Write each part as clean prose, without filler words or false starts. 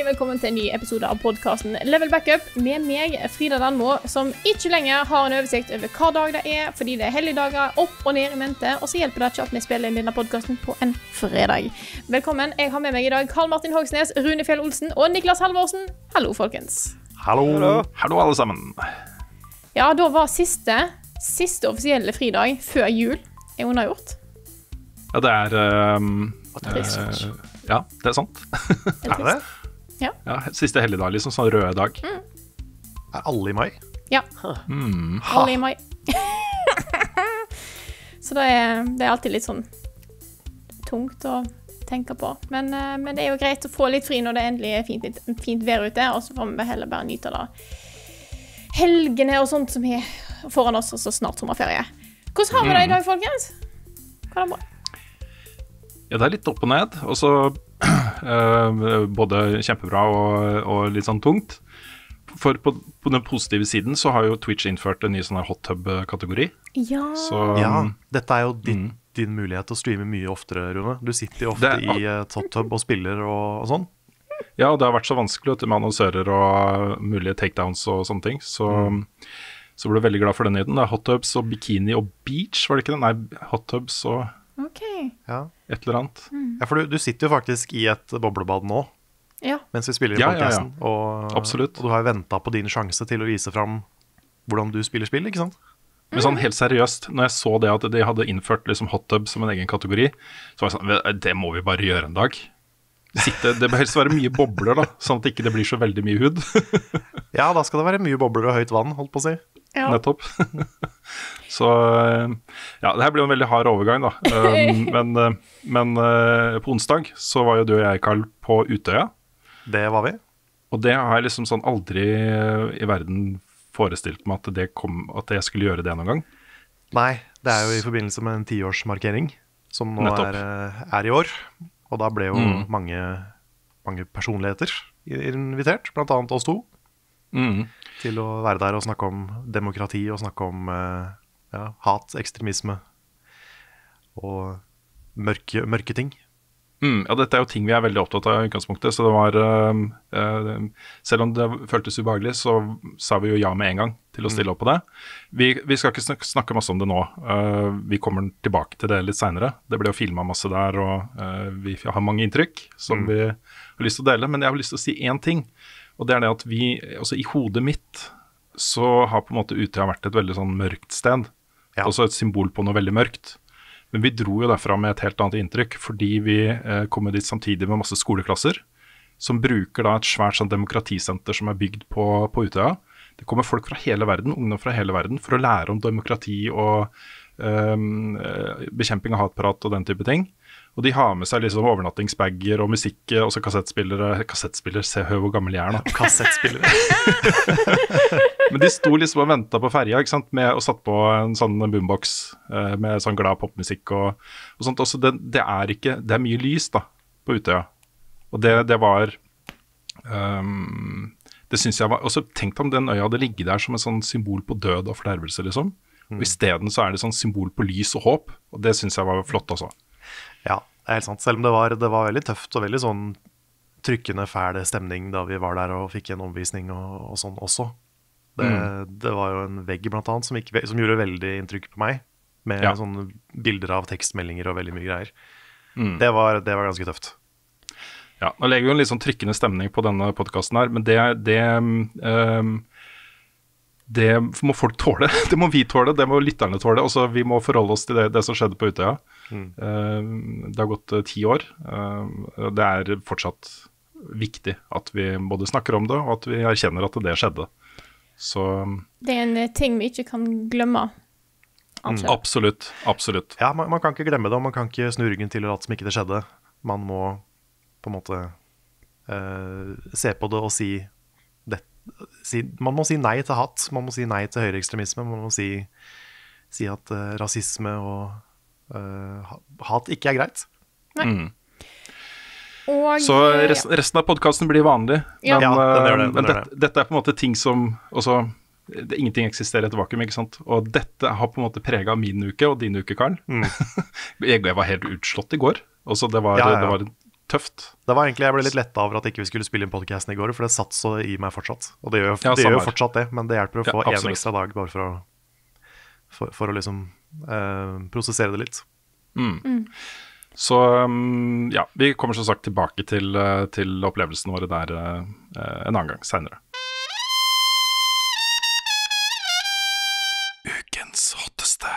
velkommen til en ny episode av podcasten Level Backup med meg, Frida Danmo, som ikke lenger har en oversikt over hva dag det er, fordi det er helligdager opp og ned i mente, og så hjelper det ikke at vi spiller inn denne podcasten på en fredag. Velkommen, jeg har med meg i dag Karl Martin Hogsnes, Rune Fjell Olsen og Niklas Halvorsen. Hallo, folkens. Hallo. Hallo alle sammen. Ja, da var siste offisielle fridag før jul er unnagjort. Ja, det er... ja, det er sant. Er det? Ja. Ja, siste helligdag, liksom sånn røde dag. Er alle i mai? Ja, alle i mai. Så det er alltid litt sånn tungt å tenke på. Men det er jo greit å få litt fri når det endelig er fint vær ute, og så får vi heller bare nyte da helgene og sånt som er foran oss, og så snart sommerferie. Hvordan har vi det i dag, folkens? Hva er det bra? Ja, det er litt opp og ned, og så både kjempebra og litt sånn tungt. For på den positive siden så har jo Twitch innført en ny sånn her hot tub-kategori. Ja. Så, Ja, dette er jo din mulighet til å streame mye oftere, Rune. Du sitter jo ofte i hot tub og spiller og sånn. ja, og det har vært så vanskelig med annonsører og mulige takedowns og sånne ting, så ble jeg veldig glad for den nyheten. Det er hot tubs og bikini og beach, var det ikke det? Nei, hot tubs og Ok. Ja, et eller annet. ja for du sitter jo faktisk i et boblebad nå, Ja. mens vi spiller i Ja, podcasten. Og, Absolutt. og du har jo ventet på din sjanse til å vise frem hvordan du spiller spill, ikke sant? Men sånn helt seriøst, når jeg så det at de hadde innført liksom hot tub som en egen kategori, så var jeg sånn, det må vi bare gjøre en dag. Det bør helst være mye bobler da, sånn at ikke det blir så veldig mye hud. Ja, da skal det være mye bobler og høyt vann, holdt på å si. Ja. Nettopp. Så ja, det her blir jo en veldig hard overgang da. Men på onsdag så var jo du og jeg, Karl, på Utøya. Det var vi. Og det har jeg liksom sånn aldri i verden forestilt meg at jeg skulle gjøre det noen gang. Nei, det er jo i forbindelse med en 10-årsmarkering som nå er i år. Og da ble jo mange personligheter invitert, blant annet oss to, til å være der og snakke om demokrati og snakke om hat, ekstremisme og mørke ting. Ja, dette er jo ting vi er veldig opptatt av i utgangspunktet, så det var, selv om det føltes ubehagelig, så sa vi jo ja med en gang til å stille opp på det. Vi skal ikke snakke masse om det nå, vi kommer tilbake til det litt senere. Det ble jo filmet masse der, og vi har mange inntrykk som vi har lyst til å dele, men jeg har lyst til å si en ting, og det er det at altså i hodet mitt, så har på en måte Utøya vært et veldig sånn mørkt sted, også et symbol på noe veldig mørkt. Men vi dro jo derfra med et helt annet inntrykk, fordi vi kom dit samtidig med masse skoleklasser, som bruker da et svært sånn demokratisenter som er bygd på Utøya. Det kommer folk fra hele verden, ungdom fra hele verden, for å lære om demokrati og bekjemping av hatprat og den type ting. Og de har med seg liksom overnattingsbagger og musikk, og så kassettspillere, se hvor gammel jeg er da. Kassettspillere. Men de sto liksom og ventet på ferja, ikke sant, og satt på en sånn boombox med sånn glad popmusikk og sånt. Også det er mye lys da, på Utøya. Og det var, det synes jeg var, og så tenkte om den øya hadde ligget der som en sånn symbol på død og fordervelse liksom. Og i stedet så er det sånn symbol på lys og håp, og det synes jeg var flott også. Ja, det er helt sant. Selv om det var veldig tøft og veldig sånn trykkende, fæl stemning da vi var der og fikk en omvisning og sånn også. Det var jo en vegg blant annet som gjorde veldig inntrykk på meg, med sånne bilder av tekstmeldinger og veldig mye greier. Det var ganske tøft. Ja, nå legger vi jo en litt sånn trykkende stemning på denne podcasten her, men det må folk tåle, det må vi tåle, det må lytterne tåle, og så vi må forholde oss til det som skjedde på Utøya. Det har gått 10 år, det er fortsatt viktig at vi både snakker om det, og at vi erkjenner at det skjedde. Så Det er en ting vi ikke kan glemme. absolutt. Ja, man kan ikke glemme det, og man kan ikke snu ryggen til at som ikke det skjedde. Man må på en måte se på det og man må si nei til hat, man må si nei til høyreekstremisme, man må si at rasisme og hat ikke er greit. Og, så resten av podcasten blir vanlig, Ja. men dette er på en måte ting som også, ingenting eksisterer etter vakuum, ikke sant? Og dette har på en måte preget min uke og din uke, Karl. Jeg var helt utslått i går, og så det var tøft. Det var egentlig, jeg ble litt letta over at ikke vi skulle spille inn podcasten i går, for det satt så i meg fortsatt. Og det gjør jo fortsatt det, men det hjelper å få en ekstra dag bare for å liksom prosessere det litt. Så ja, vi kommer som sagt tilbake til opplevelsene våre der en annen gang senere. Ukens hotteste.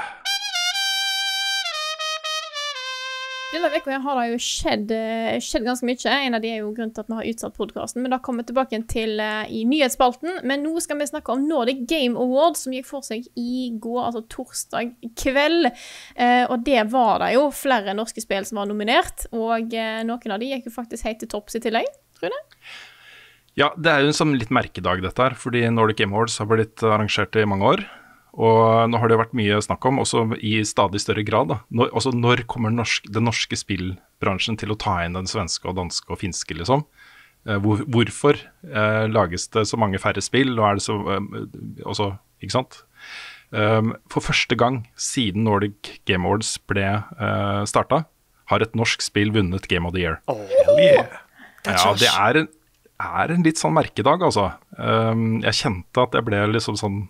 Denne veka har det jo skjedd ganske mye. En av de er jo grunnen til at vi har utsatt podcasten, men da kommer vi tilbake til i nyhetsspalten. Men nå skal vi snakke om Nordic Game Awards, som gikk for seg i går, altså torsdag kveld. Og det var det jo flere norske spill som var nominert, og noen av de gikk jo faktisk helt til topps i tillegg, tror jeg. Ja, det er jo en sånn litt merkedag dette her, fordi Nordic Game Awards har blitt arrangert i mange år. Og nå har det vært mye snakk om, også i stadig større grad, da. Når kommer den norske spillbransjen til å ta inn den svenske og danske og finske, liksom? Hvorfor lages det så mange færre spill, og det så også, ikke sant? For første gang siden Nordic Game Awards ble startet, har et norsk spill vunnet Game of the Year. Yeah. Ja, det er en litt sånn merkedag, altså. Jeg kjente at jeg ble liksom sånn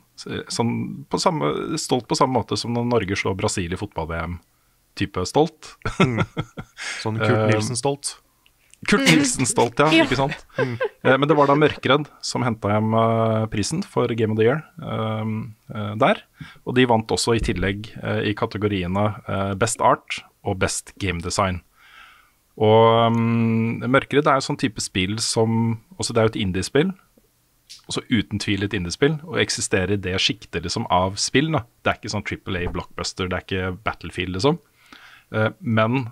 stolt på samme måte som når Norge slår Brasil i fotball-VM. Type stolt. Sånn Kurt Nielsen-stolt. Kurt Nielsen-stolt, ja, ikke sant? Men det var da Mørkredd som hentet hjem prisen for Game of the Year der. Og de vant også i tillegg i kategoriene Best Art og Best Game Design. Og Mørkredd er jo sånn type spill som, også det er jo et indie-spill, også uten tvil et indie-spill, og eksisterer det skiktet liksom av spill, da. Det er ikke sånn AAA blockbuster, det er ikke Battlefield liksom. Men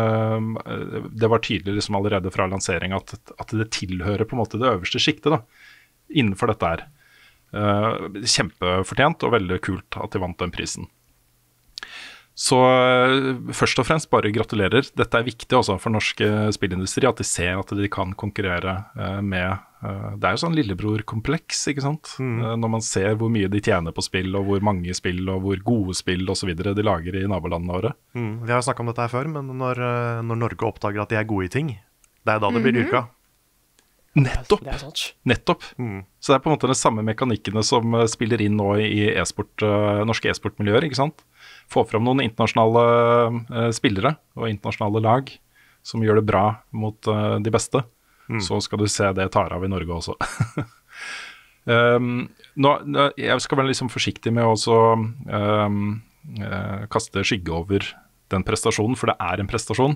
det var tydelig liksom allerede fra lansering at det tilhører på en måte det øverste skiktet da, innenfor dette her. Kjempefortjent og veldig kult at de vant den prisen. Så først og fremst bare gratulerer. Dette er viktig også for norsk spillindustri, at de ser at de kan konkurrere med det er jo sånn lillebror-kompleks, ikke sant? Når man ser hvor mye de tjener på spill, og hvor mange spill, og hvor gode spill og så videre de lager i nabolandene våre. Vi har jo snakket om dette her før, men når Norge oppdager at de er gode i ting, det er da det blir dyrka. Nettopp! Nettopp. Så det er på en måte de samme mekanikkene som spiller inn nå i norske e-sportmiljøer, ikke sant? Få fram noen internasjonale spillere og internasjonale lag som gjør det bra mot de beste. Så skal du se det tar av i Norge også. Jeg skal være liksom forsiktig med å kaste skygge over den prestasjonen, for det er en prestasjon.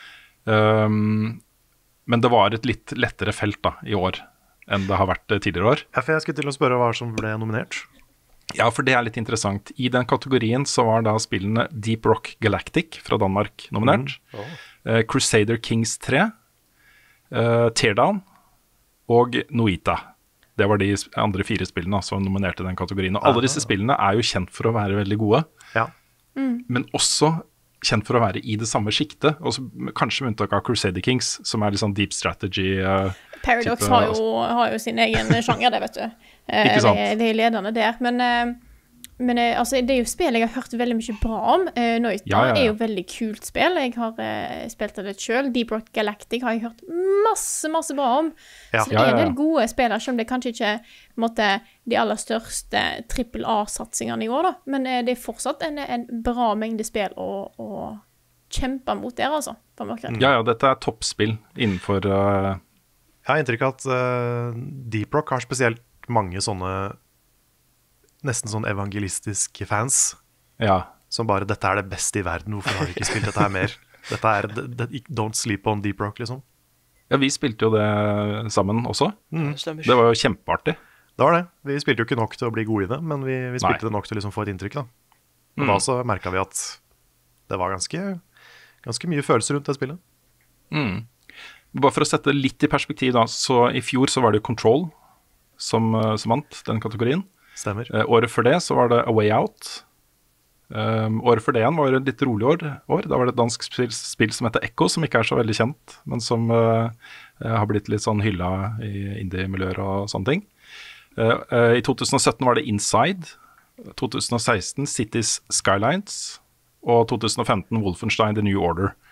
Men det var et litt lettere felt da, i år enn det har vært tidligere år. Ja, for jeg skulle til å spørre hva som ble nominert. Ja, for det er litt interessant. I den kategorien så var da spillene Deep Rock Galactic fra Danmark nominert. Crusader Kings 3, Teardown og Noita. Det var de andre 4 spillene som nominerte den kategorien. Og alle disse spillene er jo kjent for å være veldig gode, men også kjent for å være i det samme skiktet, også, kanskje med unntak av Crusader Kings, som er litt sånn deep strategy. Paradox har jo sin egen sjanger, det vet du. Ikke sant? Det er lederne der, men altså, det er jo spill jeg har hørt veldig mye bra om. Noita er jo veldig kult spill. Jeg har spilt det selv. Deep Rock Galactic har jeg hørt masse bra om. Så det er en del gode spiller, selv om det kanskje ikke måtte, de aller største AAA-satsingene i år, da. Men det er fortsatt en bra mengde spill å kjempe mot der, altså. Ja, dette er toppspill innenfor Jeg har inntrykk av at Deep Rock har spesielt mange sånne nesten sånn evangelistiske fans som bare, dette er det beste i verden, hvorfor har vi ikke spilt dette her mer? Dette er don't sleep on Deep Rock, liksom. Ja, vi spilte jo det sammen også. Det var jo kjempeartig. Det var det. Vi spilte jo ikke nok til å bli gode i det, men vi spilte det nok til å liksom få et inntrykk da. Og da så merket vi at det var ganske mye følelser rundt det spillet. Bare for å sette det litt i perspektiv da, så i fjor så var det Control som vant den kategorien. Stemmer. Året før det så var det A Way Out. Året før det igjen var det et litt rolig år. Da var det et dansk spill som heter Echo, som ikke er så veldig kjent, men som har blitt litt sånn hylla i indie-miljøer og sånne ting. I 2017 var det Inside, 2016 Cities Skylines, og 2015 Wolfenstein The New Order.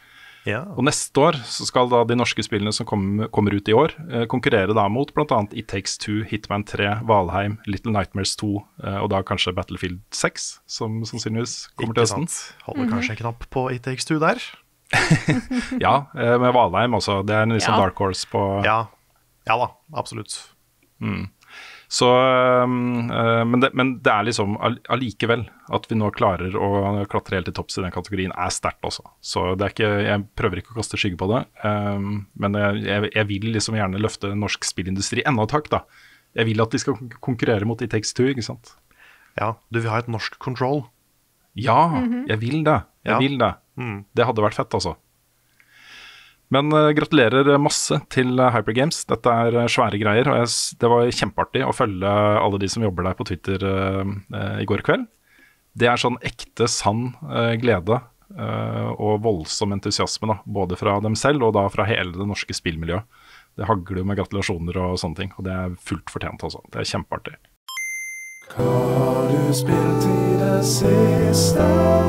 Ja. Og neste år så skal da de norske spillene som kommer ut i år, konkurrere da mot blant annet It Takes Two, Hitman 3, Valheim, Little Nightmares 2, og da kanskje Battlefield 6, som sannsynligvis kommer til høsten. Holder kanskje en knapp på It Takes Two der. Ja, med Valheim også. Det er en liksom dark horse på... Ja da, absolutt. Så, men det er liksom allikevel at vi nå klarer å klatre helt til topps i den kategorien er sterkt også. Så det er ikke, jeg prøver ikke å kaste skygge på det, men jeg vil liksom gjerne løfte norsk spillindustri enda et hakk da. Jeg vil at de skal konkurrere mot It Takes Two, ikke sant? Ja, du vil ha et norsk Control. Ja, jeg vil det. Det hadde vært fett altså. Men gratulerer masse til Hyper Games. Dette er svære greier, og det var kjempeartig å følge alle de som jobber der på Twitter i går kveld. Det er sånn ekte, sann glede og voldsom entusiasme, da, både fra dem selv og da fra hele det norske spillmiljøet. Det hagler jo med gratulasjoner og sånne ting, og det er fullt fortjent også. Det er kjempeartig. Hva har du spilt i det siste?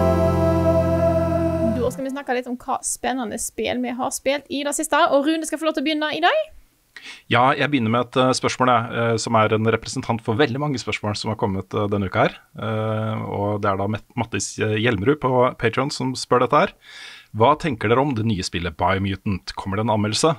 Da skal vi snakke litt om hva spennende spill vi har spilt i det siste, og Rune skal få lov til å begynne i dag. Ja, jeg begynner med et spørsmål som er en representant for veldig mange spørsmål som har kommet denne uka her. Og det er da Mattis Hjelmerud på Patreon som spør dette her. Hva tenker dere om det nye spillet Biomutant? Kommer det en anmeldelse?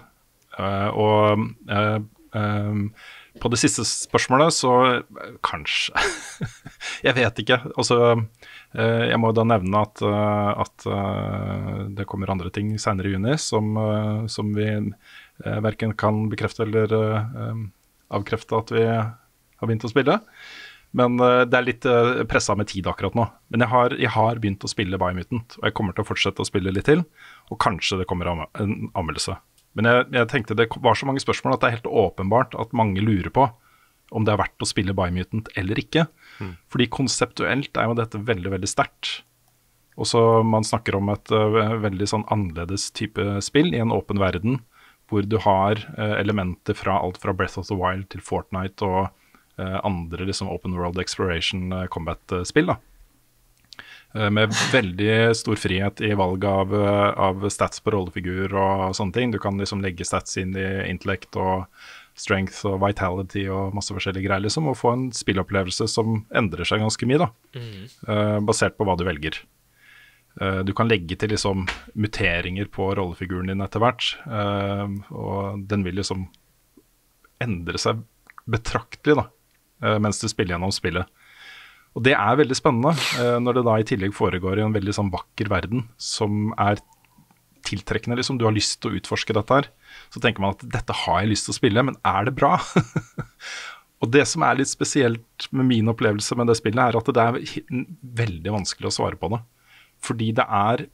På det siste spørsmålet så kanskje jeg vet ikke. Altså, jeg må da nevne at det kommer andre ting senere i juni som vi hverken kan bekrefte eller avkrefte at vi har begynt å spille. Men det er litt presset med tid akkurat nå. Men jeg har begynt å spille Biomutant, og jeg kommer til å fortsette å spille litt til, og kanskje det kommer en anmeldelse. Men jeg tenkte det var så mange spørsmål at det er helt åpenbart at mange lurer på om det er verdt å spille Biomutant eller ikke. Fordi konseptuelt er jo dette veldig, veldig sterkt. Og så man snakker om et veldig sånn annerledes type spill i en åpen verden, hvor du har elementer fra alt fra Breath of the Wild til Fortnite og andre liksom open world exploration combat-spill da. Med veldig stor frihet i valg av stats på rollefigur og sånne ting. Du kan liksom legge stats inn i intellekt og strength og vitality og masse forskjellige greier liksom, og få en spillopplevelse som endrer seg ganske mye da, basert på hva du velger. Du kan legge til liksom muteringer på rollefiguren din etter hvert, og den vil liksom endre seg betraktelig da, mens du spiller gjennom spillet. Og det er veldig spennende når det da i tillegg foregår i en veldig sånn vakker verden som er tiltrekkende, liksom. Du har lyst til å utforske dette her. Så tenker man at dette har jeg lyst til å spille, men er det bra? Og det som er litt spesielt med min opplevelse med det spillet er at det er veldig vanskelig å svare på det. Fordi det er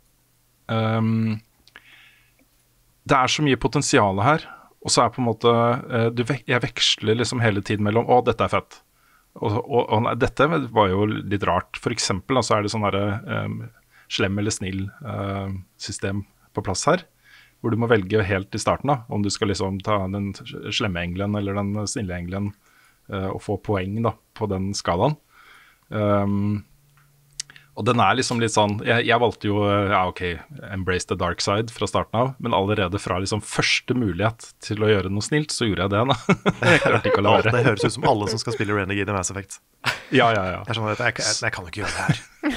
så mye potensial her, og så er på en måte jeg veksler liksom hele tiden mellom dette er fett. Og dette var jo litt rart. For eksempel så er det sånn slem eller snill system på plass her, hvor du må velge helt i starten da, om du skal liksom ta den slemme engelen eller den snille engelen og få poeng da, på den skalaen. Og den er liksom litt sånn, jeg valgte jo, embrace the dark side fra starten av, men allerede fra liksom første mulighet til å gjøre noe snilt, så gjorde jeg det da. Jeg klarte ikke å la være. Det høres ut som alle som skal spille Renegade i Mass Effect. Ja. Jeg skjønner at jeg kan jo ikke gjøre det her.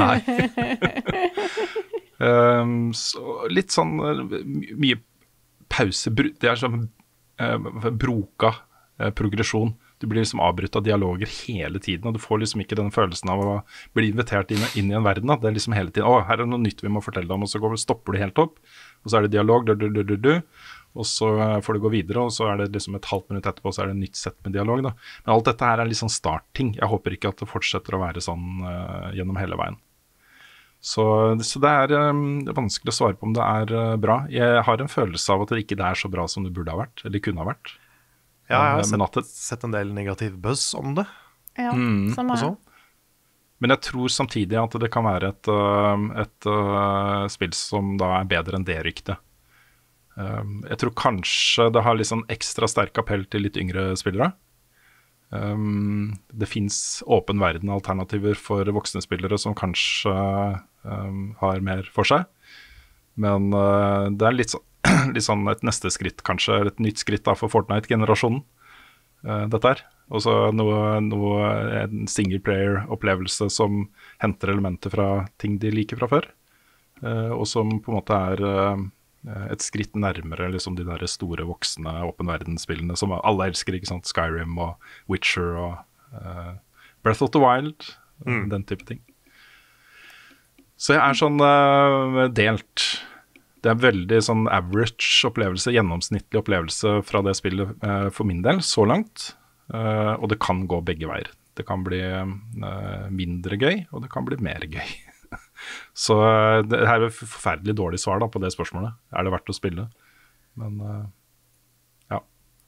Nei. Så litt sånn mye pause, det er sånn broka progresjon. Du blir liksom avbrutt av dialoger hele tiden, og du får liksom ikke den følelsen av å bli invitert inn i en verden. Da. Det er liksom hele tiden, her er det noe nytt vi må fortelle om, og så stopper du helt opp, og så er det dialog, og så får du gå videre, og så er det liksom et halvt minutt etterpå, så er det et nytt sett med dialog. Da. Men alt dette her er litt sånn startting. Jeg håper ikke at det fortsetter å være sånn gjennom hele veien. Så det er vanskelig å svare på om det er bra. Jeg har en følelse av at det ikke er så bra som det burde ha vært, eller kunne ha vært. Ja, jeg har sett en del negativ buzz om det. Ja, samme her. Men jeg tror samtidig at det kan være et spill som da er bedre enn det ryktet. Jeg tror kanskje det har litt sånn ekstra sterk appell til litt yngre spillere. Det finnes åpen verden-alternativer for voksne spillere som kanskje har mer for seg. Men det er litt sånn et neste skritt, kanskje. Et nytt skritt da for Fortnite-generasjonen. Dette her. Og så en singleplayer-opplevelse som henter elementer fra ting de liker fra før. Og som på en måte er et skritt nærmere liksom de der store, voksne åpen verdensspillene som alle elsker, ikke sant? Skyrim og Witcher og Breath of the Wild, den type ting. Så jeg er sånn delt. Det er veldig sånn average opplevelse, gjennomsnittlig opplevelse fra det spillet for min del, så langt. Og det kan gå begge veier. Det kan bli mindre gøy, og det kan bli mer gøy. Så det her er et forferdelig dårlig svar da, på det spørsmålet. Er det verdt å spille? Men ja.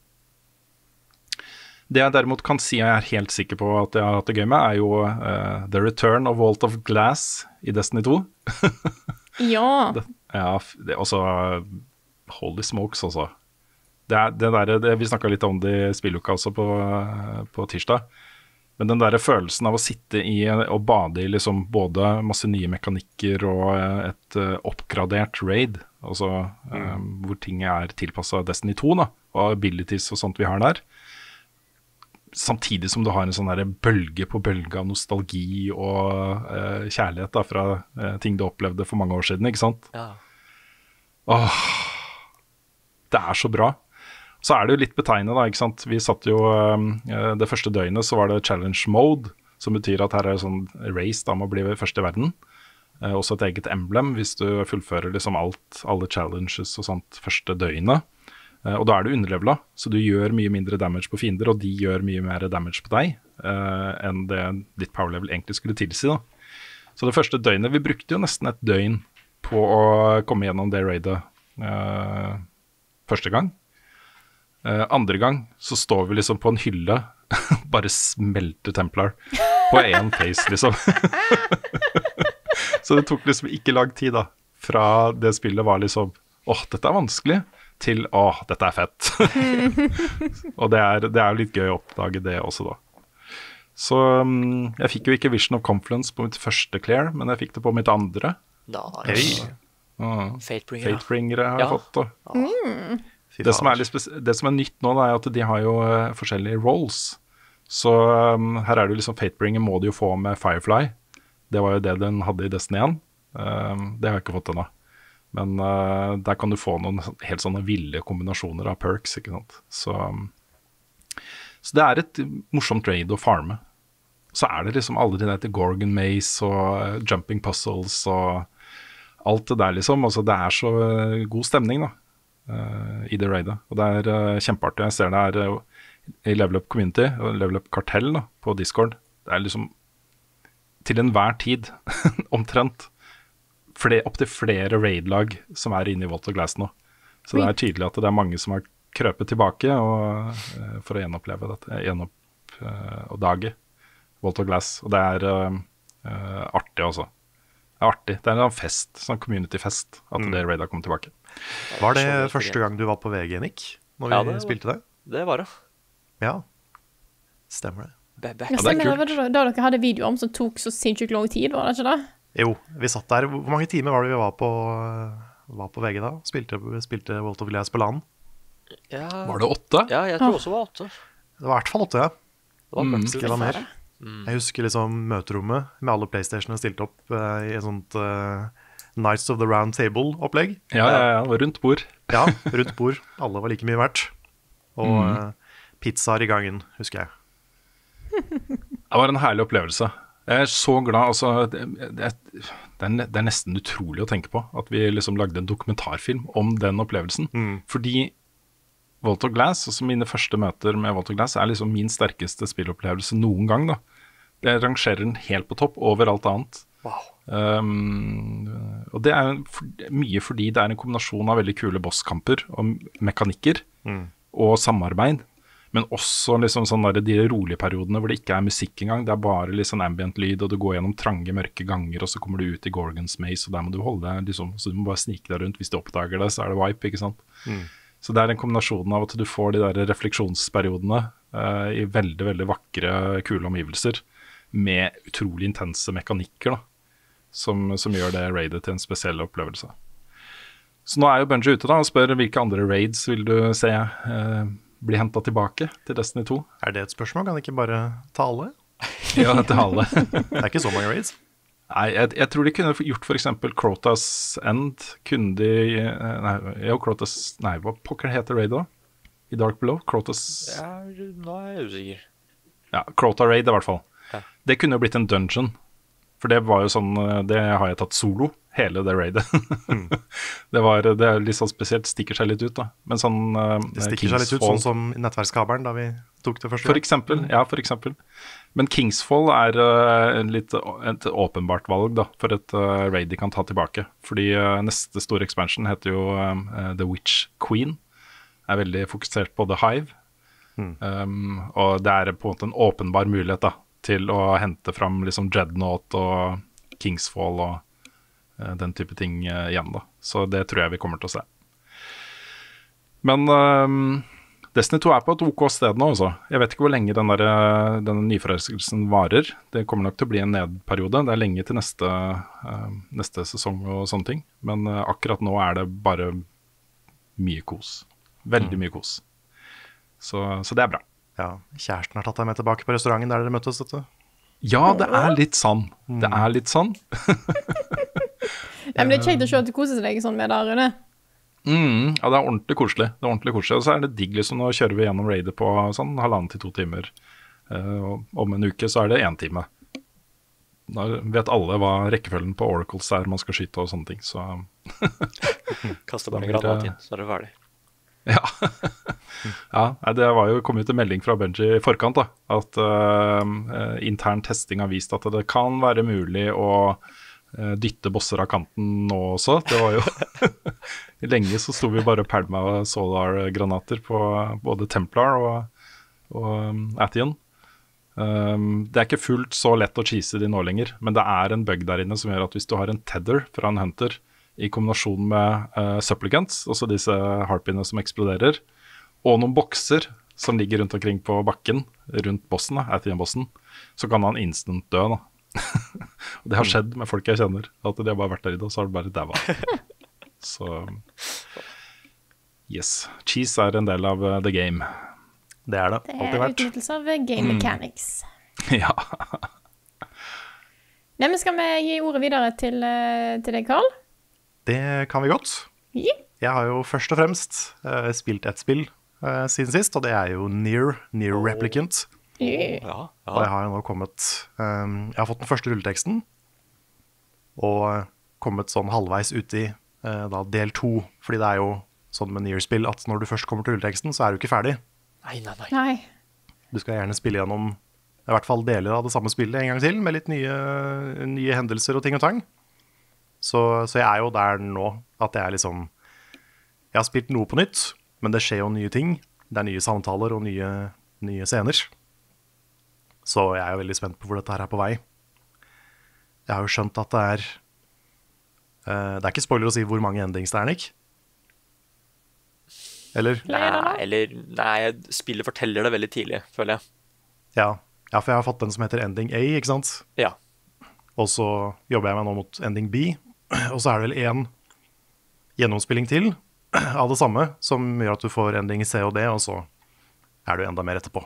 Det jeg derimot kan si jeg er helt sikker på at jeg har hatt det gøy med, er jo The Return of Vault of Glass i Destiny 2. Ja. Det er også holy smokes, altså. Vi snakket litt om det i spilluka også på tirsdag. Men den der følelsen av å sitte og bade i liksom både masse nye mekanikker og et oppgradert raid, altså hvor ting er tilpasset Destiny 2 da, og abilities og sånt vi har der, samtidig som du har en sånn der bølge på bølge av nostalgi og kjærlighet da, fra ting du opplevde for mange år siden, ikke sant? Ja. Åh, det er så bra. Så er det jo litt betegnet da, ikke sant? Vi satt jo, det første døgnet så var det challenge mode, som betyr at her er det sånn race da med å bli først i verden. Også et eget emblem hvis du fullfører liksom alle challenges og sånt første døgnet. Og da er du underlevelet, så du gjør mye mindre damage på fiender, og de gjør mye mer damage på deg enn det ditt power level egentlig skulle tilsi da. Så det første døgnet, vi brukte jo nesten et døgn på å komme gjennom det raidet første gang. Andre gang så står vi liksom på en hylle, bare smelter Templar på en face liksom. Så det tok liksom ikke lang tid da, fra det spillet var liksom, dette er vanskelig, til dette er fett. Og det er litt gøy å oppdage det også da. Så jeg fikk jo ikke Vision of Confluence på mitt første Claire, men jeg fikk det på mitt andre. Fatebringere har jeg fått da. Det som er nytt nå da, er at de har jo forskjellige roles. Så her er det jo liksom Fatebringer må du jo få med Firefly. Det var jo det den hadde i Destiny 1. Det har jeg ikke fått ennå. Men der kan du få noen helt sånne ville kombinasjoner av perks, ikke sant? Så det er et morsomt raid å farme. Så er det liksom alle de der til Gorgon Maze og Jumping Puzzles og alt det der liksom. Altså det er så god stemning da. I det raidet, og det er kjempeartig. Jeg ser det her i Level Up Community og Level Up Kartell da, på Discord. Det er liksom til enhver tid omtrent opp til flere raid-lag som er inne i Vault of Glass nå. Så det er tydelig at det er mange som har krøpet tilbake for å gjenoppleve dette, oppdage Vault of Glass, og det er artig også. Det er artig. Det er en fest, sånn community-fest, at det raidet kom tilbake. Var det første gang du var på VG, Nick, når vi spilte det? Det var det. Ja, stemmer det. Ja, stemmer det. Da dere hadde video om som tok så sinnssykt lang tid, var det ikke det? Jo, vi satt der. Hvor mange timer var det vi var på VG da? Spilte Vault of Glass på LAN? Ja. Var det 8? Ja, jeg tror også det var 8. Det var i hvert fall 8, ja. Det var mer. Jeg husker liksom møterommet med alle PlayStationene stilt opp i et sånt Knights of the Round Table-opplegg. Ja, rundt bord. Ja, rundt bord. Alle var like mye verdt. Og pizzaer i gangen, husker jeg. Det var en herlig opplevelse. Jeg er så glad, altså, det er nesten utrolig å tenke på at vi liksom lagde en dokumentarfilm om den opplevelsen. Fordi Vault of Glass, altså mine første møter med Vault of Glass, er liksom min sterkeste spillopplevelse noen gang da. Jeg rangerer den helt på topp over alt annet. Wow. Og det er mye fordi det er en kombinasjon av veldig kule bosskamper og mekanikker og samarbeid, men også liksom sånn der, de rolige periodene hvor det ikke er musikk engang, det er bare liksom ambient lyd, og du går gjennom trange, mørke ganger, og så kommer du ut i Gorgon's Maze, og der må du holde deg, liksom, så du må bare snike deg rundt. Hvis du oppdager det, så er det wipe, ikke sant? Så det er en kombinasjon av at du får de der refleksjonsperiodene i veldig, veldig vakre, kule omgivelser, med utrolig intense mekanikker da, som gjør det raidet til en spesiell opplevelse. Så nå er jo Bungie ute da og spør hvilke andre raids vil du se bli hentet tilbake til Destiny 2? Er det et spørsmål? Kan de ikke bare ta alle? Ja, til alle. Det er ikke så mange raids. Nei, jeg tror de kunne gjort for eksempel Crotas End. Kunne de hva pokker heter raid da? I Dark Below? Crotas... Ja, nå er jeg usikker. Ja, Crota Raid i hvert fall. Ja. Det kunne jo blitt en dungeon. For det var jo sånn, det har jeg tatt solo, hele det raidet. Det er litt sånn spesielt, stikker seg litt ut da. Men sånn Det stikker seg litt ut, sånn som nettverkskabelen da vi tok det første gang. For eksempel. Men Kingsfall er et åpenbart valg da, for et raid de kan ta tilbake. Fordi neste store expansion heter jo The Witch Queen. Er veldig fokusert på The Hive. Og det er på en måte en åpenbar mulighet da, til å hente fram liksom Dreadnought og Kingsfall og den type ting igjen da. Så det tror jeg vi kommer til å se. Men Destiny 2 er på et OK sted nå også. Jeg vet ikke hvor lenge denne nyforelskelsen varer. Det kommer nok til å bli en nedperiode. Det er lenge til neste sesong og sånne ting. Men akkurat nå er det bare mye kos. Veldig mye kos. Så det er bra. Ja, kjæresten har tatt deg med tilbake på restauranten der dere møttes, vet du. Ja, det er litt sånn. Det er litt sånn. Nei, men det er kjekt å se at du koser deg sånn med det, Rune. Ja, det er ordentlig koselig. Og så er det digg liksom, nå kjører vi gjennom raidet på sånn 1,5 til 2 timer. Og om en uke så er det 1 time. Da vet alle hva rekkefølgen på Oracles er man skal skyte og sånne ting, så... Kaster bare en granat inn, så er det ferdig. Ja. Ja, det var jo kommet ut en melding fra Bungie i forkant da, at intern testing har vist at det kan være mulig å dytte bosser av kanten nå også. Det var jo lenge så sto vi bare og pælma solar-granater på både Templar og Athian. Det er ikke fullt så lett å cheese de nå lenger, men det er en bug der inne som gjør at hvis du har en tether fra en hunter i kombinasjon med supplicants, også disse harpiene som eksploderer, og noen bokser som ligger rundt omkring på bakken, rundt bossen, Athian-bossen, så kan han instant dø da. Og det har skjedd med folk jeg kjenner, at de har bare vært der i det, og så har det bare daua. Så, yes, cheese er en del av the game. Det er det, Det alltid er vært. utnyttelse av game mechanics. Ja. Nei, men skal vi gi ordet videre til deg, Carl? Det kan vi godt. Ja. Jeg har jo først og fremst spilt et spill siden sist, og det er jo Nier Replicant. Ja, Og jeg har jo nå kommet jeg har fått den første rulleteksten og kommet sånn halvveis ut i da del 2, fordi det er jo sånn med Nier-spill at når du først kommer til rulleteksten, så er du ikke ferdig. Nei. Nei. Du skal gjerne spille gjennom i hvert fall deler av det samme spillet en gang til, med litt nye hendelser og ting og tang. Så jeg er jo der nå at jeg er liksom jeg har spilt noe på nytt, men det skjer jo nye ting. Det er nye samtaler og nye scener. Så jeg er jo veldig spent på hvor dette her er på vei. Jeg har jo skjønt at det er ikke spoiler å si hvor mange endings det er, Nick. Eller? Nei, spillet forteller det veldig tidlig, føler jeg. Ja, for jeg har fått den som heter Ending A, ikke sant? Ja. Og så jobber jeg meg nå mot Ending B, og så er det vel en gjennomspilling til av det samme, som gjør at du får Ending C og D, og så er du enda mer etterpå.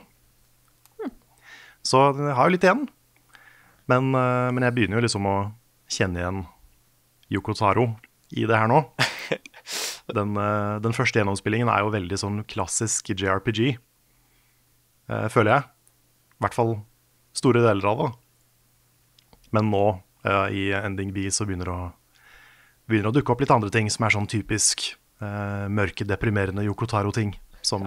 Så jeg har jo litt igjen, men jeg begynner jo liksom å kjenne igjen Yoko Taro i det her nå. Den første gjennomspillingen er jo veldig sånn klassisk JRPG, føler jeg. I hvert fall store deler av det. Men nå, i Ending B, så begynner det å dukke opp litt andre ting som er sånn typisk mørke, deprimerende Yoko Taro-ting, som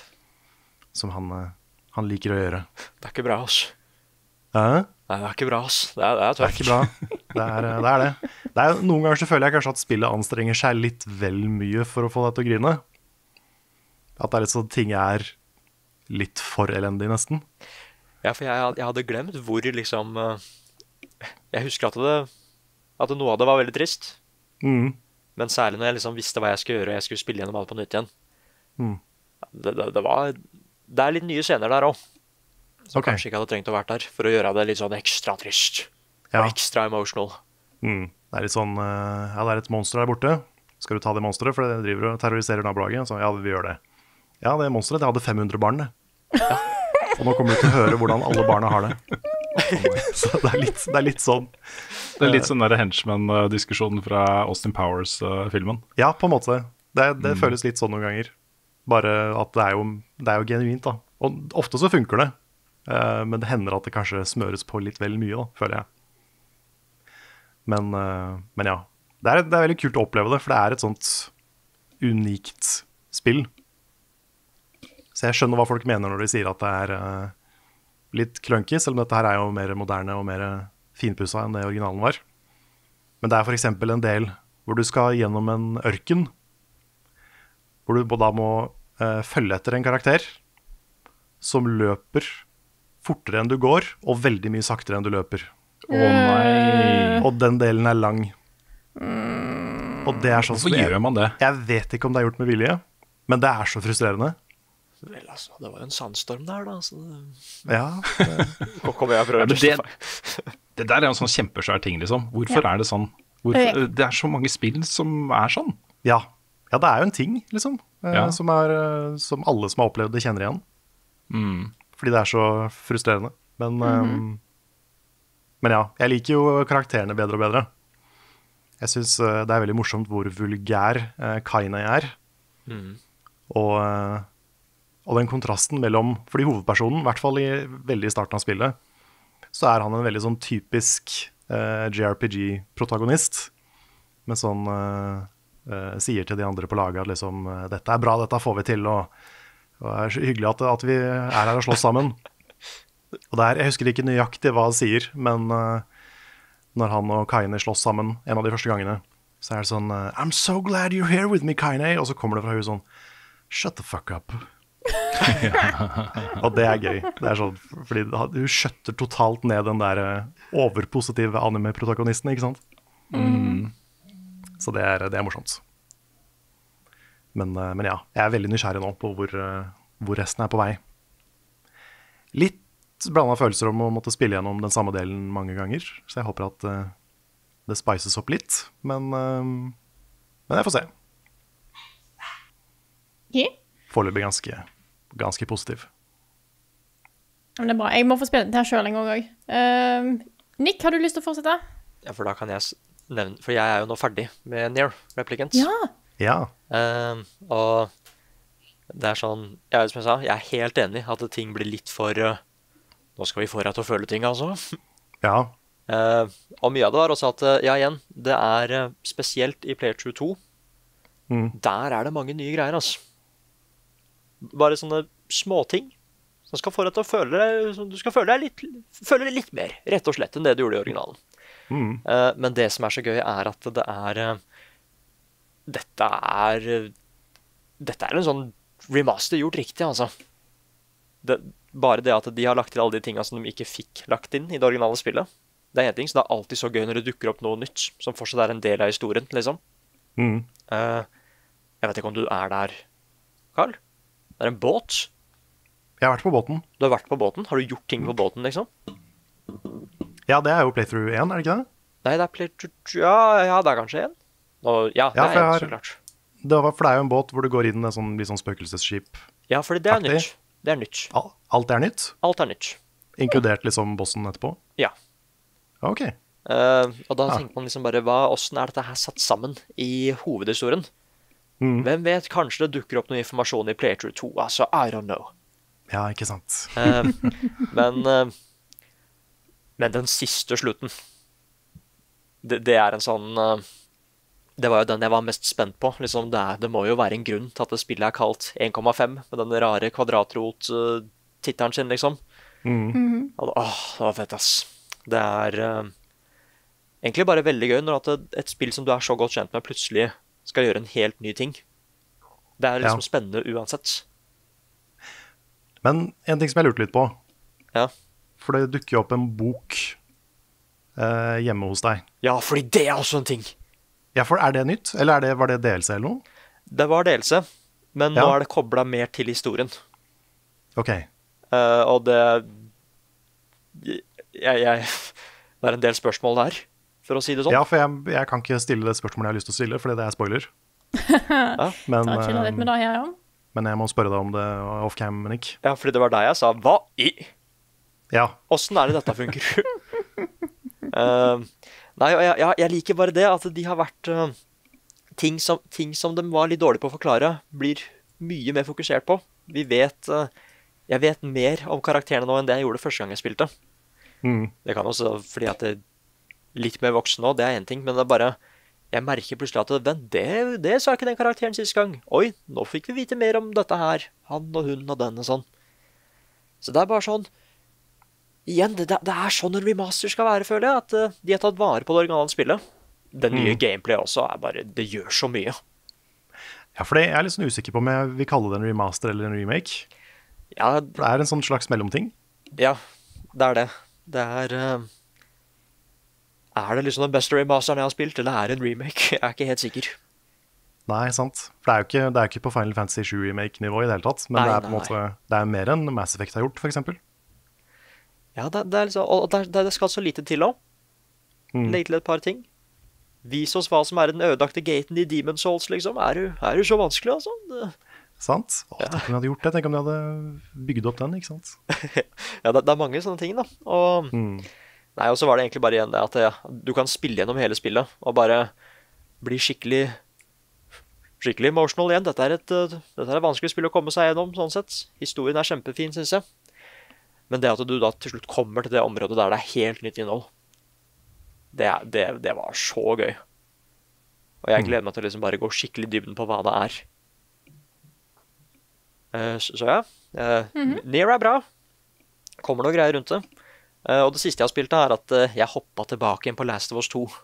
han liker å gjøre. Det er ikke bra, ass. Hæ? Nei, det er ikke bra, ass. Det er Det er tøft. ikke bra. Det er det. Noen ganger så føler jeg kanskje at spillet anstrenger seg litt vel mye for å få deg til å grine. At det er litt sånn ting er litt for elendig nesten. Ja, for jeg hadde glemt hvor liksom jeg husker at noe av det var veldig trist. Men særlig når jeg liksom visste hva jeg skulle gjøre, og jeg skulle spille gjennom alt på nytt igjen. Det er litt nye scener der også, som Ok. kanskje ikke hadde trengt å vært der, for å gjøre det litt sånn ekstra trist. Ja. Og ekstra emotional. Det er litt sånn, ja, det er et monster der borte, skal du ta det monsteret, for det driver og terroriserer nabolaget. Så ja, vi gjør det. Ja, det monsteret, det hadde 500 barn, det. Ja. Og nå kommer du til å høre hvordan alle barna har det. Så det er litt sånn. Det er litt sånn der henchman-diskusjonen fra Austin Powers-filmen. Ja, på en måte. Det føles litt sånn noen ganger. Bare at det er jo genuint, da. Og ofte så funker det. Men det hender at det kanskje smøres på litt vel mye, da, føler jeg. Men ja. Det er veldig kult å oppleve det, for det er et sånt unikt spill. Så jeg skjønner hva folk mener når de sier at det er litt clunky, selv om dette her er jo mer moderne og mer finpussa enn det originalen var. Men det er for eksempel en del hvor du skal gjennom en ørken, hvor du da må følge etter en karakter som løper fortere enn du går, og veldig mye saktere enn du løper. Nei. Og den delen er lang. Og det er sånn Hvorfor gjør man det? Jeg vet ikke om det er gjort med vilje, men det er så frustrerende. Vel, altså, det var jo en sandstorm der, da. Så Ja, kommer jeg prøver Det der er en sånn kjempesvær ting, liksom. Hvorfor er det sånn? Det er så mange spill som er sånn. ja, det er jo en ting, liksom. Ja. Som alle som har opplevd det, kjenner igjen. Fordi det er så frustrerende. Men ja, jeg liker jo karakterene bedre og bedre. Jeg synes det er veldig morsomt hvor vulgær Kainei er. Og den kontrasten mellom, fordi hovedpersonen, i hvert fall veldig i starten av spillet, så er han en veldig sånn typisk JRPG-protagonist, med sånn sier til de andre på laget at liksom, dette er bra, dette får vi til, og det er så hyggelig at vi er her og slåss sammen. Og jeg husker ikke nøyaktig hva han sier, men når han og Kainei slåss sammen en av de første gangene, så er det sånn I'm so glad you're here with me, Kainei. Og så kommer det fra henne sånn shut the fuck up. Og det er gøy. Det er sånn, fordi hun skjøtter totalt ned den der overpositive anime-protagonisten, ikke sant? Så det er morsomt. Men ja, jeg er veldig nysgjerrig nå på hvor resten er på vei. Litt blandet følelser om å måtte spille gjennom den samme delen mange ganger, så jeg håper at det spices opp litt, men jeg får se. Foreløpig ganske positiv. Men det er bra. Jeg må få spille det her selv en gang også. Nick, har du lyst til å fortsette? Ja, for da kan jeg nevne, for jeg er jo nå ferdig med Nier Replicants. Ja. Og det er sånn, som jeg sa, jeg er helt enig at ting blir litt for nå skal vi få deg til å føle ting, altså. Ja. Og mye av det var også at, ja igjen, det er spesielt i Playthrough 2. Der er det mange nye greier, altså. Bare sånne småting som skal få deg til å føle deg, du skal føle deg litt mer, rett og slett, enn det du gjorde i originalen. Men det som er så gøy er at dette er en sånn remaster gjort riktig, altså. Bare det at de har lagt til alle de tingene som de ikke fikk lagt inn i det originale spillet. Det er en ting, så det er alltid så gøy når det dukker opp noe nytt, som fortsatt er en del av historien, liksom. Jeg vet ikke om du er der, Carl? Det er en båt. Jeg har vært på båten. Du har vært på båten? Har du gjort ting på båten, liksom? Ja, det er jo Playthrough 1, er det ikke det? Nei, det er Playthrough... Ja, det er kanskje 1. Ja, det er 1, så klart. For det er jo en båt hvor du går inn i litt sånn spøkelsesskip. Ja, for det er nytt. Det er nytt. Alt er nytt? Alt er nytt. Inkludert liksom bossen etterpå? Ja. Ok. Og da tenker man liksom bare, hvordan er dette her satt sammen i hovedhistorien? Hvem vet, kanskje det dukker opp noe informasjon i Playthrough 2, altså, I don't know. Ja, ikke sant. Men den siste slutten, det er en sånn, det var jo den jeg var mest spent på, liksom, det må jo være en grunn til at det spillet er kalt 1,5, med den rare kvadratrot-titteren sin, liksom. Og, det var fett, ass. Det er egentlig bare veldig gøy når at et spill som du er så godt kjent med plutselig skal gjøre en helt ny ting. Det er liksom spennende uansett. Men en ting som jeg lurte litt på, for det dukker jo opp en bok hjemme hos deg. Ja, fordi det er også en ting. Ja, for er det nytt? Eller var det DLC eller noe? Det var DLC, men nå er det koblet mer til historien. Ok. Og det er en del spørsmål der, for å si det sånn. Ja, for jeg kan ikke stille det spørsmålet jeg har lyst til å stille, fordi det er spoiler. Men, Da chiller litt med det her, ja. men jeg må spørre deg om det off-cam, Nick. Ja, fordi det var deg jeg sa, hva i? Ja, Hvordan er det dette funker? Nei, og jeg liker bare det, at de har vært ting som de var litt dårlige på å forklare, blir mye mer fokusert på. Jeg vet mer om karakterene nå enn det jeg gjorde første gang jeg spilte. Det kan også, fordi at det er litt mer voksen nå, det er en ting, men det er bare, jeg merker plutselig at det sa ikke den karakteren siste gang. Oi, nå fikk vi vite mer om dette her, han og hun og den og sånn. Så det er bare sånn, igjen, det er sånn en remaster skal være, føler jeg, at de har tatt vare på det originale spillet. Den nye gameplay også er bare, det gjør så mye. ja, for jeg er litt sånn usikker på om jeg vil kalle det en remaster eller en remake. Ja, For det er en sånn slags mellomting. ja, det er det. Det er det liksom den beste remasteren jeg har spilt, eller er det en remake? Jeg er ikke helt sikker. Nei, sant. For det er jo ikke på Final Fantasy 7 remake-nivå i det hele tatt, men Nei, det er på en nei, måte, det er mer enn Mass Effect har gjort, for eksempel. Ja, det er liksom, og det skal så lite til også. Legg til et par ting. Vis oss hva som er den ødelagte gaten i Demon Souls, liksom. Er du så vanskelig, altså? Sant? Tenk om de hadde gjort det. Tenk om de hadde bygd opp den, ikke sant? Ja, det er mange sånne ting, da. Og, nei, og så var det egentlig bare igjen det at du kan spille gjennom hele spillet, og bare bli skikkelig emotional igjen. Dette er et vanskelig spill å komme seg gjennom, sånn sett. Historien er kjempefin, synes jeg. Men det at du da til slutt kommer til det området der det er helt nytt innhold, det var så gøy. Og jeg gleder meg til å liksom bare gå skikkelig i dybden på hva det er. Så ja, Nier er bra. Kommer noe greier rundt det. Og det siste jeg har spilt er at jeg hoppet tilbake inn på Last of Us 2.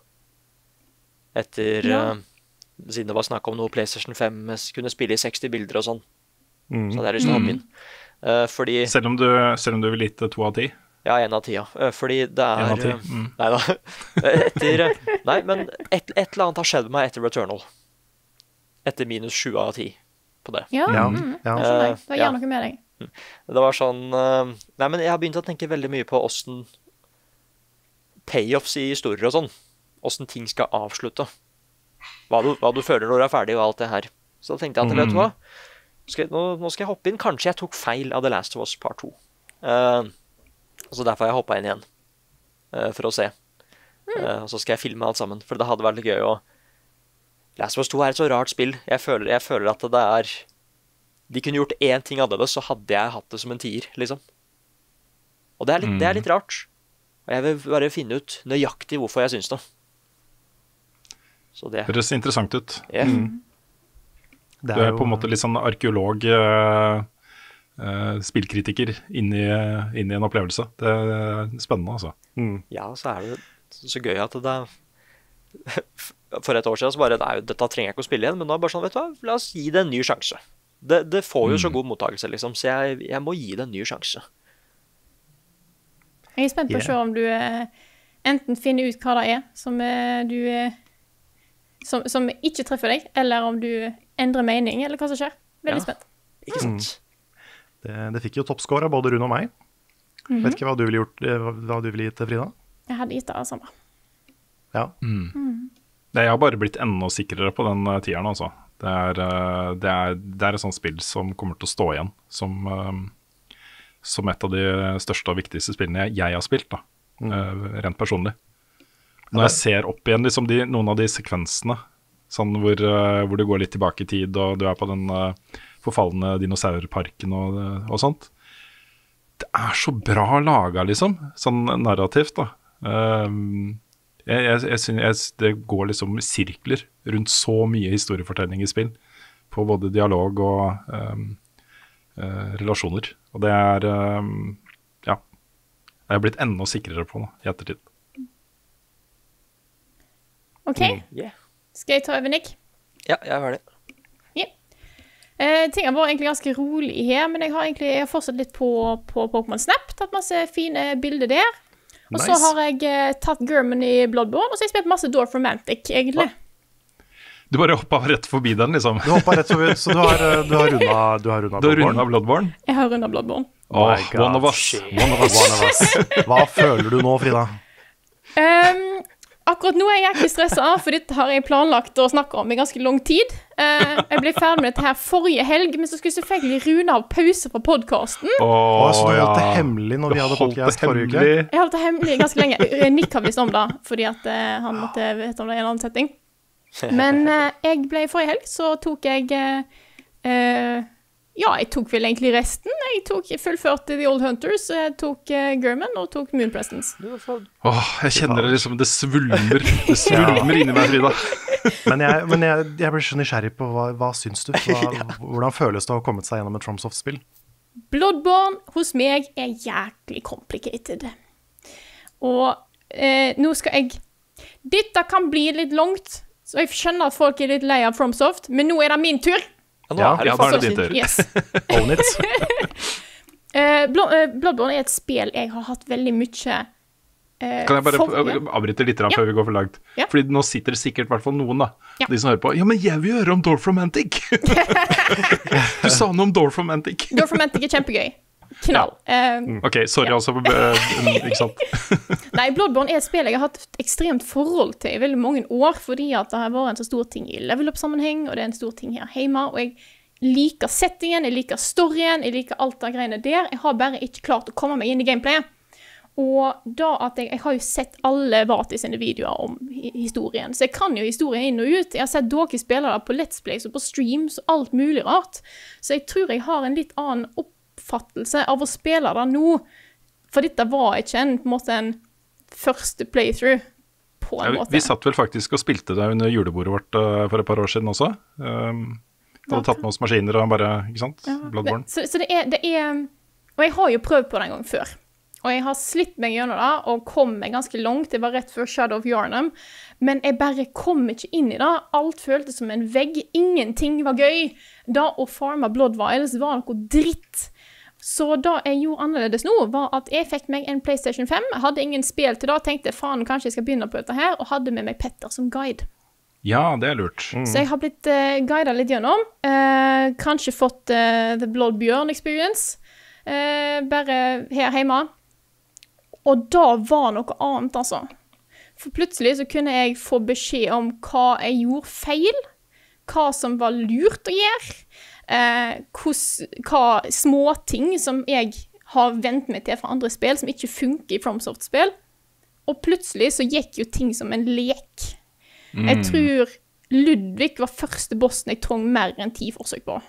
Siden det var snakk om noe PlayStation 5 kunne spille i 60 bilder og sånn. Så hadde jeg lyst til å hoppe inn. Fordi, selv om du vil gitt 2 av 10? ja, 1 av 10, ja. Fordi det er 1 av 10. Neida. Nei, men et eller annet har skjedd meg etter Returnal. Etter minus 7 av 10 på det. Ja, Ja, skjønner jeg. Det gjør noe med deg. Det var sånn nei, men jeg har begynt å tenke veldig mye på hvordan payoffs i historier og sånn. Hvordan ting skal avslutte. Hva du føler når du er ferdig og alt det her. Så da tenkte jeg at, vet du hva? Nå skal jeg hoppe inn. Kanskje jeg tok feil av The Last of Us Part 2. Så derfor har jeg hoppet inn igjen. For å se. Og så skal jeg filme alt sammen. For det hadde vært litt gøy å Last of Us 2 er et så rart spill. Jeg føler at det er de kunne gjort én ting annerledes, så hadde jeg hatt det som en 10er, liksom. Og det er litt rart. Og jeg vil bare finne ut nøyaktig hvorfor jeg synes det. Så det Høres interessant ut. Yeah. Du er på en måte litt sånn arkeolog, spillkritiker inni en opplevelse. Det er spennende, altså. Ja, så er det så gøy at det er for et år siden så bare, dette trenger jeg ikke å spille igjen, men nå er det bare sånn, vet du hva, la oss gi det en ny sjanse. Det får jo så god mottakelse, liksom, så jeg må gi det en ny sjanse. Jeg er spent på å se om du enten finner ut hva det er som ikke treffer deg, eller om du endrer mening, eller hva som skjer. Veldig spent. Ikke sant? Det fikk jo toppscore av både Rune og meg. Vet ikke hva du ville gjort, hva du ville gitt, Frida? Jeg hadde gitt det samme. Ja. Jeg har bare blitt enda sikrere på den 10'eren, altså. Det er et sånt spill som kommer til å stå igjen som et av de største og viktigste spillene jeg har spilt, da. Rent personlig. Når jeg ser opp igjen liksom noen av de sekvensene, sånn hvor du går litt tilbake i tid, og du er på den forfallende dinosaurparken og sånt. Det er så bra laget, liksom, sånn narrativt, da. Jeg synes det går liksom sirkler rundt så mye historiefortelling i spill, på både dialog og relasjoner. Og det er ja, jeg er blitt enda sikrere på nå, i ettertid. Ok, Yeah. skal jeg ta over, Nick? Ja, jeg er ferdig. Ting har vært egentlig ganske rolig her, men jeg har fortsatt litt på Pokémon Snap, tatt masse fine bilder der. Og så har jeg tatt German i Bloodborne, og så har jeg spilt masse Dwarf Romantic, egentlig. Du bare hoppet rett forbi den, liksom. Du hoppet rett forbi, så du har rundet Du har rundet Bloodborne? Jeg har rundet Bloodborne. One of us. Hva føler du nå, Frida? Akkurat nå er jeg ikke stresset, for dette har jeg planlagt å snakke om i ganske lang tid. Jeg ble ferdig med dette her forrige helg, men så skulle selvfølgelig Rune ha pause fra podcasten. Så du holdt det hemmelig når vi hadde podcast forrige uke? Jeg holdt det hemmelig ganske lenge. Nick har visst om det, fordi at han måtte vite om det i en annen setting. Men jeg ble forrige helg, så tok jeg... jeg tok vel egentlig resten. Jeg fullførte The Old Hunters, jeg tok German og tok Moon Presence. Jeg kjenner det liksom, det svulmer inni meg, Frida. Men jeg blir så nysgjerrig på hva syns du? Hvordan føles det å ha kommet seg gjennom et FromSoft-spill? Bloodborne hos meg er jæklig complicated. Og nå skal jeg... Dette kan bli litt langt, så jeg skjønner at folk er litt lei av FromSoft, men nå er det min tur. Ja, da er det din tur. Yes. Own it. Bloodborne er et spill jeg har hatt veldig mye Kan jeg bare avbryte litt før vi går for langt? Ja. Fordi nå sitter det sikkert i hvert fall noen da, de som hører på. Ja, men jeg vil høre om Dorfromantic. Du sa noe om Dorfromantic. Dorfromantic er kjempegøy. Knall. Ok, sorry altså, ikke sant? Nei, Bloodborne er et spill jeg har hatt et ekstremt forhold til i veldig mange år, fordi at det har vært en så stor ting i level-up-sammenheng, og det er en stor ting her hjemme, og jeg liker settingen, jeg liker storyen, jeg liker alt det greiene der. Jeg har bare ikke klart å komme meg inn i gameplayet. Og da at jeg har jo sett alle Vati sine videoer om historien, så jeg kan jo historien inn og ut. Jeg har sett dere spille det på Let's Plays og på streams og alt mulig rart. Så jeg tror jeg har en litt annen oppfattelse av å spille det nå. For dette var ikke på en måte en første playthrough på en måte. Vi satt vel faktisk og spilte det under julebordet vårt for et par år siden også. Hadde tatt med oss maskiner og bare, ikke sant? Bloodborne. Så det er, og jeg har jo prøvd på det en gang før. Og jeg har slitt meg gjennom det, og kom meg ganske langt. Det var rett før Shadow of Yharnam. Men jeg bare kom ikke inn i det. Alt føltes som en vegg. Ingenting var gøy. Da å farme Blood Vials var noe dritt. Så da jeg gjorde annerledes nå, var at jeg fikk meg en PlayStation 5. Jeg hadde ingen spill til da, tenkte faen, kanskje jeg skal begynne på dette her, og hadde med meg Petter som guide. Ja, det er lurt. Så jeg har blitt guidet litt gjennom. Kanskje fått The Bloodborne Experience. Bare her hjemme. Og da var noe annet, altså. For plutselig så kunne jeg få beskjed om hva jeg gjorde feil, hva som var lurt å gjøre, hva småting som jeg har vent meg til fra andre spill, som ikke funker i FromSoft-spill. Og plutselig så gikk jo ting som en lek. Jeg tror Ludvig var første bossen jeg trong mer enn 10 forsøk på.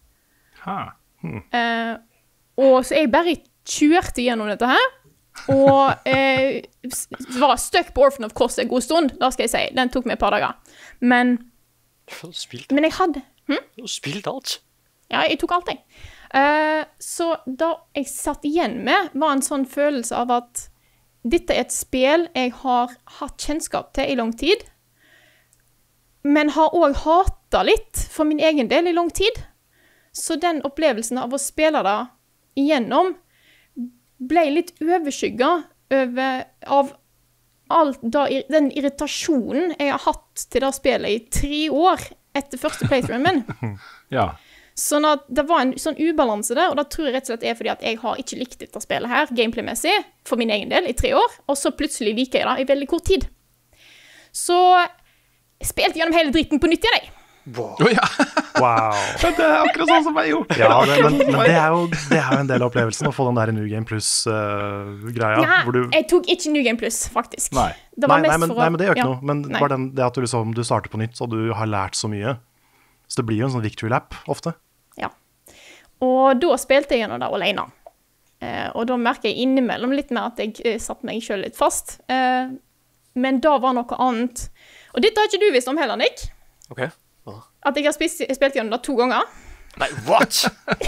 Og så jeg bare kjørte gjennom dette her, og var stuck på Orphan of Kos en god stund, da skal jeg si. Den tok meg et par dager. Men jeg hadde... Du har spilt alt. Ja, jeg tok alt, jeg. Så da jeg satt igjen med, var en sånn følelse av at dette er et spill jeg har hatt kjennskap til i lang tid, men har også hatet litt for min egen del i lang tid. Så den opplevelsen av å spille det igjennom ble litt overskygget av alt den irritasjonen jeg har hatt til det spillet i 3 år etter første playthroughen min. Ja. Sånn at det var en sånn ubalanse der, og det tror jeg rett og slett er fordi at jeg har ikke likt dette spillet her, gameplaymessig, for min egen del, i 3 år, og så plutselig liker jeg det i veldig kort tid. Så jeg spilte gjennom hele dritten på nytt igjen, jeg. Wow. Oh, ja. Wow. Det er akkurat sånn som jeg gjorde. Ja, men det er jo en del av opplevelsen å få den der New Game Plus-greia. Nei, jeg tok ikke New Game Plus, faktisk. Nei, men det gjør ikke noe. Men bare det at du starter på nytt, og du har lært så mye. Så det blir jo en sånn victory lap, ofte. Ja. Og da spilte jeg gjennom det alene. Og da merker jeg innimellom litt mer at jeg satte meg selv litt fast. Men da var noe annet. Og dette har ikke du visst om heller, Nick. Ok. At jeg har spilt gjennom det 2 ganger. Nei, what?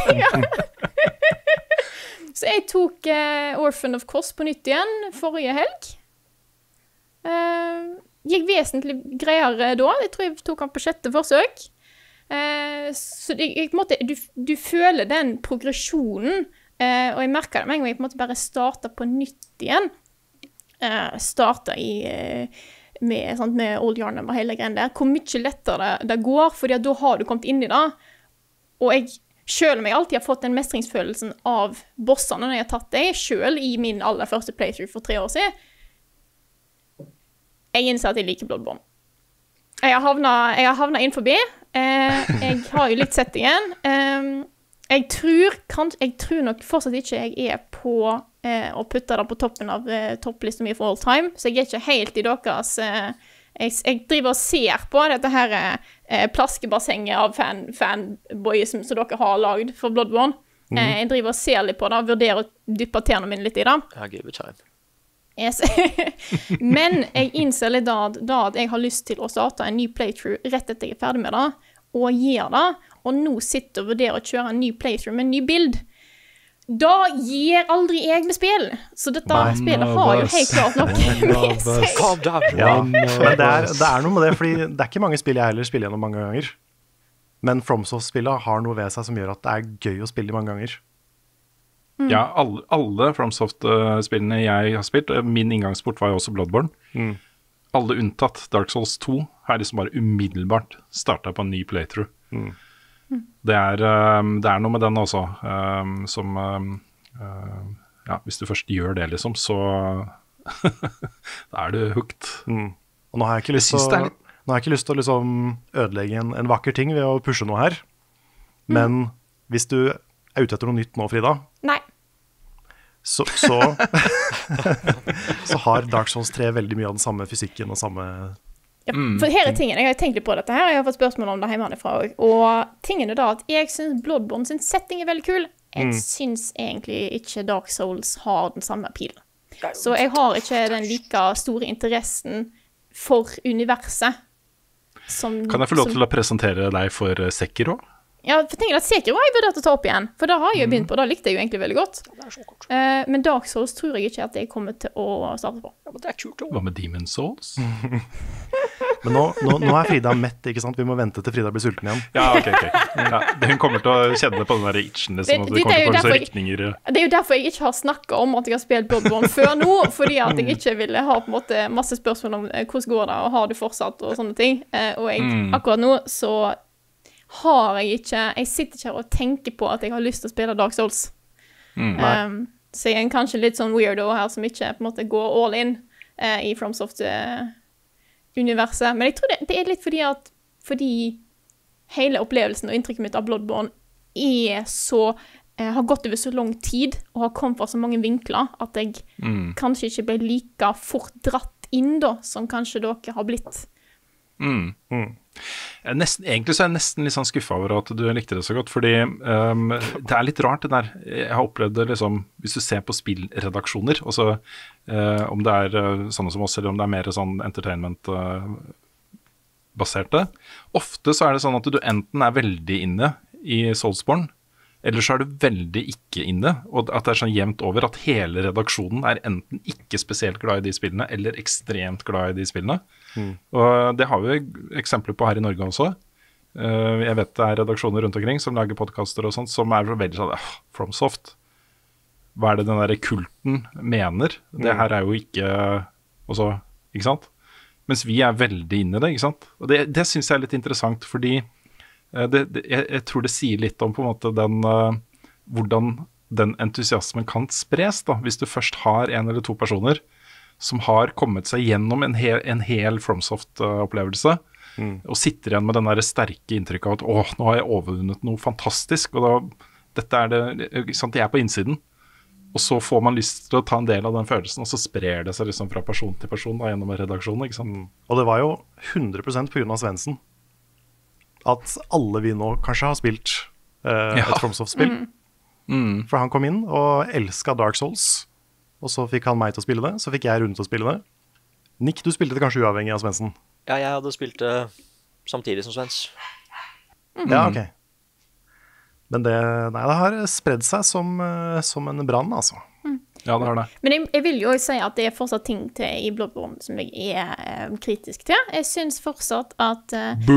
Så jeg tok Orphan of Kos på nytt igjen forrige helg. Gikk vesentlig greiere da. Jeg tror jeg tok han på 6. forsøk. Så på en måte, du føler den progresjonen, og jeg merker det med en gang jeg på en måte bare starter på nytt igjen. Starter med Old Yharnam og hele greien der. Hvor mye lettere det går, fordi da har du kommet inn i det. Og jeg, selv om jeg alltid har fått den mestringsfølelsen av bossene når jeg har tatt det, selv i min aller første playthrough for 3 år siden, Jeg innser at jeg liker Bloodborne. Jeg har havnet inn forbi. Jeg har jo litt settingen. Jeg tror nok fortsatt ikke jeg er på å putte det på toppen av topplisten min for all time, så jeg er ikke helt i deres... Jeg driver og ser på dette her plaskebassenget av fanboys som dere har laget for Bloodborne. Jeg driver og ser litt på det, og vurderer å dyppe tærne mine litt i det. I give it time. Yes. Men jeg innser litt da at jeg har lyst til å starte en ny playthrough rett etter jeg er ferdig med det, og gir det, og nå sitter og vurderer å kjøre en ny playthrough med en ny bild. Da gir aldri jeg med spill. Så dette spillet har jo helt klart noe med seg. Ja, men det er noe med det, fordi det er ikke mange spill jeg heller spiller gjennom mange ganger. Men FromSoft-spillet har noe ved seg som gjør at det er gøy å spille mange ganger. Ja, alle FromSoft-spillene jeg har spilt, min inngangsport var jo også Bloodborne. Alle unntatt Dark Souls 2 har liksom bare umiddelbart startet på en ny playthrough. Det er noe med den også, som hvis du først gjør det liksom, så da er du hooked. Og nå har jeg ikke lyst til å liksom ødelegge en vakker ting ved å pushe noe her. Men hvis du er ute etter noe nytt nå, Frida, Nei. Så har Dark Souls 3 veldig mye av den samme fysikken og samme... Ja, for her er tingen, jeg har tenkt litt på dette her, jeg har fått spørsmål om det hjemmefra også, og tingen er da at jeg synes Bloodborne sin setting er veldig kul. Jeg synes egentlig ikke Dark Souls har den samme appealen. Så jeg har ikke den like store interessen for universet. Kan jeg få lov til å presentere deg for Sekiro? Ja, for tingen er at Sekiro har jeg vurdert å ta opp igjen, for da har jeg jo begynt på, da likte jeg jo egentlig veldig godt. Men Dark Souls tror jeg ikke at jeg kommer til å starte på. Ja, men det er kult også. Hva med Demon Souls? Men nå er Frida mett, ikke sant? Vi må vente til Frida blir sulten igjen. Ja, ok. Ja, hun kommer til å kjenne på den der itchen, liksom, det kommer til å få så rykninger. Det er jo derfor jeg ikke har snakket om at jeg har spilt Bloodborne før nå, fordi at jeg ikke ville ha på en måte masse spørsmål om hvordan går det, og har du fortsatt, og sånne ting. Og akkurat nå så har jeg sitter ikke her og tenker på at jeg har lyst til å spille Dark Souls. Så jeg er kanskje litt sånn weirdo her som ikke på en måte går all in i FromSoft-universet. Men jeg tror det er litt fordi hele opplevelsen og inntrykket mitt av Bloodborne har gått over så lang tid og har kommet fra så mange vinkler at jeg kanskje ikke ble like fort dratt inn da, som kanskje dere har blitt. Egentlig så er jeg nesten litt sånn skuffet over at du likte det så godt, fordi det er litt rart det der. Jeg har opplevd det liksom, hvis du ser på spillredaksjoner, også, om det er sånne som oss, eller om det er mer sånn entertainment-baserte. Ofte så er det sånn at du enten er veldig inne i Soulsborne, eller så er du veldig ikke inne, og at det er sånn jevnt over at hele redaksjonen er enten ikke spesielt glad i de spillene, eller ekstremt glad i de spillene. Og det har vi eksempler på her i Norge også. Jeg vet det er redaksjoner rundt omkring som lager podcaster og sånt, som er veldig sånn, FromSoft, hva er det den der kulten mener? Det her er jo ikke, også, ikke sant? Mens vi er veldig inne i det, ikke sant? Og det synes jeg er litt interessant, fordi jeg tror det sier litt om på en måte hvordan den entusiasmen kan spres da, hvis du først har en eller to personer som har kommet seg gjennom en hel FromSoft-opplevelse, og sitter igjen med den der sterke inntrykket av at nå har jeg overvunnet noe fantastisk, og dette er det, ikke sant, jeg er på innsiden. Og så får man lyst til å ta en del av den følelsen, og så sprer det seg liksom fra person til person da, gjennom redaksjonen, ikke sant? Og det var jo 100% på grunn av Svendsen at alle vi nå kanskje har spilt et FromSoft-spill. For han kom inn og elsket Dark Souls, og så fikk han meg til å spille det, så fikk jeg Rune til å spille det. Nick, du spilte det kanskje uavhengig av Svendsen? Ja, jeg hadde spilt det samtidig som Svens. Ja, ok. Men det har spredd seg som en brann, altså. Ja, det har det. Men jeg vil jo si at det er fortsatt ting i Bloodborne som jeg er kritisk til. Jeg synes fortsatt at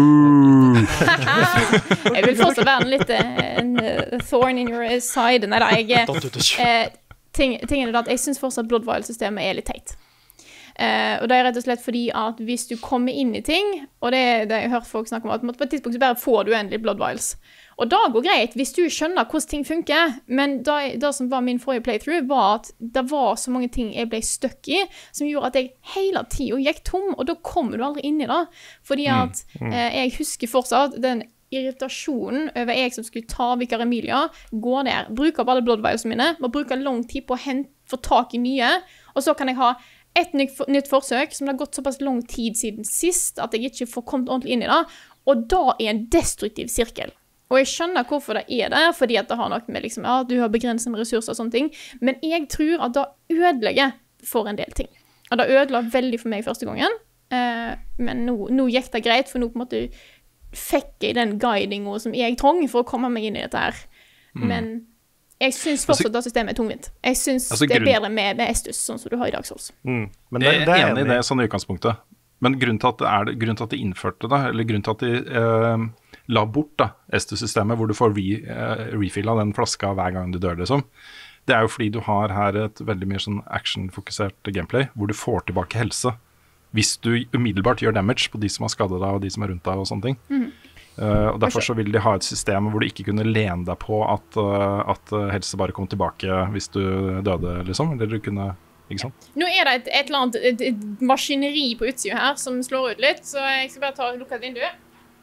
jeg vil fortsatt være en thorn in your side. Nei da, tingen er at jeg synes fortsatt Blood Vial-systemet er litt teit. Og det er rett og slett fordi at hvis du kommer inn i ting, og det jeg har hørt folk snakke om, at på et tidspunkt så bare får du endelig blood vials. Og da går greit, hvis du skjønner hvordan ting funker, men det som var min forrige playthrough, var at det var så mange ting jeg ble stuck i, som gjorde at jeg hele tiden gikk tom, og da kommer du aldri inn i det. Fordi at jeg husker fortsatt den irritasjonen over jeg som skulle ta Vikar Emilia, går der, bruker opp alle blood vialsene mine, må bruke lang tid på å få tak i nye, og så kan jeg ha et nytt forsøk, som det har gått såpass lang tid siden sist, at jeg ikke får kommet ordentlig inn i det, og da er en destruktiv sirkel. Og jeg skjønner hvorfor det er der, fordi at det har noe med liksom, ja, du har begrenset med ressurser og sånne ting, men jeg tror at det ødelegger for en del ting. Og det ødela veldig for meg første gangen, men nå gikk det greit, for nå på en måte fikk jeg den guidingen som jeg trang for å komme meg inn i dette her. Men jeg synes fortsatt at systemet er tungvint. Jeg synes det er bedre med Estus, sånn som du har i Dark Souls. Men jeg er enig i det sånn i utgangspunktet. Men grunnen til at de innførte det, eller grunnen til at de la bort da, Estus-systemet, hvor du får refill av den flaska hver gang du dør, liksom. Det er jo fordi du har her et veldig mye sånn action-fokusert gameplay, hvor du får tilbake helse. Hvis du umiddelbart gjør damage på de som har skadet deg, og de som er rundt deg og sånne ting. Og derfor så vil de ha et system hvor du ikke kunne lene deg på at helse bare kom tilbake hvis du døde, liksom. Eller du kunne... Ikke sant? Nå er det et eller annet et maskineri på utsiden her som slår ut litt, så jeg skal bare lukke et vindu.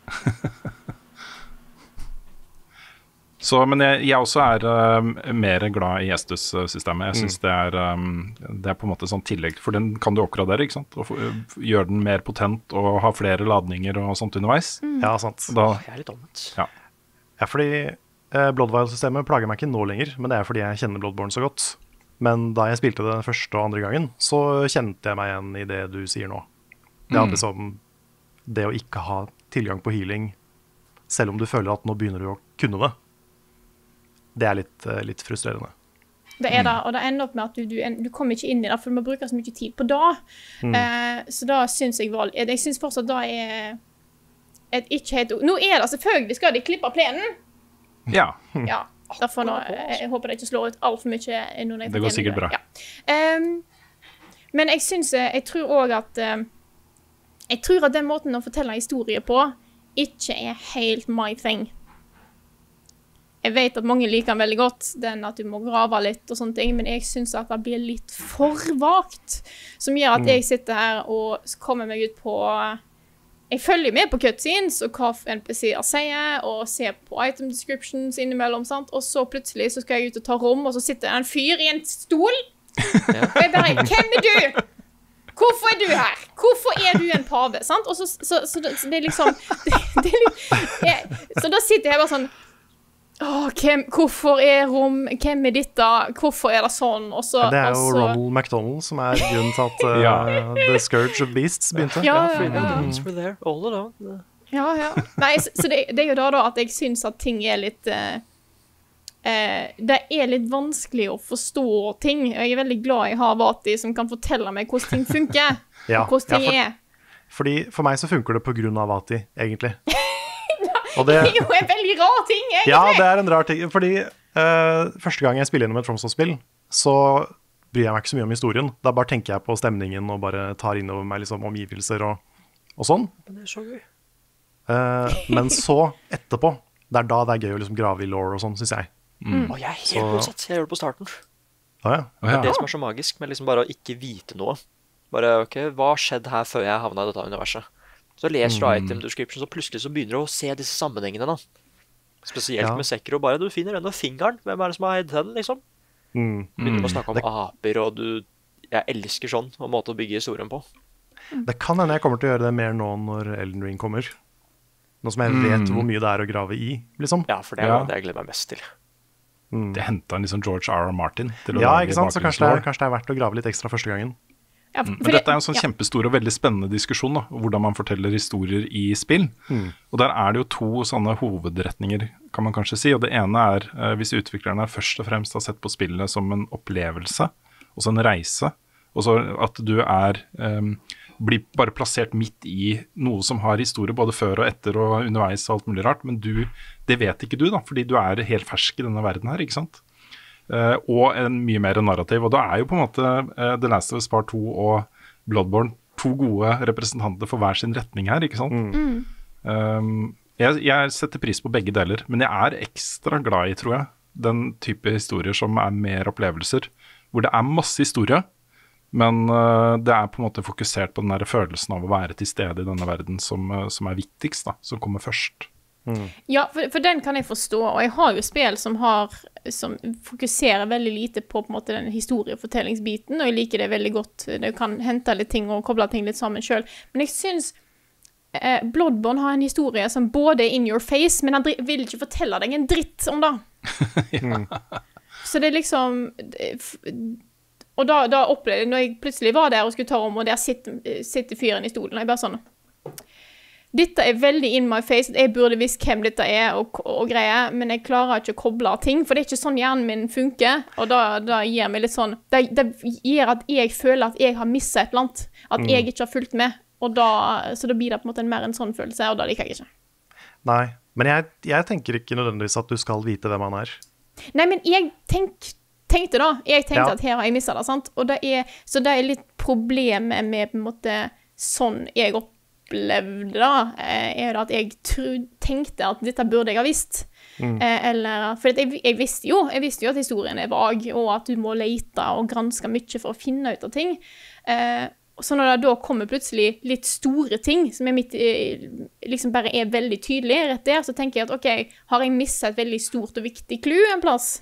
Men jeg også mer glad i Estus-systemet. Jeg synes det er på en måte sånn tillegg, for den kan du oppgradere, ikke sant? Og gjøre den mer potent og ha flere ladninger og sånt underveis. Ja, sant. Jeg er litt omvendt. Ja, fordi Blood Vial-systemet plager meg ikke nå lenger, men det er fordi jeg kjenner Bloodborne så godt. Men da jeg spilte det første og andre gangen, så kjente jeg meg igjen i det du sier nå. Det er liksom det å ikke ha tilgang på healing, selv om du føler at nå begynner du å kunne det. Det er litt frustrerende. Det er det, og det ender opp med at du kommer ikke inn i det, for du må bruke så mye tid på det. Så da synes jeg synes fortsatt da er et ikke helt... Nå er det selvfølgelig, skal de klippe plenen? Ja. Ja. Derfor jeg håper det ikke slår ut alt for mye. Det går sikkert bra. Ja. Men jeg tror også at den måten å fortelle historie på ikke er helt my thing. Jeg vet at mange liker den veldig godt, den at du må grave litt og sånne ting, men jeg synes at det blir litt for vagt, som gjør at jeg sitter her og kommer meg ut på... Jeg følger med på cutscenes og hva NPC-er sier, og ser på item descriptions innimellom, sant? Og så plutselig så skal jeg ut og ta rom, og så sitter det en fyr i en stol. Og jeg bare, hvem er du? Hvorfor er du her? Hvorfor er du en pave? Sant? Og så det er liksom... Så da sitter jeg bare sånn... hvorfor er hvem er dette? Hvorfor er det sånn? Det er jo Ronald McDonald som er grunnen til at The Scourge of Beasts begynte. Nei, så det er jo da at jeg synes at ting er litt det er litt vanskelig å forstå ting. Jeg er veldig glad jeg har Vati som kan fortelle meg hvordan ting funker. Hvordan ting er. Fordi for meg så funker det på grunn av Vati, egentlig. Det er jo en veldig rar ting, egentlig. Ja, det er en rar ting. Fordi første gang jeg spiller gjennom et FromSoft-spill, så bryr jeg meg ikke så mye om historien. Da bare tenker jeg på stemningen og bare tar innover meg liksom omgivelser og sånn. Men det er så gøy. Men så, etterpå, det er da det er gøy å liksom grave i lore og sånn, synes jeg. Og jeg er helt motsatt. Jeg gjør det på starten. Det er det som er så magisk, med liksom bare å ikke vite noe. Bare, ok, hva har skjedd her før jeg havnet i dette universet? Så leser du item description, så plutselig så begynner du å se disse sammenhengene da. Spesielt med Sekiro, bare du finner denne fingeren. Hvem er det som har hedd den, liksom? Begynner å snakke om aper, og jeg elsker sånn, og måte å bygge historien på. Det kan hende jeg kommer til å gjøre det mer nå når Elden Ring kommer. Nå som jeg vet hvor mye det er å grave i, liksom. Ja, for det er det jeg gleder meg mest til. Det hentet en liksom George R. Martin til å lage ikke sant? Så kanskje det er verdt å grave litt ekstra første gangen. Ja, men dette er en sånn kjempestor og veldig spennende diskusjon da, hvordan man forteller historier i spill. Og der er det jo to sånne hovedretninger, kan man kanskje si. Og det ene er hvis utviklerne først og fremst har sett på spillet som en opplevelse, og så en reise, og så at du blir bare plassert midt i noe som har historie både før og etter og underveis og alt mulig rart, men det vet ikke du da, fordi du er helt fersk i denne verden her, ikke sant? Og en mye mer narrativ, og da er jo på en måte The Last of Us Part 2 og Bloodborne. 2 gode representanter for hver sin retning her, ikke sant? Jeg setter pris på begge deler, men jeg er ekstra glad i, tror jeg, den type historier som er mer opplevelser, hvor det er masse historie, men det er på en måte fokusert på den der følelsen av å være til stede i denne verden som er viktigst, da, som kommer først. Ja, for den kan jeg forstå, og jeg har jo spill som fokuserer veldig lite på en måte den historiefortellingsbiten, og jeg liker det veldig godt. Du kan hente litt ting og koble ting litt sammen selv. Men jeg synes Bloodborne har en historie som både er in your face, men han vil ikke fortelle deg en dritt om det. Så det er liksom... Og da opplevde jeg, når jeg plutselig var der og skulle ta om, og der sitter fyren i stolen, og jeg bare sånn... Dette er veldig in my face, jeg burde visst hvem dette er og greier, men jeg klarer ikke å koble ting, for det er ikke sånn hjernen min funker, og da gir meg litt sånn, det gjør at jeg føler at jeg har misset et eller annet, at jeg ikke har fulgt med, så da blir det på en måte mer en sånn følelse, og da liker jeg ikke. Nei, men jeg tenker ikke nødvendigvis at du skal vite hvem han er. Nei, men jeg tenkte at her har jeg misset det, sant? Så det er litt problemet med på en måte sånn jeg opplevde da, er det at jeg tenkte at dette burde jeg ha visst. For jeg visste jo at historien er vag, og at du må lete og granske mye for å finne ut av ting. Så når det da kommer plutselig litt store ting, som liksom bare er veldig tydelig rett der, så tenker jeg at ok, har jeg misset et veldig stort og viktig clue en plass?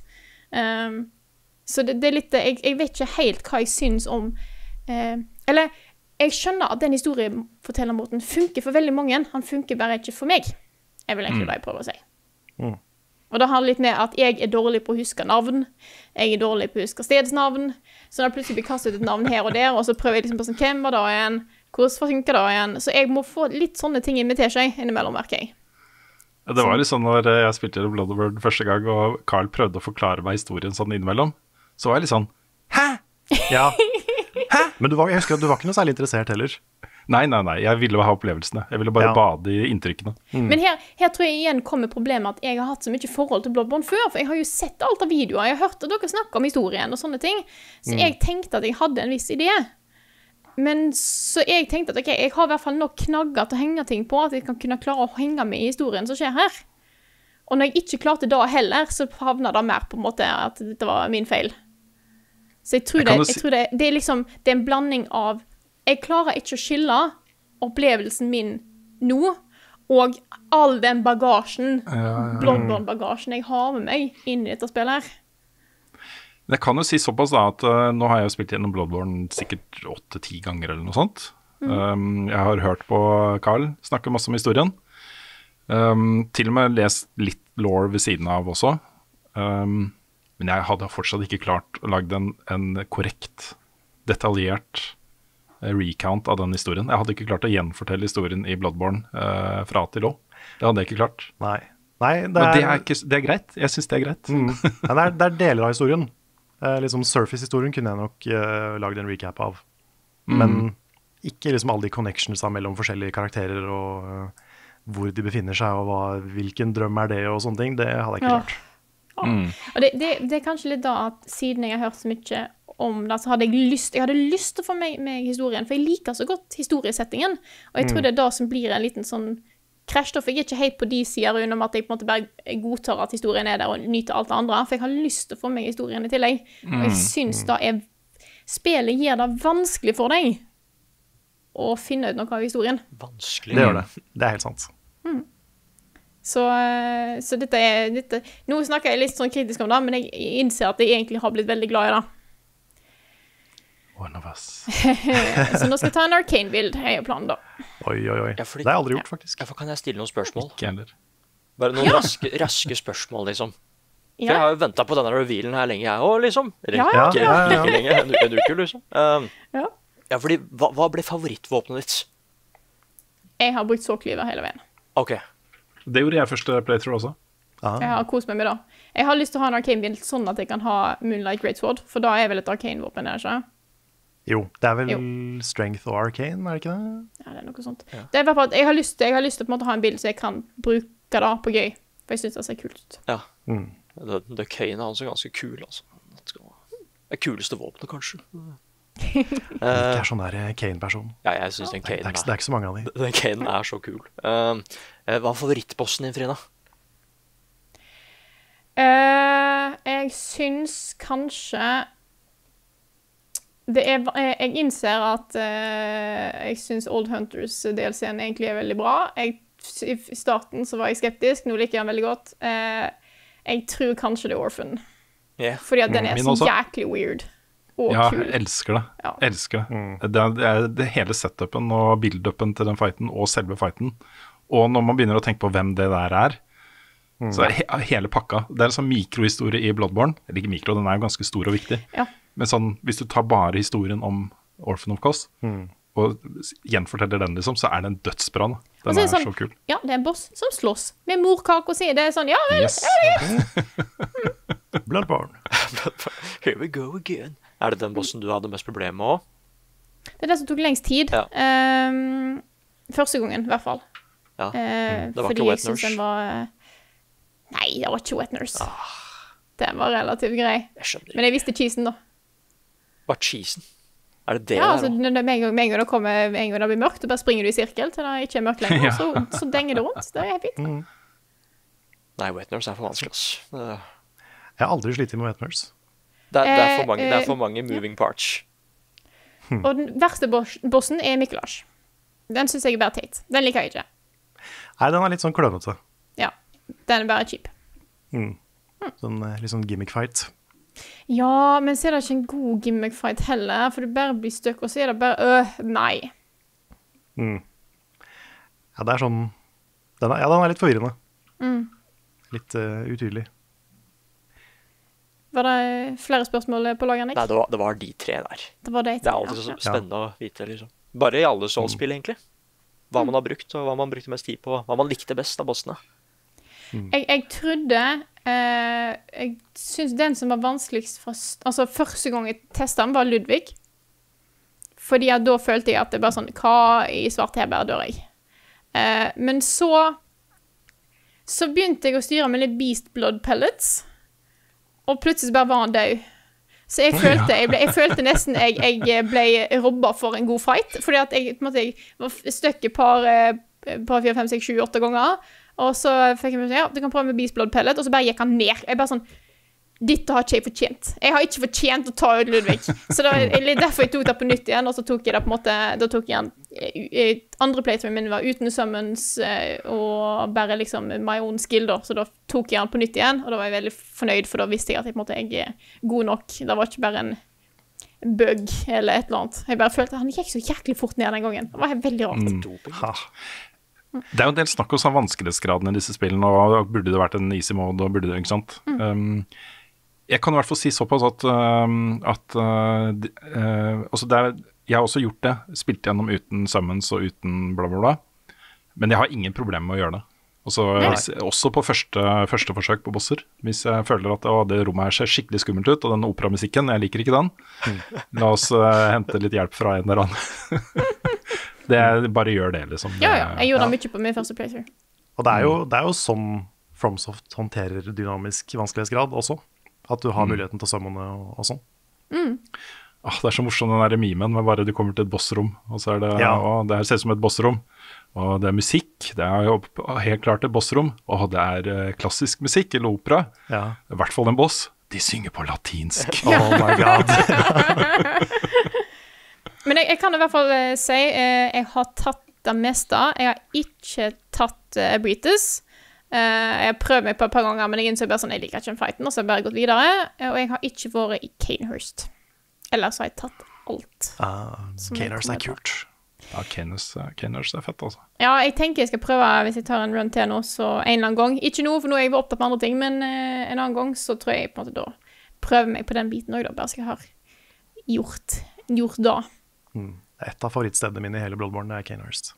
Så det er litt, jeg vet ikke helt hva jeg synes om, eller jeg skjønner at den historiefortellermåten funker for veldig mange, han funker bare ikke for meg. Jeg vil egentlig det jeg prøver å si. Og det handler litt med at jeg er dårlig på å huske navn, jeg er dårlig på å huske stedsnavn, så da plutselig blir kastet et navn her og der, og så prøver jeg liksom på sånn, hvem var det igjen? Hvordan funker det igjen? Så jeg må få litt sånne ting inn med til seg innimellom, merker jeg. Ja, det var litt sånn når jeg spilte Bloodborne første gang, og Carl prøvde å forklare meg historien sånn innimellom, så var jeg litt sånn, hæ? Ja. Hæ? Men jeg husker at du var ikke noe særlig interessert heller. Nei, jeg ville ha opplevelsene. Jeg ville bare bade i inntrykkene. Men her tror jeg igjen kommer problemet at jeg har hatt så mye forhold til Bloodborne før, for jeg har jo sett alt av videoer, jeg har hørt at dere snakker om historien og sånne ting, så jeg tenkte at jeg hadde en viss idé. Men så jeg tenkte at ok, jeg har i hvert fall nok knagger til å henge ting på, at jeg kan kunne klare å henge med i historien som skjer her. Og når jeg ikke klarte det heller, så havnet det mer på en måte at dette var min feil. Så jeg tror det er liksom, det er en blanding av, jeg klarer ikke å skille opplevelsen min nå, og all den bagasjen, Bloodborne-bagasjen jeg har med meg inn i dette spillet her. Jeg kan jo si såpass da, at nå har jeg jo spilt gjennom Bloodborne sikkert 8-10 ganger eller noe sånt. Jeg har hørt på Carl snakke masse om historien. Til og med lest litt lore ved siden av også. Men jeg hadde fortsatt ikke klart å lage en korrekt, detaljert recount av den historien. Jeg hadde ikke klart å gjenfortelle historien i Bloodborne fra A til Å. Det hadde jeg ikke klart. Nei, Men det er greit. Jeg synes det er greit. Ja, det er deler av historien. Liksom Surface-historien kunne jeg nok lagd en recap av. Men ikke liksom alle de connections mellom forskjellige karakterer og hvor de befinner seg, og hvilken drøm er det, og sånne ting. Det hadde jeg ikke klart. Og det er kanskje litt da at siden jeg har hørt så mye om det, så hadde jeg hadde lyst til å få med historien, for jeg liker så godt historiesettingen, og jeg tror det er da som blir en liten sånn krasj, for jeg er ikke helt på de sider om at jeg på en måte bare godtar at historien er der og nyter alt det andre, for jeg har lyst til å få med historien i tillegg, og jeg synes da spillet gir det vanskelig for deg å finne ut noe av historien. Vanskelig? Det gjør det. Det er helt sant. Så dette nå snakker jeg litt sånn kritisk om det, men jeg innser at jeg egentlig har blitt veldig glad i det. One of us. Så nå skal jeg ta en Arcane-bild, er jo planen da. Oi. Ja, det har jeg aldri gjort, faktisk. Derfor kan jeg stille noen spørsmål. Ikke heller. Bare noen raske spørsmål, liksom. For jeg har jo ventet på denne revealen her lenge, jeg også, liksom. Ikke lenge, en uke, liksom. Ja, fordi, hva ble favorittvåpenet ditt? Jeg har brukt såklyver hele veien. Ok. Det gjorde jeg første playthrough også. Jeg har kost meg med det. Jeg har lyst til å ha en Arcane-bild sånn at jeg kan ha Moonlight Greatsword, for da er vel et Arcane-våpen, er det ikke? Jo, det er vel Strength og Arcane, er det ikke det? Ja, det er noe sånt. Ja. Det er i hvert fall at jeg har lyst til på en måte ha en bild så jeg kan bruke det på gøy, for jeg synes det ser kult ut. Ja, det Arcane er altså ganske kul, altså. Det er kuleste våpenet, kanskje. Ikke sånn der Kane-person. Ja, jeg synes den Det Kanen er ikke så mange av de. Den Kanen er så kul. Hva er favorittbossen din, Frida? Jeg syns kanskje jeg innser at jeg syns Old Hunters DLC-en egentlig er veldig bra. I starten så var jeg skeptisk, nå liker jeg den veldig godt. Jeg tror kanskje det er Orphan. Yeah. Fordi at den er Min så også. jæklig weird og Ja, kul. jeg elsker det. Ja. Elsker det. Det er det hele setupen og build-upen til den fighten, og selve fighten. Og når man begynner å tenke på hvem det der er, så er det hele pakka. Det er en sånn mikrohistorie i Bloodborne. Eller ikke mikro, den er jo ganske stor og viktig. Ja. Men sånn, hvis du tar bare historien om Orphan of Kos, og gjenforteller den, liksom, så er den dødsbra. Da. Og Den så er er det sånn, så kul. Ja, det er en boss som slåss med morkake og sier det er sånn, ja vel, Yes. Bloodborne. Here we go again. Er det den bossen du hadde mest problemer med også? det er det som tok lengst tid. Ja. Første gangen, i hvert fall. Ja. Det var Fordi ikke jeg Wet synes Nurse. den var... Nei, det var ikke Wet Nurse. Den var relativt grei. Jeg skjønner ikke. Men jeg visste cheesen da. Bare cheesen. Er det det Ja, der altså, også? med en gang det kommer, en gang det blir mørkt, og bare springer du i sirkel til det ikke er mørkt lenger, Ja. så denger det rundt. Det er helt fint. Nei, Wet Nurse er for vanskelig, ass. Jeg har aldri slitt med Wet Nurse. Det er for mange moving parts. Og den verste bossen er Mikkelaj. Den synes jeg er bare teit. Den liker jeg ikke. Nei, den er litt sånn klønete. Ja, den er bare cheap. Sånn litt sånn gimmick-fight. Ja, men så er det ikke en god gimmick-fight heller, for du bare blir støkk, og så er det bare, nei. Ja, det er sånn den er litt forvirrende. Litt utydelig. Var det flere spørsmål på lager, Nick? Nei, det var de tre der. Det var det. Det er alltid så spennende å vite, liksom. Bare i alle Souls-spill, egentlig. Hva man har brukt, og hva man brukte mest tid på. Hva man likte best av bossene. Jeg trodde jeg synes den som var vanskeligst altså første gang jeg testet den var Ludvig, fordi at da følte jeg at det bare sånn, hva i svart her dør jeg? Men så begynte jeg å styre med litt Beast Blood Pellets, og plutselig bare var han død. Så jeg følte nesten jeg ble robbet for en god fight, fordi at jeg, på en måte, jeg var støkk et par 4, 5, 6, 7, 8 ganger, og så fikk jeg meg sånn, ja, du kan prøve med Beast Blood Pellet, og så bare gikk han ned. Jeg bare sånn, dette har ikke jeg fortjent. Jeg har ikke fortjent å ta ut Ludvig. Så det var derfor jeg tok det på nytt igjen, og så tok jeg det på en måte, da tok jeg den, andre playthrough min var uten summons, og bare liksom my own skill da, så da tok jeg den på nytt igjen, og da var jeg veldig fornøyd, for da visste jeg at jeg, på en måte, jeg er god nok. Det var ikke bare en bug, eller et eller annet. Jeg bare følte at han gikk så jæklig fort ned den gangen. Det var veldig rart. Ha. Det er jo en del snakk om vanskelighetsgraden i disse spillene, og burde det vært en easy mode, og burde det, ikke sant? Jeg kan i hvert fall si såpass at altså jeg har også gjort det, spilt gjennom uten summons og uten bla bla bla, men jeg har ingen problem med å gjøre det. Også på første forsøk på bosser, hvis jeg føler at det rommet her ser skikkelig skummelt ut, og den operamusikken, jeg liker ikke den. La oss hente litt hjelp fra en eller annen. Bare gjør det, liksom. Ja, jeg gjorde det mye på min første playthrough. Og det er jo sånn FromSoft håndterer dynamisk vanskelighetsgrad også. At du har muligheten til å summone og sånn. Det er så morsomt den der memen med bare du kommer til et bossrom, og så er det, det her ser ut som et bossrom, og det er musikk, det er jo helt klart et bossrom, og det er klassisk musikk eller opera, i hvert fall en boss, de synger på latinsk. Oh my god. Men jeg kan i hvert fall si, jeg har tatt det meste, jeg har ikke tatt Abritus. Jeg har prøvd meg på et par ganger, men jeg innså bare sånn, jeg liker ikke den fighten, og så har jeg bare gått videre, og jeg har ikke vært i Canehurst. Ellers har jeg tatt alt. Canehurst er kult. Ja, Canehurst er fett, altså. Ja, jeg tenker jeg skal prøve, hvis jeg tar en run til nå, så en eller annen gang. Ikke nå, for nå er jeg opptatt med andre ting, men en annen gang, så tror jeg på en måte da prøver meg på den biten også, da, bare skal jeg ha gjort da. Et av favorittstedene mine i hele Bloodborne er Canehurst.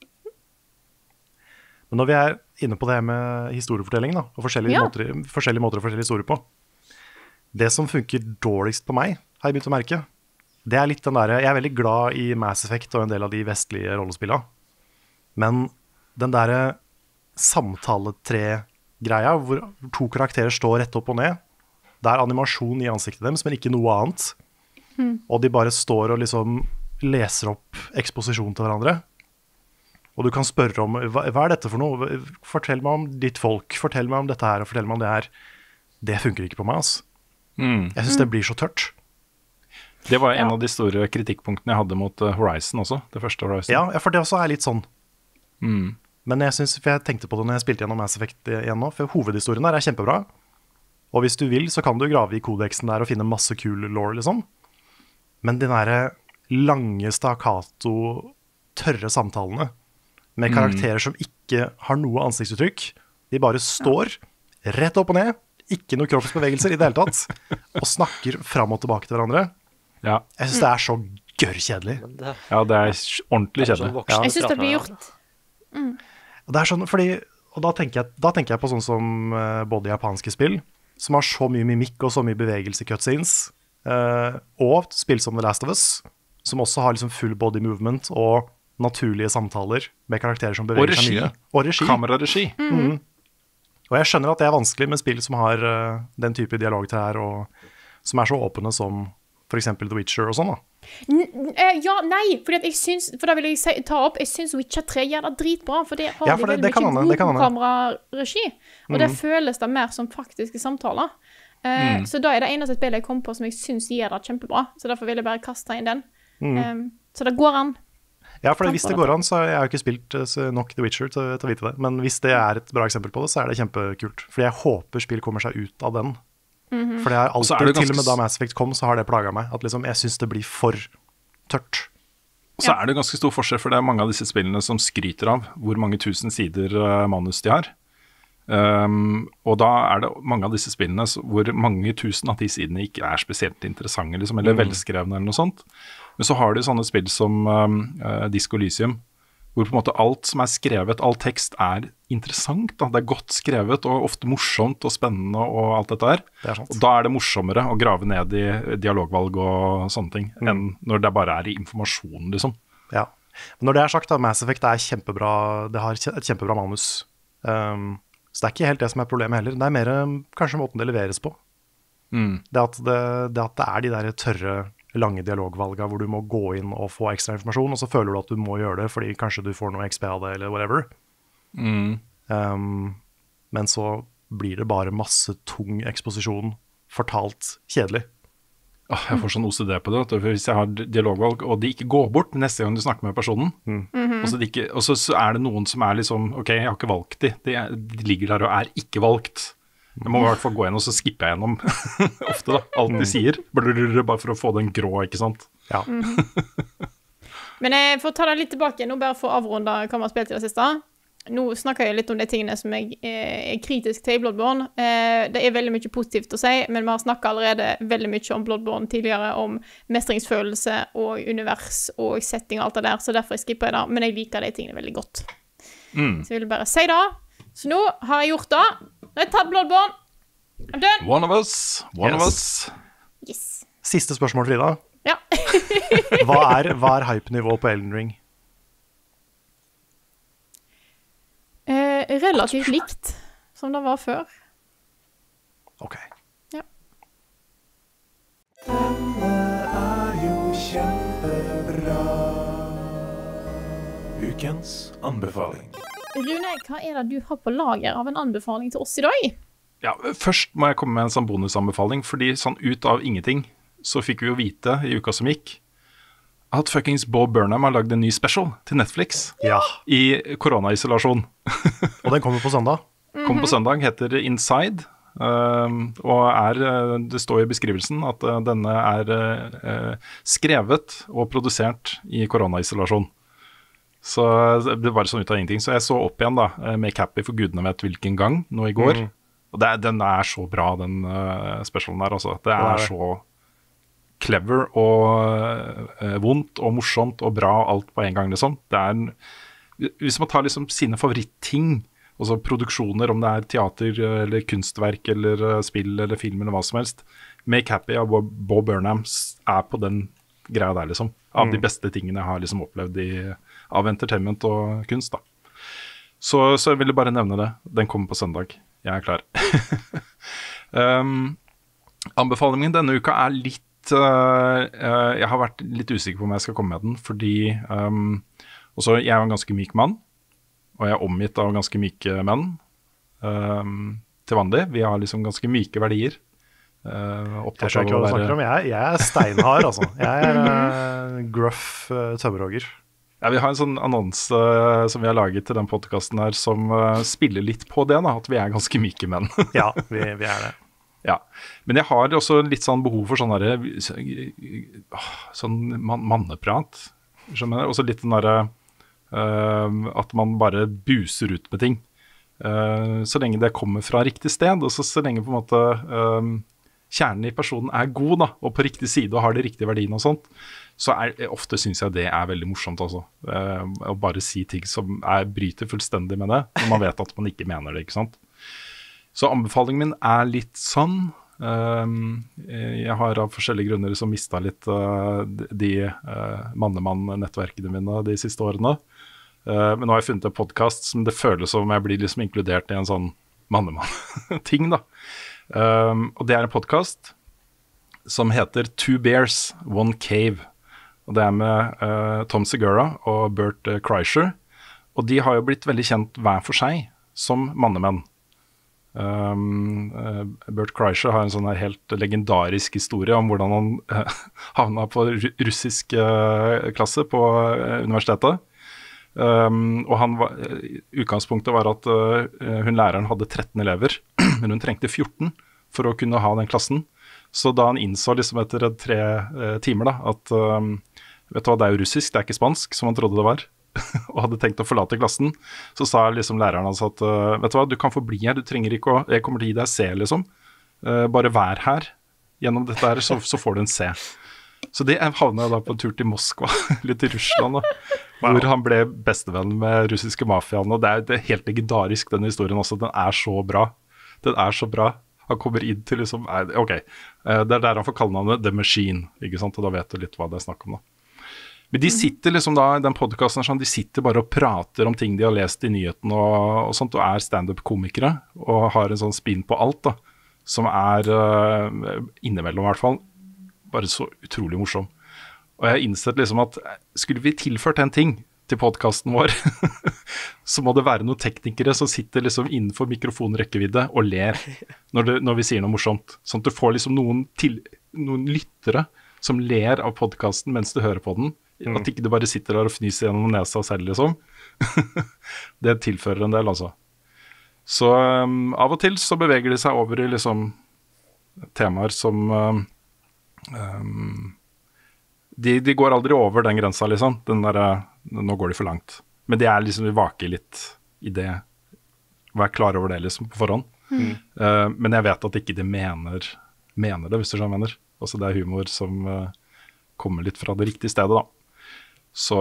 Men når vi er inne på det med historiefortelling da, og forskjellige måter å fortelle historie på, det som funker dårligst på meg, har jeg begynt å merke, det er litt den der, jeg er veldig glad i Mass Effect og en del av de vestlige rollespillene, men den der samtaletre-greia, hvor to karakterer står rett opp og ned, det er animasjon i ansiktet deres, men ikke noe annet. og de bare står og liksom leser opp eksposisjon til hverandre. Og du kan spørre om, hva er dette for noe? Fortell meg om ditt folk, fortell meg om dette her, og fortell meg om det her. Det funker ikke på meg, altså. Jeg synes det blir så tørt. Det var en av de store kritikkpunktene jeg hadde mot Horizon også, det første Horizon. Ja, for det også er litt sånn. Men jeg synes, for jeg tenkte på det når jeg spilte gjennom Mass Effect igjen nå, for hovedhistorien der er kjempebra. Og hvis du vil, så kan du grave i kodeksen der og finne masse kul lore, liksom. Men de der lange stakkato, tørre samtalene med karakterer som ikke har noe ansiktsuttrykk, de bare står rett opp og ned, ikke noen kroppsbevegelser i det hele tatt, og snakker fram og tilbake til hverandre. Ja. Jeg synes det er så gørrkjedelig. Ja, det er ordentlig kjedelig. Jeg synes det blir gjort. Og det er sånn, og da tenker jeg på sånn som både japanske spill, som har så mye mimikk og så mye bevegelse i cutscenes, og spill som The Last of Us, som også har liksom full body movement og naturlige samtaler med karakterer som beveger seg mye. Og regi. Kameraregi. Og jeg skjønner at det er vanskelig med spill som har den type dialog til her, og som er så åpne som for eksempel The Witcher og sånn da. Ja, nei, for da vil jeg ta opp, jeg synes Witcher 3 gjør det dritbra, for det har de veldig mye god kameraregi, og det føles da mer som faktiske samtaler. Så da er det eneste spillet jeg kom på som jeg synes gjør det kjempebra, så derfor vil jeg bare kaste inn den. Så det går an. Ja, for hvis det går an, så jeg har jo ikke spilt nok The Witcher til å vite det, men hvis det er et bra eksempel på det, så er det kjempekult, fordi jeg håper spill kommer seg ut av den. For det har alltid, til og med da Mass Effect kom, så har det plaget meg, at liksom, jeg synes det blir for tørt. Og så er det ganske stor forskjell, for det er mange av disse spillene som skryter av hvor mange tusen sider manus de har. Og da er det mange av disse spillene hvor mange tusen av de sidene ikke er spesielt interessante, liksom, eller velskrevne eller noe sånt. Men så har du sånne spill som Disco Elysium, hvor på en måte alt som er skrevet, all tekst er interessant. Da. Det er godt skrevet og ofte morsomt og spennende og alt dette her. Og da er det morsommere å grave ned i dialogvalg og sånne ting, enn når det bare er i informasjon, liksom. Ja, men når det er sagt da, Mass Effect er kjempebra, det har et kjempebra manus. Så det er ikke helt det som er problemet heller. Det er mer kanskje måten det leveres på. Det at det er de der tørre, lange dialogvalga hvor du må gå inn og få ekstra informasjon, og så føler du at du må gjøre det, fordi kanskje du får noe XP av det, eller whatever. Men så blir det bare masse tung eksposisjon, fortalt kjedelig. Jeg får sånn OCD på det, for hvis jeg har dialogvalg, og de ikke går bort neste gang du snakker med personen, og så er det noen som er liksom, ok, jeg har ikke valgt de ligger der og er ikke valgt. Jeg må i hvert fall gå igjen, og så skipper jeg gjennom ofte da, alt de sier, bare for å få den grå, ikke sant? Ja. Men jeg får ta det litt tilbake nå, bare for å avrunde hva man har spilt i det siste. Nå snakker jeg litt om de tingene som jeg er kritisk til i Bloodborne. Det er veldig mye positivt å si, men vi har snakket allerede veldig mye om Bloodborne tidligere, om mestringsfølelse og univers og setting og alt det der, så derfor skipper jeg det, men jeg liker de tingene veldig godt. Så jeg vil bare si det. Så nå har jeg gjort det. Nå har jeg tatt Bloodborne. I'm done. One of us. Yes. Siste spørsmål, Frida. Ja. Hva er hype-nivå på Elden Ring? Relativt likt som det var før. Ok. Ja. Denne er jo kjempebra. Ukens anbefaling. Rune, hva er det du har på lager av en anbefaling til oss i dag? Ja, først må jeg komme med en sånn bonusanbefaling, fordi sånn ut av ingenting, så fikk vi jo vite i uka som gikk, at fuckings Bob Burnham har lagd en ny special til Netflix i koronaisolasjon. Og den kommer på søndag? Kommer på søndag, heter Inside, og det står i beskrivelsen at denne er skrevet og produsert i koronaisolasjon. Så det var sånn ut av ingenting. Så jeg så opp igjen da, med Cappy for gudene vet hvilken gang, nå i går. Og den er så bra, den specialen der, altså. Det er så clever og vondt og morsomt og bra alt på en gang, liksom. Hvis man tar liksom sine favorittting, altså produksjoner, om det er teater eller kunstverk eller spill eller film eller hva som helst, Make Happy av Bob Burnham er på den greia der, liksom. Av de beste tingene jeg har liksom opplevd av entertainment og kunst, da. Så jeg ville bare nevne det. Den kommer på søndag. Jeg er klar. Anbefalingen denne uka er litt Jeg har vært litt usikker på om jeg skal komme med den, fordi også jeg er en ganske myk mann, og jeg er omgitt av ganske myke menn til vanlig. Vi har liksom ganske myke verdier. Jeg skjønner ikke hva du snakker om. Jeg er steinhard, altså. Jeg er gruff tømmerhogger. Ja, vi har en sånn annonse som vi har laget til den podcasten her, som spiller litt på det, da, at vi er ganske myke menn. Ja, vi er det. Ja, men jeg har også litt sånn behov for sånn manneprat, skjønner jeg? Også litt den derre at man bare buser ut med ting. Så lenge det kommer fra riktig sted, og så lenge på en måte kjernen i personen er god da, og på riktig side og har de riktige verdiene og sånt, så ofte synes jeg det er veldig morsomt altså. Å bare si ting som bryter fullstendig med det, når man vet at man ikke mener det, ikke sant? Så anbefalingen min er litt sånn. Jeg har av forskjellige grunner som mistet litt de mannemann-nettverkene mine de siste årene. Men nå har jeg funnet en podcast som det føles som jeg blir liksom inkludert i en sånn mannemann-ting da. Og det er en podcast som heter Two Bears, One Cave. Og det er med Tom Segura og Bert Kreischer. Og de har jo blitt veldig kjent hver for seg som mannemenn. Bert Kreischer har en sånn her helt legendarisk historie om hvordan han havna på russisk klasse på universitetet. Og utgangspunktet var at hun læreren hadde 13 elever, men hun trengte 14 for å kunne ha den klassen. Så da han innså liksom etter 3 timer da, at vet du hva, det er jo russisk, det er ikke spansk, som han trodde det var, og hadde tenkt å forlate klassen, så sa liksom læreren hans at vet du hva, du kan få bli her, du trenger ikke jeg kommer til å gi deg C liksom, bare vær her gjennom dette her, så får du en C. Så det havnet jeg da på en tur til Moskva, litt til Russland da, hvor han ble bestevenn med russiske mafiaen, og det er helt legendarisk den historien også, den er så bra, han kommer inn til liksom, ok, det er der han får kallenavnet The Machine, ikke sant, og da vet du litt hva det er snakk om da. Men de sitter liksom da, i den podcasten sånn, de sitter bare og prater om ting de har lest i nyheten og sånt, og er stand-up-komikere, og har en sånn spinn på alt da, som innimellom i hvert fall, bare så utrolig morsom. Og jeg har innsett liksom at, skulle vi tilført en ting til podcasten vår, så må det være noen teknikere som sitter liksom innenfor mikrofonrekkevidde og ler når vi sier noe morsomt. Sånn at du får liksom noen lyttere som ler av podcasten mens du hører på den, at ikke du bare sitter der og fnyser gjennom nesa selv, liksom. Det tilfører en del, altså. Så av og til så beveger de seg over i liksom temaer som de går aldri over den grensa, liksom. Den der, nå går de for langt. Men det er liksom, vi vaker litt i det, vær klar over det liksom på forhånd. Men jeg vet at ikke de mener det, hvis du skjønner mener. Altså det er humor som kommer litt fra det riktige stedet da. Så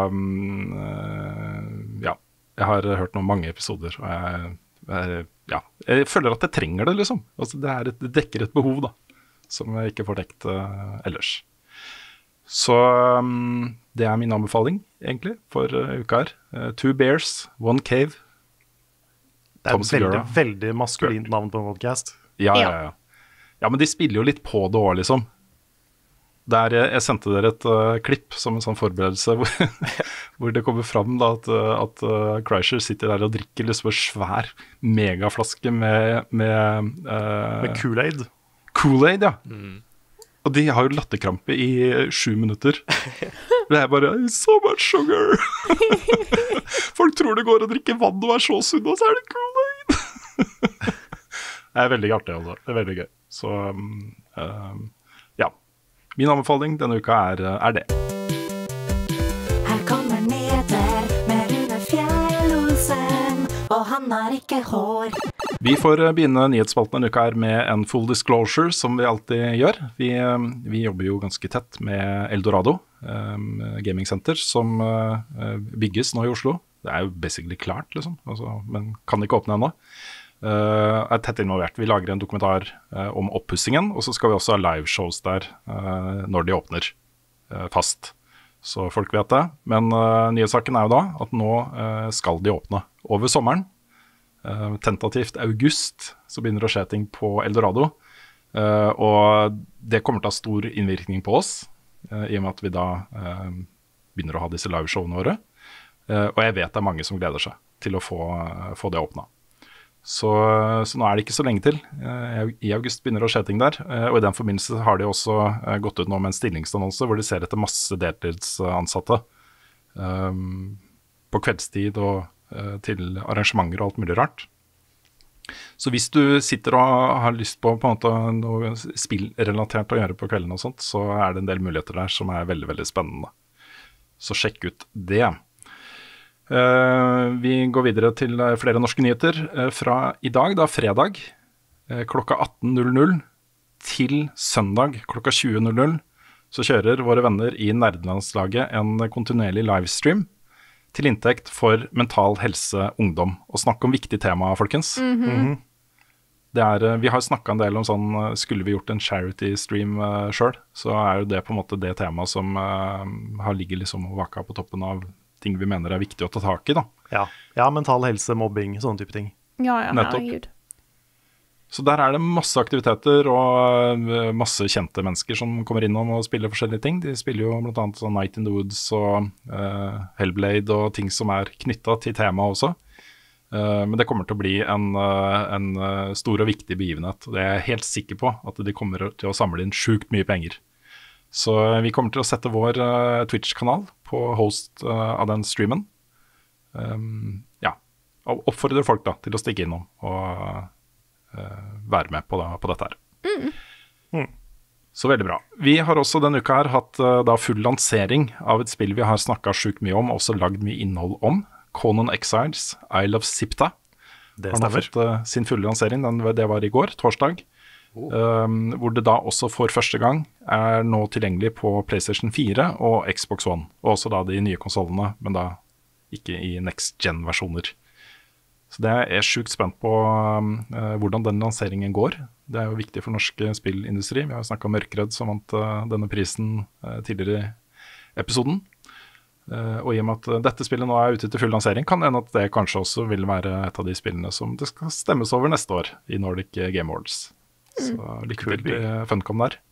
ja, jeg har hørt noen mange episoder, og jeg føler at jeg trenger det liksom. Altså det dekker et behov da, som jeg ikke får dekt ellers. Så det er min anbefaling egentlig for uka her. Two Bears, One Cave. Det er et veldig, veldig maskulint navn på en podcast. Ja, men de spiller jo litt på det også, liksom. Jeg sendte dere et klipp som en sånn forberedelse, hvor det kommer fram da, at Kreischer sitter der og drikker liksom en svær megaflaske med Kool-Aid. Kool-Aid, ja. Og de har jo latterkrampe i 7 minutter. Det er bare, so much sugar. Folk tror det går å drikke vann og er så sunn, og så er det Kool-Aid. Det er veldig artig, altså. Det er veldig gøy. Så, ja. Min anbefaling denne uka er det. Her kommer nyheter med Rune Fjell-Olsen, og han har ikke hår. Vi får begynne nyhetsspalten denne uka her med en full disclosure, som vi alltid gjør. Vi jobber jo ganske tett med Eldorado Gaming Center, som bygges nå i Oslo. Det er jo basically klart, liksom, altså, men kan ikke åpne ennå. Er tett involvert. Vi lager en dokumentar om oppussingen, og så skal vi også ha liveshows der når de åpner fast. Så folk vet det. Men nyhetssaken er jo da at nå skal de åpne over sommeren. Tentativt august så begynner det å skje ting på Eldorado. Og det kommer til å ha stor innvirkning på oss, i og med at vi da begynner å ha disse liveshowene våre. Og jeg vet det er mange som gleder seg til å få det åpna. Så nå er det ikke så lenge til. I august begynner det å skje ting der. Og i den forbindelse har de også gått ut nå med en stillingsannonse hvor de ser etter masse deltidsansatte på kveldstid og til arrangementer og alt mulig rart. Så hvis du sitter og har lyst på en måte noe spillrelatert å gjøre på kvelden og sånt, så er det en del muligheter der som er veldig, veldig spennende. Så sjekk ut det. Vi går videre til flere norske nyheter. Fra i dag, da fredag, klokka 18.00 til søndag klokka 20.00, så kjører våre venner i Nerdelandslaget en kontinuerlig livestream til inntekt for mental helse ungdom. Og snakk om viktig tema, folkens. Vi har snakket en del om sånn, skulle vi gjort en charity-stream selv, så er jo det på en måte det temaet som har ligget liksom og vaka på toppen av ting vi mener er viktig å ta tak i, da. Ja, mental helse, mobbing, sånne type ting. Ja, Nettopp. herregud. Så der er det masse aktiviteter og masse kjente mennesker som kommer innom og spiller forskjellige ting. De spiller jo blant annet sånn Night in the Woods og Hellblade og ting som er knyttet til temaet også. Men det kommer til å bli en stor og viktig begivenhet. Det er jeg helt sikker på, at de kommer til å samle inn sjukt mye penger. Så vi kommer til å sette vår Twitch-kanal på host av den streamen. Og oppfordrer folk da til å stikke innom og være med på dette her. Så veldig bra. Vi har også denne uka her hatt da full lansering av et spill vi har snakket sjukt mye om, og også lagd mye innhold om. Conan Exiles, Isle of Sipta. Det har nå fått sin fulle lansering, det var i går, torsdag. Hvor det da også for første gang er nå tilgjengelig på PlayStation 4 og Xbox One. Og også da de nye konsolene, men da ikke i next gen-versjoner. Så det er sjukt spent på hvordan den lanseringen går. Det er jo viktig for norsk spillindustri. Vi har jo snakket om Mørkredd som vant denne prisen tidligere i episoden. Og i og med at dette spillet nå er ute til full lansering, kan det hende at det kanskje også vil være et av de spillene som det skal stemmes over neste år i Nordic Game Awards. Så lykke til Funcom der.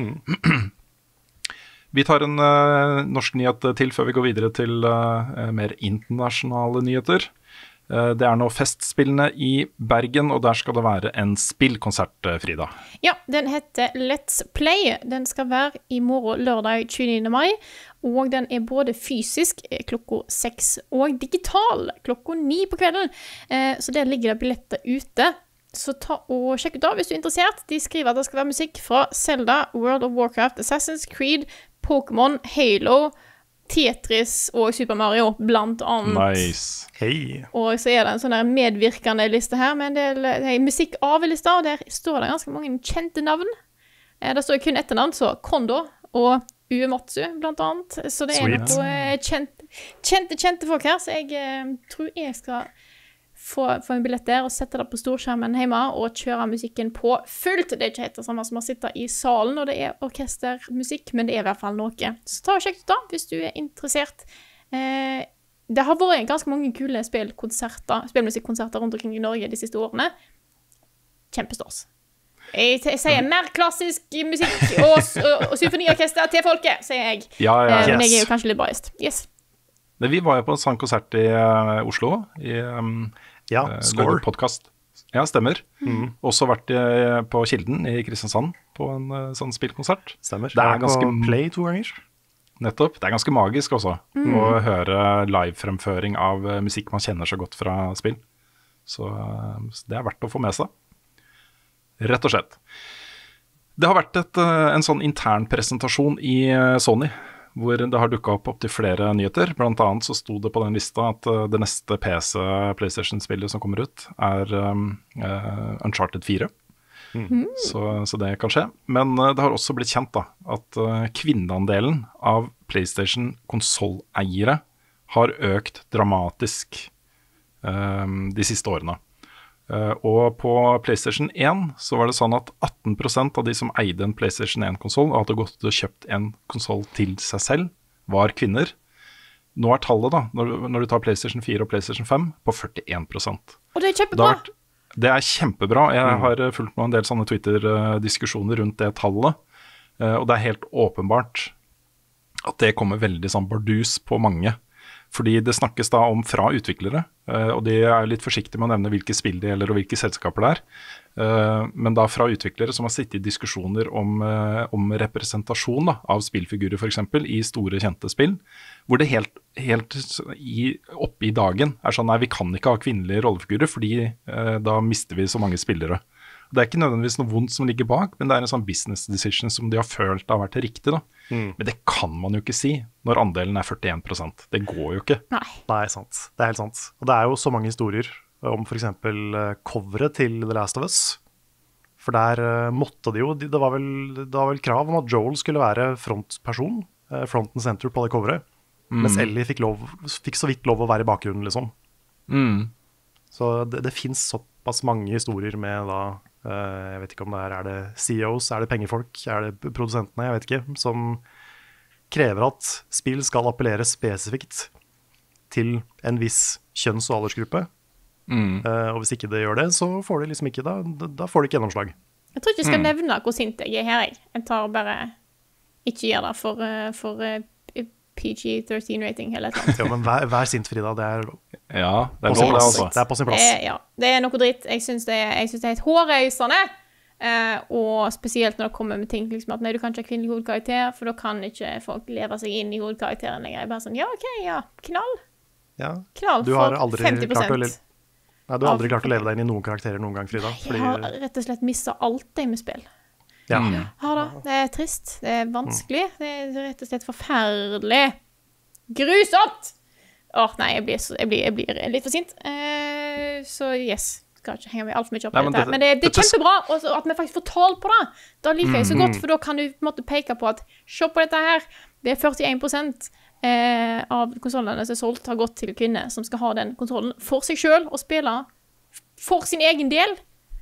Vi tar en norsk nyhet til før vi går videre til mer internasjonale nyheter. Det er nå festspillene i Bergen, og der skal det være en spillkonsert, Frida. Ja, den heter Let's Play. Den skal være i morgen lørdag 29. mai, og den er både fysisk klokka 6 og digital klokka 9 på kvelden. Så der ligger det billetter ute. Så ta og sjekk ut da hvis du er interessert. De skriver at det skal være musikk fra Zelda, World of Warcraft, Assassin's Creed, Pokémon, Halo, Tetris og Super Mario, blant annet. Nice. Hei. Og så er det en sånn der medvirkende liste her, med en del musikk av lista, og der står det ganske mange kjente navn. Det står kun etternavn, så Kondo og Uematsu, blant annet. Så det er noe kjente folk her, så jeg tror jeg skal få en billett der og sette det på storskjermen hjemme og kjøre musikken på fullt. Det er ikke helt det samme som å sitte i salen når det er orkestermusikk, men det er i hvert fall noe. Så ta og sjekk ut da, hvis du er interessert. Det har vært ganske mange kule spillmusikkonserter rundt omkring i Norge de siste årene. Kjempestås. Jeg sier mer klassisk musikk og symfoniorkester til folket, sier jeg. Ja, men jeg er jo kanskje litt biased. Yes. Vi var jo på en sånn konsert i Oslo, i Score podcast. Ja, stemmer. Også vært på Kilden i Kristiansand på en sånn spillkonsert. Stemmer. Det er ganske Play 2 ganger. Nettopp. Det er ganske magisk også å høre live-fremføring av musikk man kjenner så godt fra spill. Så det er verdt å få med seg. Rett og slett. Det har vært en sånn intern presentasjon i Sony, hvor det har dukket opp til flere nyheter. Blant annet så sto det på den lista at det neste PlayStation-spillet som kommer ut er Uncharted 4. Så det kan skje. Men det har også blitt kjent da, at kvinneandelen av PlayStation-konsolleiere har økt dramatisk de siste årene. Og på PlayStation 1 så var det sånn at 18% av de som eide en PlayStation 1-konsol og hadde gått og kjøpt en konsol til seg selv, var kvinner. Nå er tallet da, når du tar PlayStation 4 og PlayStation 5, på 41%. Og det er kjempebra! Det er kjempebra. Jeg har fulgt med en del sånne Twitter-diskusjoner rundt det tallet, og det er helt åpenbart at det kommer veldig sånn bardus på mange. Fordi det snakkes da om fra utviklere, og de er litt forsiktige med å nevne hvilke spill det gjelder og hvilke selskaper det er. Men da fra utviklere som har sittet i diskusjoner om representasjon da, av spillfigurer for eksempel, i store kjente spill, hvor det helt oppe i dagen er sånn, nei, vi kan ikke ha kvinnelige rollefigurer, fordi da mister vi så mange spillere. Det er ikke nødvendigvis noe vondt som ligger bak, men det er en sånn business decision som de har følt har vært riktig da. Men det kan man jo ikke si når andelen er 41%. Det går jo ikke. Nei, sant. Det er helt sant. Og det er jo så mange historier om for eksempel coveret til The Last of Us. For der måtte de jo, det var vel krav om at Joel skulle være frontperson, front and center på det coveret, mens Ellie fikk så vidt lov å være i bakgrunnen, liksom. Så det finnes såpass mange historier med da, jeg vet ikke om det er det CEOs, er det pengefolk, er det produsentene, jeg vet ikke, som krever at spill skal appellere spesifikt til en viss kjønns- og aldersgruppe. Og hvis ikke det gjør det, så får de liksom ikke, da får de ikke gjennomslag. Jeg tror ikke jeg skal nevne hvor sint jeg er her, jeg. Jeg tar bare ikke gjør det for PG-13 rating eller et eller annet. Jo, men vær sint, Frida, det er det er lov, det altså. Det er på sin plass. Det er noe dritt. Jeg synes det er helt hårreisende, og spesielt når det kommer med ting liksom at nei, du kan ikke ha kvinnelig hovedkarakter, for da kan ikke folk leve seg inn i hovedkarakteren lenger. Jeg er bare sånn, knall. Knall for 50%. Du har aldri klart å leve deg inn i noen karakterer noen gang, Frida. Jeg har rett og slett mistet alt det med spill. Det er trist, det er vanskelig, det er rett og slett forferdelig. Grusomt! Nei, jeg blir litt for sint. Så yes, skal ikke henge meg alt for mye opp på dette. Men det er kjempebra at vi faktisk får tall på det. Da liker jeg så godt, for da kan du på en måte peke på at se på dette her, det er 41% av konsolene som er solgt har gått til kvinner som skal ha den konsolen for seg selv og spille for sin egen del.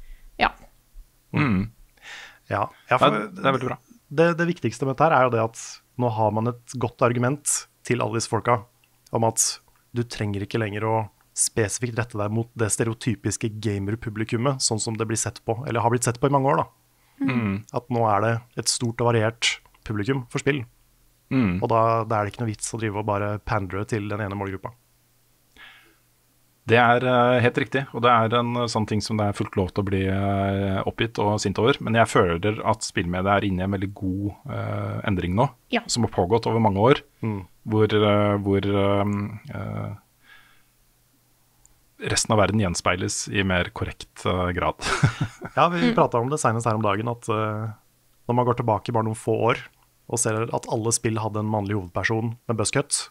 Ja, det er veldig bra. Det viktigste med dette her er jo det at nå har man et godt argument til alle disse folka om at du trenger ikke lenger å spesifikt rette deg mot det stereotypiske gamer-publikummet, sånn som det blir sett på, eller har blitt sett på i mange år da. At nå er det et stort og variert publikum for spill. Og da er det ikke noe vits å drive og bare pandre til den ene målgruppa. Det er helt riktig, og det er en sånn ting som det er fullt lov til å bli oppgitt og sint over. Men jeg føler at spillmediet er inne i en veldig god endring nå, som har pågått over mange år, hvor resten av verden gjenspeiles i mer korrekt grad. Vi pratet om det senest her om dagen, at når man går tilbake bare noen få år, og ser at alle spill hadde en mannlig hovedperson med buzzcut,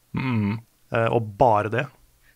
og bare det,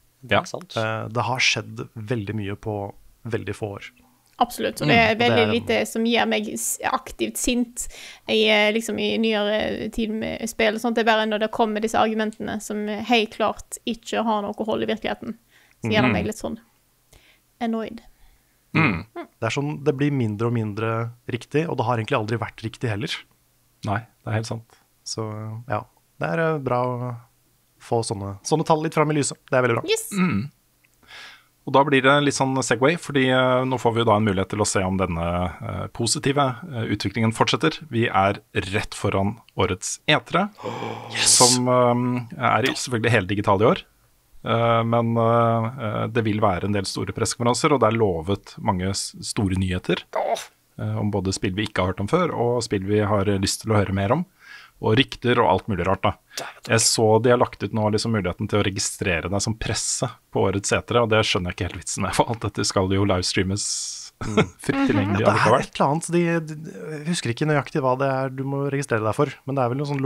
det har skjedd veldig mye på veldig få år. Absolutt, og det er veldig lite som gjør meg aktivt sint i nyere tid med spill. Sånt. Det er bare når det kommer disse argumentene som helt klart ikke har noe hold i virkeligheten, så gjør det meg litt sånn annoyed. Det er sånn, det blir mindre og mindre riktig, og det har egentlig aldri vært riktig heller. Nei, det er helt sant. Så det er bra å få sånne tall litt frem i lyset. Det er veldig bra. Yes. Og da blir det litt sånn segway, fordi nå får vi jo da en mulighet til å se om denne positive utviklingen fortsetter. Vi er rett foran årets E3, som er selvfølgelig helt digital i år. Men det vil være en del store pressekonferanser, og det er lovet mange store nyheter om både spill vi ikke har hørt om før, og spill vi har lyst til å høre mer om. Og rykter og alt mulig rart da. Jeg så de har lagt ut nå liksom muligheten til å registrere deg som presse på årets E3, og det skjønner jeg ikke helt vitsen med, for alt dette skal jo livestreames fritt tilgjengelig. Det er et eller annet, jeg husker ikke nøyaktig hva det er du må registrere deg for, men det er vel noe sånn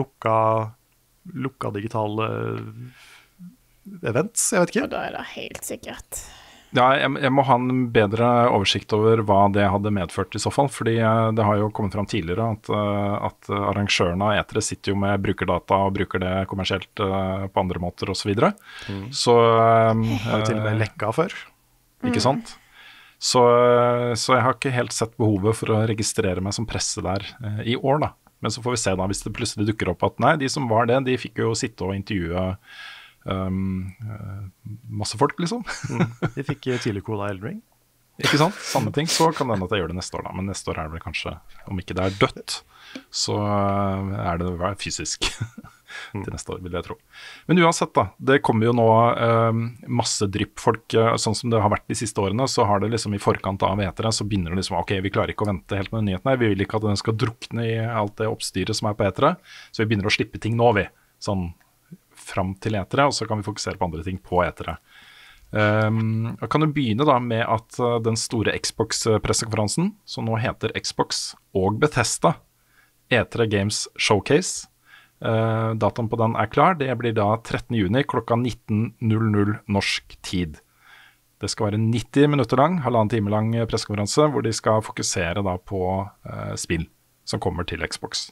lukka digital events, jeg vet ikke. Og da er det helt sikkert. Ja, jeg må ha en bedre oversikt over hva det hadde medført i så fall, fordi det har jo kommet fram tidligere at arrangørene av E3 sitter jo med brukerdata og bruker det kommersielt på andre måter og så videre. Så har jo til og med lekka før. Ikke sant? Så jeg har ikke helt sett behovet for å registrere meg som presse der i år da. Men så får vi se da, hvis det plutselig dukker opp at nei, de som var det, de fikk jo sitte og intervjue masse folk, liksom. De fikk tidlig cola Eldring. Ikke sant? Samme ting, så kan det hende at jeg gjør det neste år, da. Men neste år er det vel kanskje, om ikke det er dødt, så er det fysisk til neste år, vil jeg tro. Men uansett, da. Det kommer jo nå masse dryppfolk, sånn som det har vært de siste årene. Så har det liksom i forkant av etere, så begynner det liksom ok, vi klarer ikke å vente helt med nyhetene. Vi vil ikke at den skal drukne i alt det oppstyret som er på etere, så vi begynner å slippe ting nå, vi. Sånn fram til etere, og så kan vi fokusere på andre ting på etere. Jeg kan jo begynne da med at den store Xbox-pressekonferansen, som nå heter Xbox og Bethesda, E3 Games Showcase, datoen på den er klar. Det blir da 13. juni klokka 19:00 norsk tid. Det skal være 90 minutter lang, halvannen time lang pressekonferanse, hvor de skal fokusere da på spill som kommer til Xbox.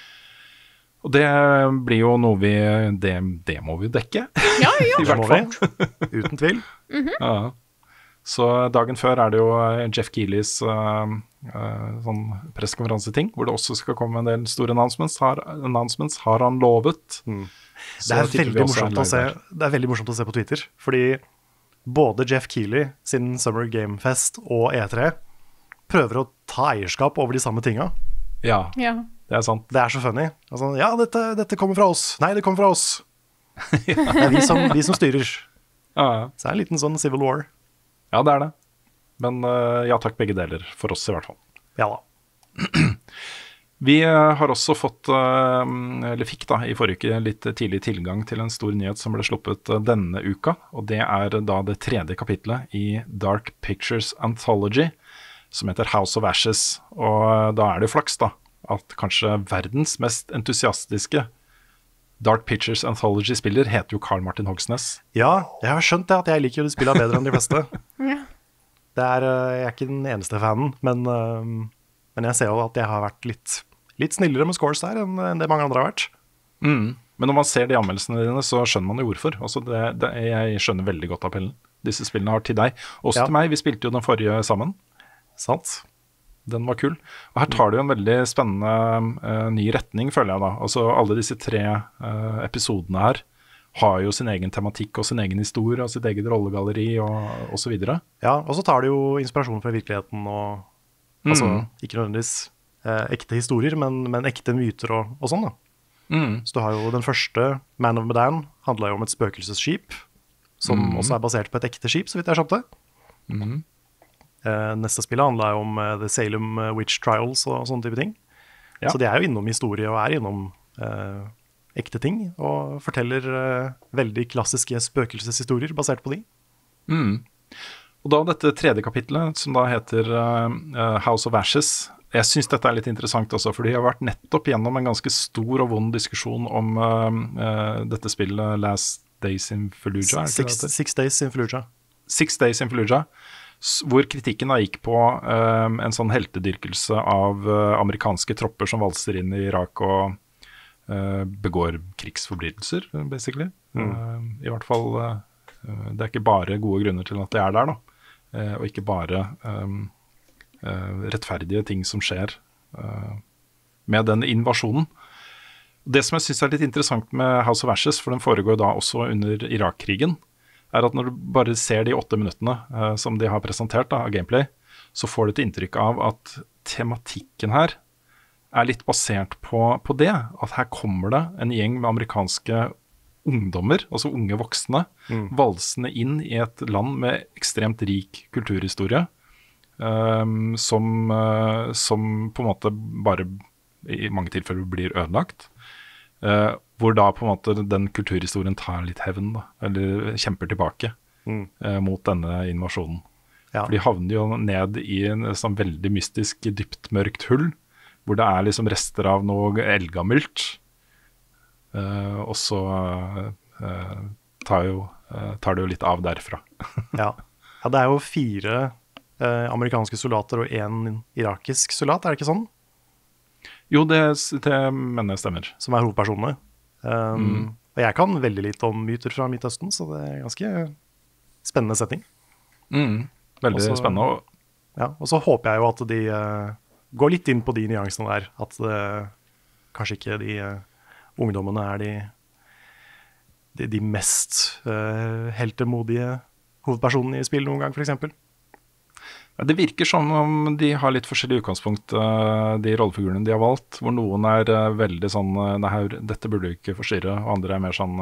Og det blir jo noe det må vi dekke. Ja. I hvert fall. Uten tvil. Ja. Så dagen før er det jo Jeff Keighlys sånn pressekonferanseting, hvor det også skal komme en del store announcements, har han lovet. Det er veldig morsomt å se på Twitter, fordi både Jeff Keighley sin Summer Game Fest og E3 prøver å ta eierskap over de samme tinga. Ja. Det er sant. Det er så funny. Altså, ja, dette kommer fra oss. Nei, det kommer fra oss. Det er vi som styrer. Ja. Så det er en liten sånn civil war. Ja, det er det. Men ja takk, begge deler. For oss i hvert fall. Ja da. Vi har også fått, eller fikk da i forrige uke, litt tidlig tilgang til en stor nyhet som ble sluppet denne uka. Og det er da det 3. kapitlet i Dark Pictures Anthology, som heter House of Ashes. Og da er det jo flaks da, at kanskje verdens mest entusiastiske Dark Pictures Anthology-spiller heter jo Carl Martin Hogsnes. Ja, jeg har skjønt det, at jeg liker de spillene bedre enn de fleste. Ja. Jeg er ikke den eneste fanen, men jeg ser jo at jeg har vært litt snillere med scores der enn det mange andre har vært. Men når man ser de anmeldelsene dine, så skjønner man jo hvorfor. Altså jeg skjønner veldig godt appellen disse spillene har til deg. Også til meg, vi spilte jo den forrige sammen. Sant. Den var kul. Og her tar det jo en veldig spennende ny retning, føler jeg da. Altså alle disse 3 episodene her har jo sin egen tematikk og sin egen historie og sitt eget rollegalleri og så videre. Ja, og så tar det jo inspirasjon fra virkeligheten og altså ikke nødvendigvis ekte historier, men ekte myter og sånn da. Så du har jo den første, Man of Medan, handlet jo om et spøkelsesskip, som også er basert på et ekte skip, så vidt jeg skjønte. Neste spillet handlet jo om The Salem Witch Trials og sånne type ting. Ja. Så de er jo innom historie og er innom ekte ting, og forteller veldig klassiske spøkelseshistorier basert på de. Og da dette 3. kapitlet, som da heter House of Ashes, jeg synes dette er litt interessant også, fordi jeg har vært nettopp gjennom en ganske stor og vond diskusjon om dette spillet Last Days in Fallujah. Six Days in Fallujah. 6 Days in Fallujah, hvor kritikken da gikk på en sånn heltedyrkelse av amerikanske tropper som valser inn i Irak og begår krigsforbrytelser, basically. I hvert fall, det er ikke bare gode grunner til at det er der da, og ikke bare rettferdige ting som skjer med den invasjonen. Det som jeg synes er litt interessant med House of Ashes, for den foregår da også under Irak-krigen, er at når du bare ser de 8 minuttene som de har presentert da, av gameplay, så får du et inntrykk av at tematikken her er litt basert på det, at her kommer det en gjeng med amerikanske ungdommer, altså unge voksne, valsende inn i et land med ekstremt rik kulturhistorie, som på en måte bare i mange tilfeller blir ødelagt. Hvor da på en måte den kulturhistorien tar litt hevn da, eller kjemper tilbake mot denne invasjonen. Ja. For de havner jo ned i en sånn veldig mystisk, dypt mørkt hull, hvor det er liksom rester av noe eldgammelt, og så tar det jo litt av derfra. Ja, det er jo 4 amerikanske soldater og 1 irakisk soldat, er det ikke sånn? Jo, det mener jeg stemmer. Som er hovedpersonene. Og jeg kan veldig lite om myter fra Midtøsten, så det er ganske spennende setting. Veldig spennende. Ja, og så håper jeg jo at de går litt inn på de nyansene der, at kanskje ikke de ungdommene er de mest heltemodige hovedpersonene i spill noen gang, for eksempel. Det virker som om de har litt forskjellig utgangspunkt, de rollefigurene de har valgt. Hvor noen er veldig sånn dette burde du ikke forstyrre, og andre er mer sånn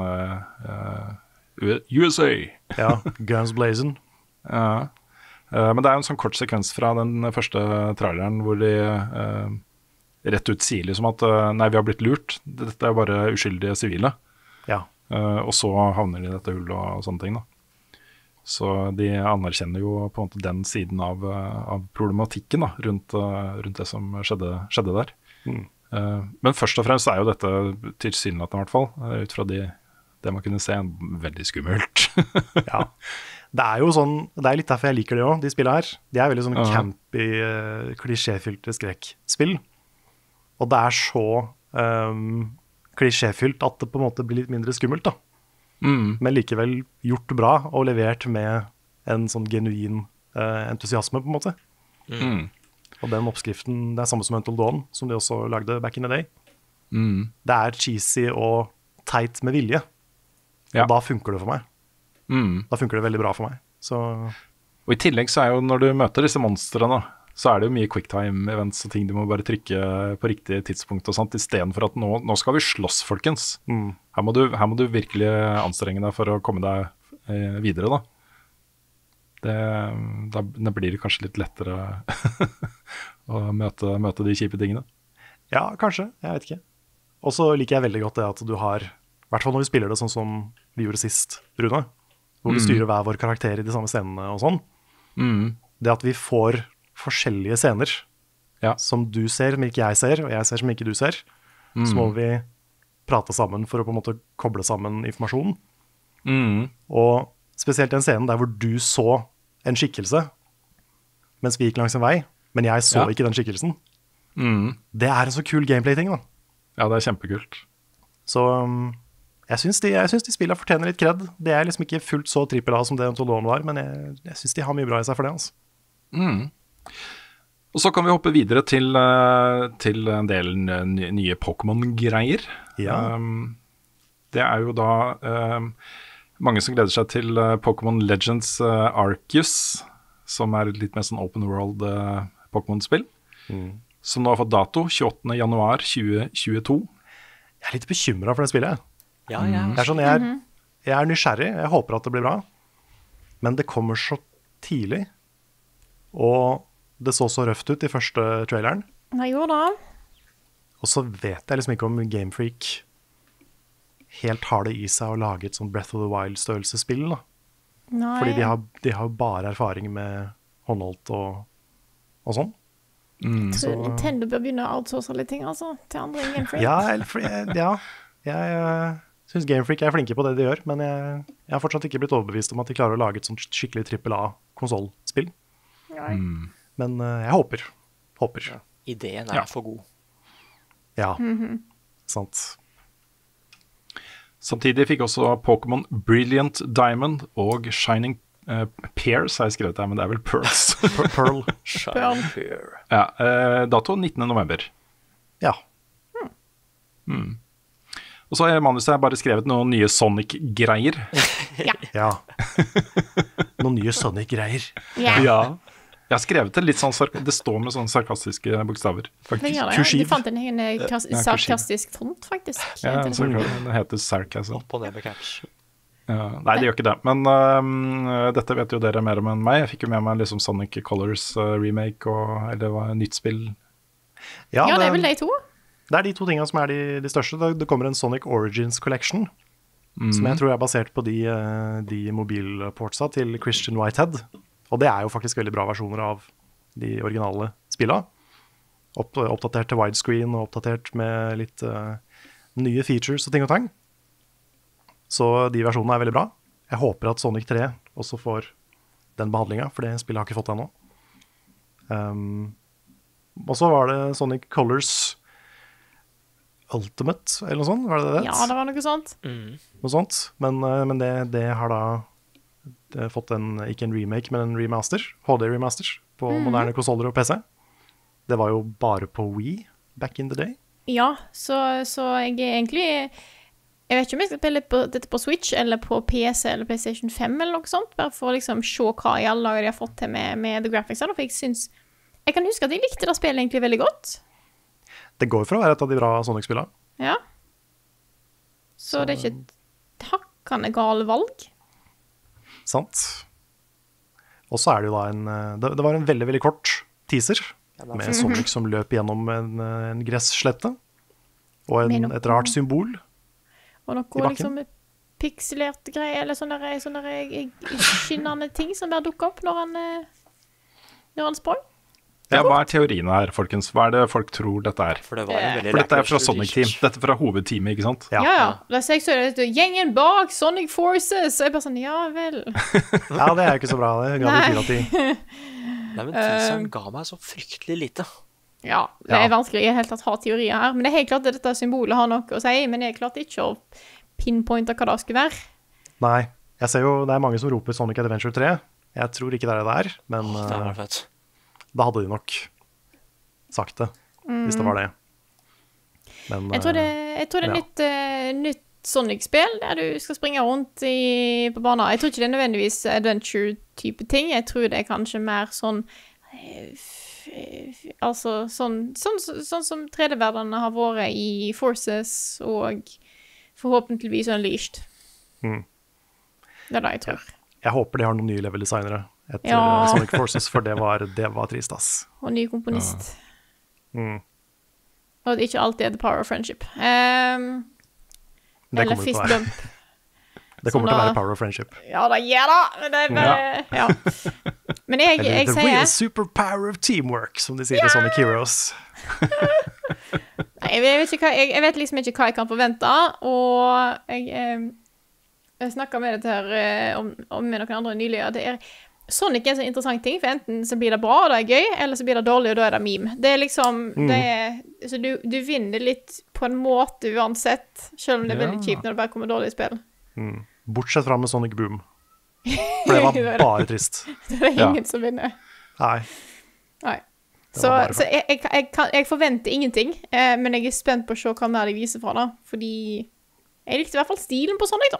USA. Ja, Guns Blazing. Ja. Men det er jo en sånn kort sekvens fra den første traileren hvor de rett ut sier liksom at nei, vi har blitt lurt. Dette er bare uskyldige sivile. Ja. Og så havner de i dette hullet og sånne ting da. Så de anerkjenner jo på en måte den siden av problematikken da, rundt det som skjedde der. Men først og fremst er jo dette tilsynelatende i hvert fall, ut fra det man kunne se, veldig skummelt. Ja, det er jo sånn, det er litt derfor jeg liker det også, de spillene her. De er veldig sånn campy, klisjéfylte skrekkspill. Og det er så klisjéfylt at det på en måte blir litt mindre skummelt da. Men likevel gjort bra og levert med en sånn genuin entusiasme på en måte. Og den oppskriften, det er samme som Until Dawn, som de også lagde back in the day. Det er cheesy og teit med vilje. Og da funker det for meg. Da funker det veldig bra for meg. Så... Og i tillegg så er jo når du møter disse monstrene, så er det jo mye quicktime-events og ting du må bare trykke på riktig tidspunkt og sånt, i stedet for at nå skal vi slåss, folkens. Her må du virkelig anstrenge deg for å komme deg videre da. Da blir det kanskje litt lettere å møte de kjipe tingene. Ja, kanskje, jeg vet ikke. Og så liker jeg veldig godt det at du har, i hvert fall når vi spiller det sånn som vi gjorde sist, Rune, hvor vi styrer hver vår karakter i de samme scenene og sånn. Det at vi får forskjellige scener som du ser, men ikke jeg ser, og jeg ser som ikke du ser, så må vi prate sammen for å på en måte koble sammen informasjonen. Og spesielt den scenen der hvor du så en skikkelse mens vi gikk langs en vei, men jeg så ikke den skikkelsen. Det er en så kul gameplay-ting da. Ja, det er kjempekult. Så jeg synes de spillene fortjener litt kred. Det er liksom ikke fullt så trippel A som det Until Dawn var, men jeg synes de har mye bra i seg for det, altså. Og så kan vi hoppe videre til en del nye Pokémon-greier. Ja. Det er jo da mange som gleder seg til Pokémon Legends Arceus, som er litt mer sånn open world Pokémon-spill, som nå har fått dato 28. januar 2022. Jeg er litt bekymret for det spillet. Ja. Det er sånn, jeg er nysgjerrig, jeg håper at det blir bra, men det kommer så tidlig, og det så røft ut i første traileren. Nei, jo da. Og så vet jeg liksom ikke om Game Freak helt har det i seg å lage et sånn Breath of the Wild-størrelsesspill da. Nei. Fordi de har bare erfaring med håndholdt og sånn. Så Nintendo bør begynne å outsource litt ting, altså, til andre Game Freak. Jeg synes Game Freak er flinke på det de gjør, men jeg har fortsatt ikke blitt overbevist om at de klarer å lage et sånt skikkelig AAA-konsolspill. Men jeg håper. Ja. Ideen er for god. Ja, sant. Samtidig fikk også Pokémon Brilliant Diamond og Shining Pears, har jeg skrevet her, men det er vel Pearls. Pearl. Shining Pear. Ja, dato 19. november. Ja. Og så har manuset bare skrevet noen nye Sonic-greier. Ja. Noen nye Sonic-greier. Ja. Jeg har skrevet det litt sånn, det står med sånne sarkastiske bokstaver, faktisk. Du fant en sarkastisk font, faktisk. Ja, det heter sarcasm. Opp og ned med caps. Ja, nei, det gjør ikke det. Men dette vet jo dere mer om enn meg. Jeg fikk jo med meg liksom Sonic Colors remake, eller det var nytt spill. Ja, det er vel de to. Det er de to tingene som er de største. Det kommer en Sonic Origins Collection, som jeg tror er basert på de mobilportsa til Christian Whitehead. Og det er jo faktisk veldig bra versjoner av de originale spillene. Oppdatert til widescreen og oppdatert med litt nye features og ting og tang. Så de versjonene er veldig bra. Jeg håper at Sonic 3 også får den behandlingen, for det spillet har ikke fått det ennå. Og så var det Sonic Colors Ultimate, eller noe sånt, var det det? Ja, det var noe sånt. Noe sånt, men det har da fått ikke en remake, men en remaster, HD-remaster, på moderne konsoler og PC. Det var jo bare på Wii back in the day. Ja, så jeg er egentlig Jeg vet ikke om jeg skal spille dette på Switch eller på PC eller PlayStation 5 eller noe sånt, bare for å liksom se hva i alle dager de har fått til med The Graphics. For jeg kan huske at jeg likte det spillet egentlig veldig godt. Det går for å være et av de bra Sonic-spillene. Ja. Så det er ikke et hakkende gale valg. Sant. Og så er det jo da det var en veldig, veldig kort teaser med Sonic som løp gjennom en gresslette og et rart symbol. Og noe liksom pikselerte greier, eller sånne skinnende ting som bare dukker opp når han sprang. Ja, hva er teorien her, folkens? Hva er det folk tror dette er? For dette er fra Sonic Team. Dette er fra hovedteamet, ikke sant? Ja. Da sier jeg så det gjengen bak Sonic Forces, og jeg bare sånn, ja vel. Ja, det er jo ikke så bra, det ga det 4 av 10. Nei, men teaseren ga meg så fryktelig lite. Ja, det er vanskelig i helt tatt å ha teorier her, men det er helt klart at dette symbolet har noe å si, men jeg klarte ikke å pinpointe hva det skulle være. Nei, jeg ser jo det er mange som roper Sonic Adventure 3. Jeg tror ikke det er det der, men Det var fett. da hadde de nok sagt det, hvis det var det. Men, jeg tror det er nytt Sonic-spill, der du skal springe rundt på baner. Jeg tror ikke det er nødvendigvis adventure-type ting, jeg tror det er kanskje mer sånn altså sånn som 3D-verdene har vært i Forces og forhåpentligvis Unleashed. Det er det jeg tror. Jeg håper de har noen nye level-designere etter Sonic Forces, for det var trist, ass. Og ny komponist. Og det ikke alltid er The Power of Friendship. Eller Fist Bump. Det kommer til å være Power of Friendship. Ja da, men det er bare, ja. Men jeg The sier real superpower of teamwork, som de sier til Sonic Heroes. Nei, jeg vet liksom ikke hva jeg kan forvente, og jeg snakket med dette her med noen andre nylig, at Sonic er en så interessant ting, for enten så blir det bra, og det er gøy, eller så blir det dårlig, og da er det meme. Det er liksom, så du vinner litt på en måte uansett, selv om det er veldig kjipt når det bare kommer dårlig spill. Bortsett fra med Sonic Boom. For det var bare trist. Det er ingen som vinner. Nei. Så jeg forventer ingenting, men jeg er spent på å se hva mer de viser fra da, fordi jeg likte i hvert fall stilen på Sonic da.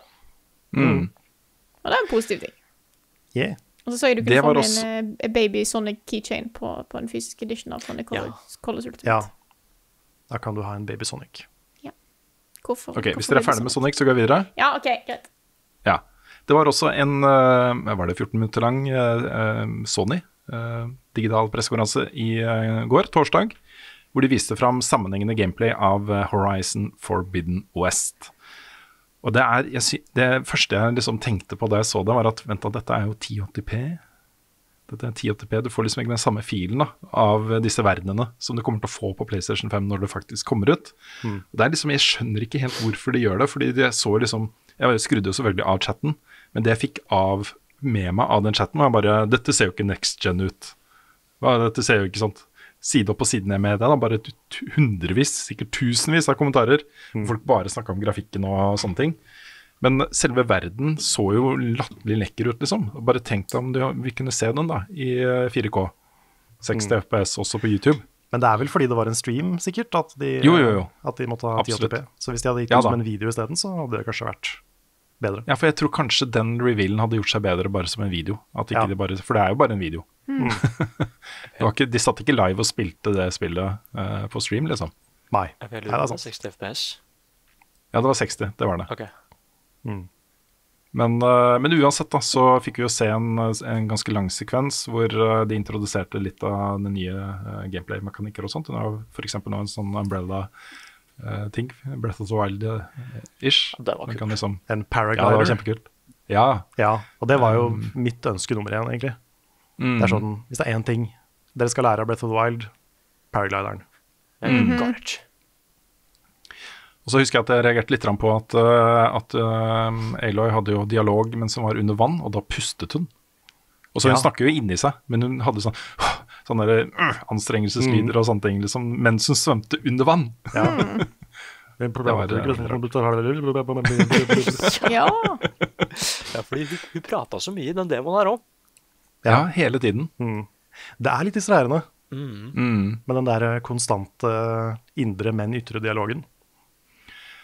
Og det er en positiv ting. Yeah. Og så jeg du kunne få med en baby Sonic keychain på en fysisk edition av Sonic Colors Ultimate. Ja, da kan du ha en baby Sonic. Hvorfor? Ok, hvis dere er ferdig med Sonic, så går vi videre. Ja, ok, greit. Ja, det var også en, var det 14 minutter lang, Sony, digital pressekonferanse i går, torsdag, hvor de viste fram sammenhengende gameplay av Horizon Forbidden West. Og det første jeg liksom tenkte på da jeg så det, var at vent da, dette er jo 1080p. Dette er 1080p, du får liksom ikke den samme filen da, av disse verdenene som du kommer til å få på PlayStation 5 når det faktisk kommer ut. Det er liksom, jeg skjønner ikke helt hvorfor de gjør det, fordi jeg så liksom, jeg skrudde jo selvfølgelig av chatten, men det jeg fikk med meg av den chatten var bare, dette ser jo ikke next gen ut. Dette ser jo ikke sånt. Side opp og side ned med det da, bare hundrevis, sikkert tusenvis av kommentarer. Folk bare snakket om grafikken og sånne ting. Men selve verden så jo latterlig lekker ut, liksom. Bare tenk deg om vi kunne se den da, i 4K. 60 FPS også på YouTube. Men det er vel fordi det var en stream, sikkert, at de måtte ha 1080p. Så hvis de hadde gitt oss som en video i stedet, så hadde det kanskje vært bedre. Ja, for jeg tror kanskje den revealen hadde gjort seg bedre bare som en video. At ikke de bare, for det er jo bare en video. De satt ikke live og spilte det spillet på stream, liksom. Nei, det er sant. 60 FPS? Ja, det var 60, det var det. Ok. Men uansett da, så fikk vi jo se en ganske lang sekvens hvor de introduserte litt av den nye gameplay-mekanikker og sånt. For eksempel nå en sånn umbrella-ting, Breath of the Wild-ish. Det var kult. Liksom, en paraglider. Ja, det var kjempekult. Ja, og det var jo mitt ønske nummer 1, egentlig. Det er sånn, hvis det er en ting dere skal lære av Breath of the Wild, paraglideren. Gotcha. Og så husker jeg at jeg reagerte litt på at Aloy hadde jo dialog mens hun var under vann, og da pustet hun. Og så hun snakker jo inni seg, men hun hadde sånne anstrengelseslyder og sånne ting, liksom, mens hun svømte under vann. Ja. Fordi hun pratet så mye i den demoen her også. Ja, hele tiden. Det er litt distraherende, med den der konstante indre, men ytre dialogen.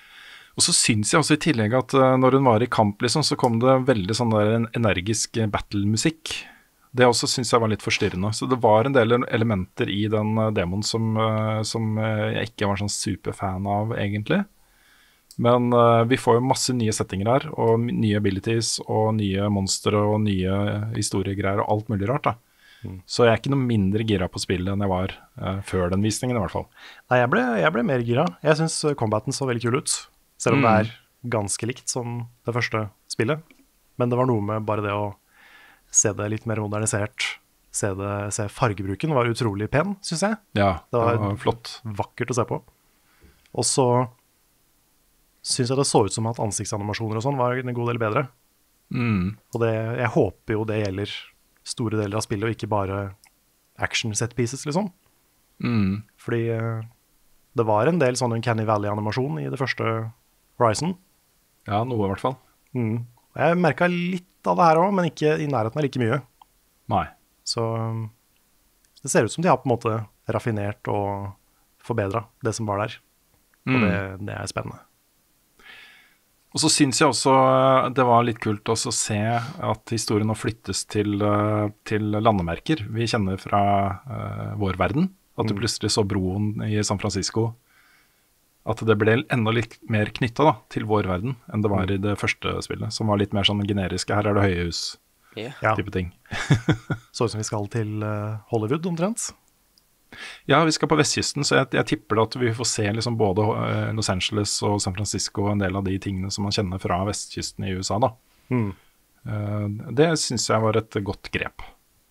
Og så syns jeg også i tillegg at når hun var i kamp, liksom, så kom det veldig sånn der en energisk battle-musikk. Det også syns jeg var litt forstyrrende. Så det var en del elementer i den demoen som jeg ikke var sånn superfan av, egentlig. Men vi får jo masse nye settinger her, og nye abilities, og nye monstre, og nye historiegreier, og alt mulig rart, da. Så jeg er ikke noe mindre gira på spillet enn jeg var før den visningen, i hvert fall. Nei, jeg ble mer gira. Jeg syns combaten så veldig kul ut. Selv om det er ganske likt som det første spillet. Men det var noe med bare det å se det litt mer modernisert. Se fargebruken var utrolig pen, synes jeg. Ja, det var flott. Vakkert å se på. Og så synes jeg det så ut som at ansiktsanimasjoner og sånn var en god del bedre. Og jeg håper jo det gjelder store deler av spillet, og ikke bare action set pieces, liksom. Fordi det var en del sånn Uncanny Valley-animasjon i det første Horizon. Ja, noe i hvert fall. Jeg merket litt av det her også, men ikke i nærheten av like mye. Nei. Så det ser ut som de har på en måte raffinert og forbedret det som var der. Og det er spennende. Og så synes jeg også det var litt kult også å se at historien nå flyttes til landemerker vi kjenner fra vår verden. At du plutselig så broen i San Francisco. At det ble enda litt mer knyttet da, til vår verden enn det var i det første spillet, som var litt mer sånn generiske. Her er det høyhus-type ting. Så ut som vi skal til Hollywood omtrent. Ja, vi skal på vestkysten, så jeg tipper da at vi får se liksom både Los Angeles og San Francisco og en del av de tingene som man kjenner fra vestkysten i USA da. Det synes jeg var et godt grep.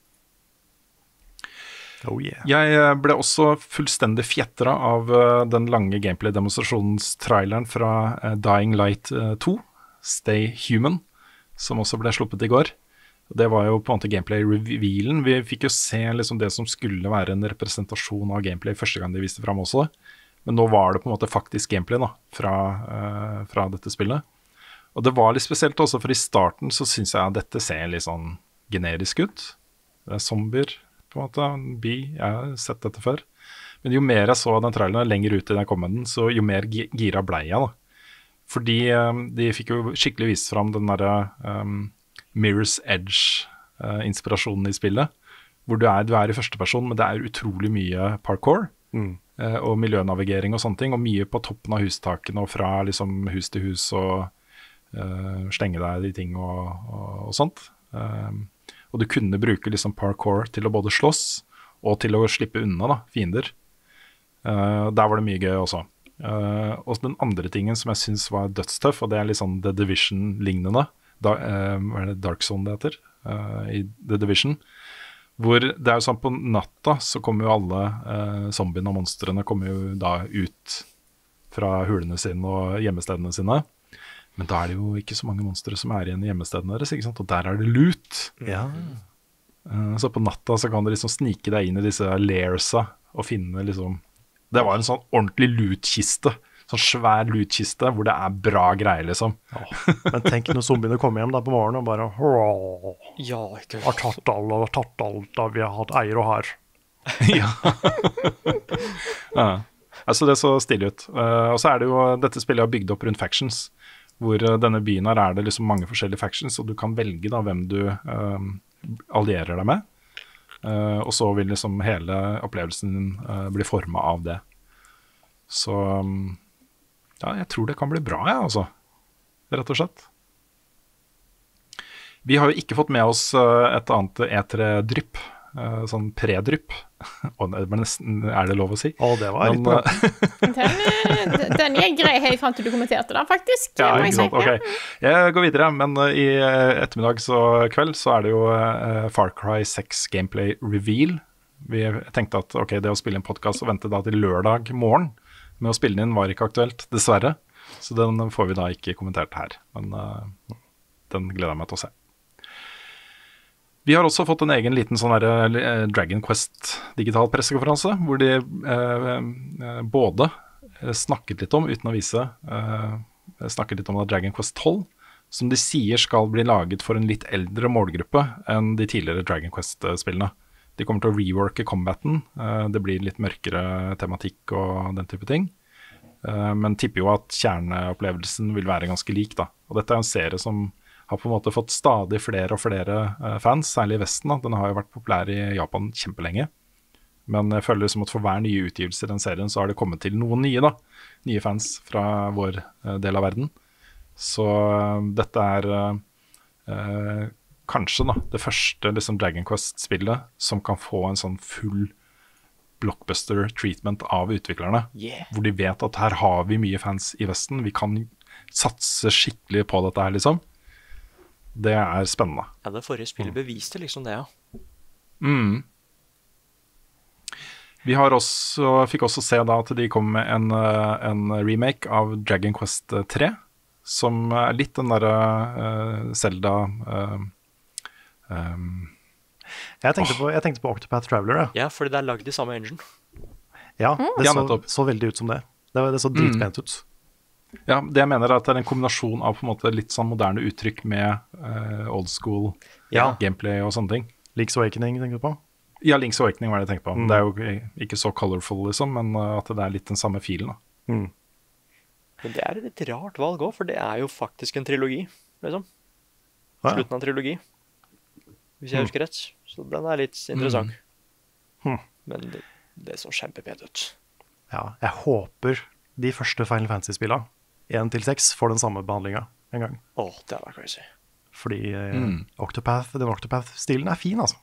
Oh yeah. Jeg ble også fullstendig fjetret av den lange gameplay-demonstrasjonstraileren fra Dying Light 2, Stay Human, som også ble sluppet i går. Det var jo på en måte gameplay-revealen. Vi fikk jo se liksom det som skulle være en representasjon av gameplay første gang de viste frem også. Men nå var det på en måte faktisk gameplay da, fra dette spillet. Og det var litt spesielt også, for i starten så synes jeg at dette ser litt sånn generisk ut. Det er zombier, på en måte. Jeg har sett dette før. Men jo mer jeg så den traileren lenger ut i den kom med den, så jo mer gira ble jeg da. Fordi de fikk jo skikkelig vist frem den der Mirror's Edge-inspirasjonen i spillet, hvor du er i første person, men det er utrolig mye parkour og miljønavigering og sånne ting, og mye på toppen av hustakene og fra liksom hus til hus og stenge deg i ting og sånt. Og du kunne bruke liksom parkour til å både slåss og til å slippe unna da, fiender. Der var det mye gøy også. Og den andre tingen som jeg synes var dødstøff, og det er litt sånn The Division-lignende, hva er det Dark Zone det heter, i The Division, hvor det er jo sånn på natta så kommer jo alle zombiene og monstrene kommer jo da ut fra hulene sine og hjemmestedene sine, men da er det jo ikke så mange monstre som er igjen i hjemmestedene deres, ikke sant? Og der er det loot. Ja. Så på natta så kan du liksom snike deg inn i disse lairsa og finne liksom, det var en sånn ordentlig lootkiste, sånn svær lootkiste hvor det er bra greier liksom. Men tenk når zombiene kommer hjem da på morgenen og bare Ja, ikke har tatt alt da vi har hatt eier og har. Ja. Altså det så stilig ut. Og så er det jo, dette spillet er bygd opp rundt factions, hvor denne byen her er det liksom mange forskjellige factions, og du kan velge da hvem du allierer deg med. Og så vil liksom hele opplevelsen bli formet av det. Så ja, jeg tror det kan bli bra, altså. Rett og slett. Vi har jo ikke fått med oss et annet E3-drypp, sånn pre-drypp. Er det lov å si? Det var litt bra. Den er grei helt frem til du kommenterte den, faktisk. Ja, ikke sant, ok. Jeg går videre, men i ettermiddag så kveld så er det jo Far Cry 6 gameplay reveal. Vi tenkte at ok, det å spille en podcast og vente da til lørdag morgen med å spille den inn var ikke aktuelt, dessverre. Så den får vi da ikke kommentert her, men den gleder jeg meg til å se. Vi har også fått en egen liten sånn der Dragon Quest digital pressekonferanse, hvor de både snakket litt om, uten å vise, snakket litt om Dragon Quest 12, som de sier skal bli laget for en litt eldre målgruppe enn de tidligere Dragon Quest-spillene. De kommer til å reworke combaten, det blir litt mørkere tematikk og den type ting. Men tipper jo at kjerneopplevelsen vil være ganske lik, da. Og dette er en serie som har på en måte fått stadig flere og flere fans, særlig i Vesten. Da. Den har jo vært populær i Japan kjempelenge. Men jeg føler som at for hver nye utgivelse i den serien, så har det kommet til noen nye, da. Nye fans fra vår del av verden. Så dette er kanskje da, det første liksom, Dragon Quest-spillet som kan få en sånn full blockbuster-treatment av utviklerne. Hvor de vet at her har vi mye fans i Vesten. Vi kan satse skikkelig på dette her, liksom. Det er spennende. Ja, det forrige spillet beviste liksom det, ja. Vi fikk også se da at de kom med en remake av Dragon Quest 3, som er litt den der Zelda jeg tenkte på Octopath Traveler, ja. Ja, fordi det er lagd i samme engine. Ja, det så veldig ut som det. Det så dritpent ut. Ja, det jeg mener er at det er en kombinasjon av på en måte litt sånn moderne uttrykk med old school gameplay og sånne ting. Link's Awakening, tenker du på? Ja, Link's Awakening var det jeg tenkte på. Det er jo ikke så colorful, liksom, men at det er litt den samme filen. Da. Men det er et rart valg også, for det er jo faktisk en trilogi, liksom. Slutten av en trilogi, hvis jeg husker rett. Så den er litt interessant. Men det så kjempepent ut. Ja, jeg håper de første Final Fantasy-spillene 1-6 får den samme behandlinga en gang. Det var crazy. Fordi den Octopath-stilen er fin, altså.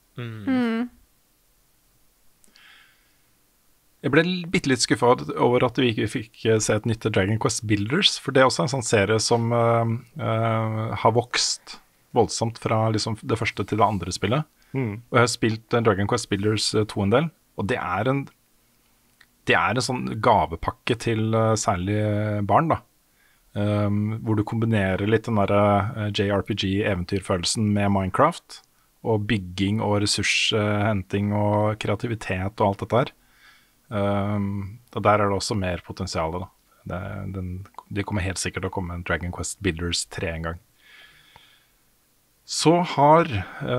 Jeg ble bitte litt skuffet over at vi ikke fikk se et nytt Dragon Quest Builders, for det er også en sånn serie som har vokst voldsomt fra liksom, det første til det andre spillet. Og jeg har spilt Dragon Quest Builders 2 en del, og det er en sånn gavepakke til særlig barn, da. Hvor du kombinerer litt den der JRPG-eventyrfølelsen med Minecraft, og bygging og ressurshenting og kreativitet og alt dette her. Og der er det også mer potensial, da. Det kommer helt sikkert til å komme en Dragon Quest Builders 3 en gang. Så har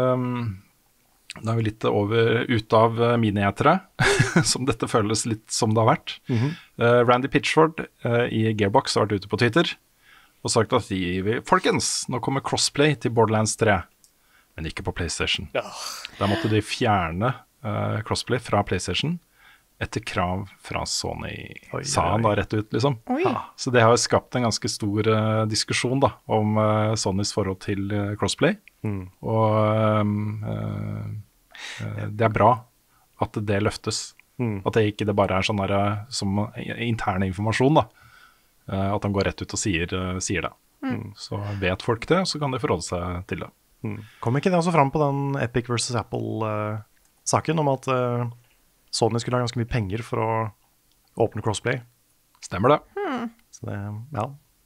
da er vi litt ut av mini-etere, som dette føles litt som det har vært. Randy Pitchford i Gearbox har vært ute på Twitter og sagt at folkens, nå kommer crossplay til Borderlands 3, men ikke på PlayStation. Da måtte de fjerne crossplay fra PlayStation etter krav fra Sony, sa han da rett ut, liksom. Så det har jo skapt en ganske stor diskusjon da, om Sonys forhold til crossplay. Og det er bra at det løftes. At det ikke bare er sånn der, som intern informasjon, da. At han går rett ut og sier det. Så vet folk det, så kan de forholde seg til det. Kom ikke det også fram på den Epic vs. Apple-saken om at Sony skulle ha ganske mye penger for å åpne crossplay? Stemmer det. Så det, ja.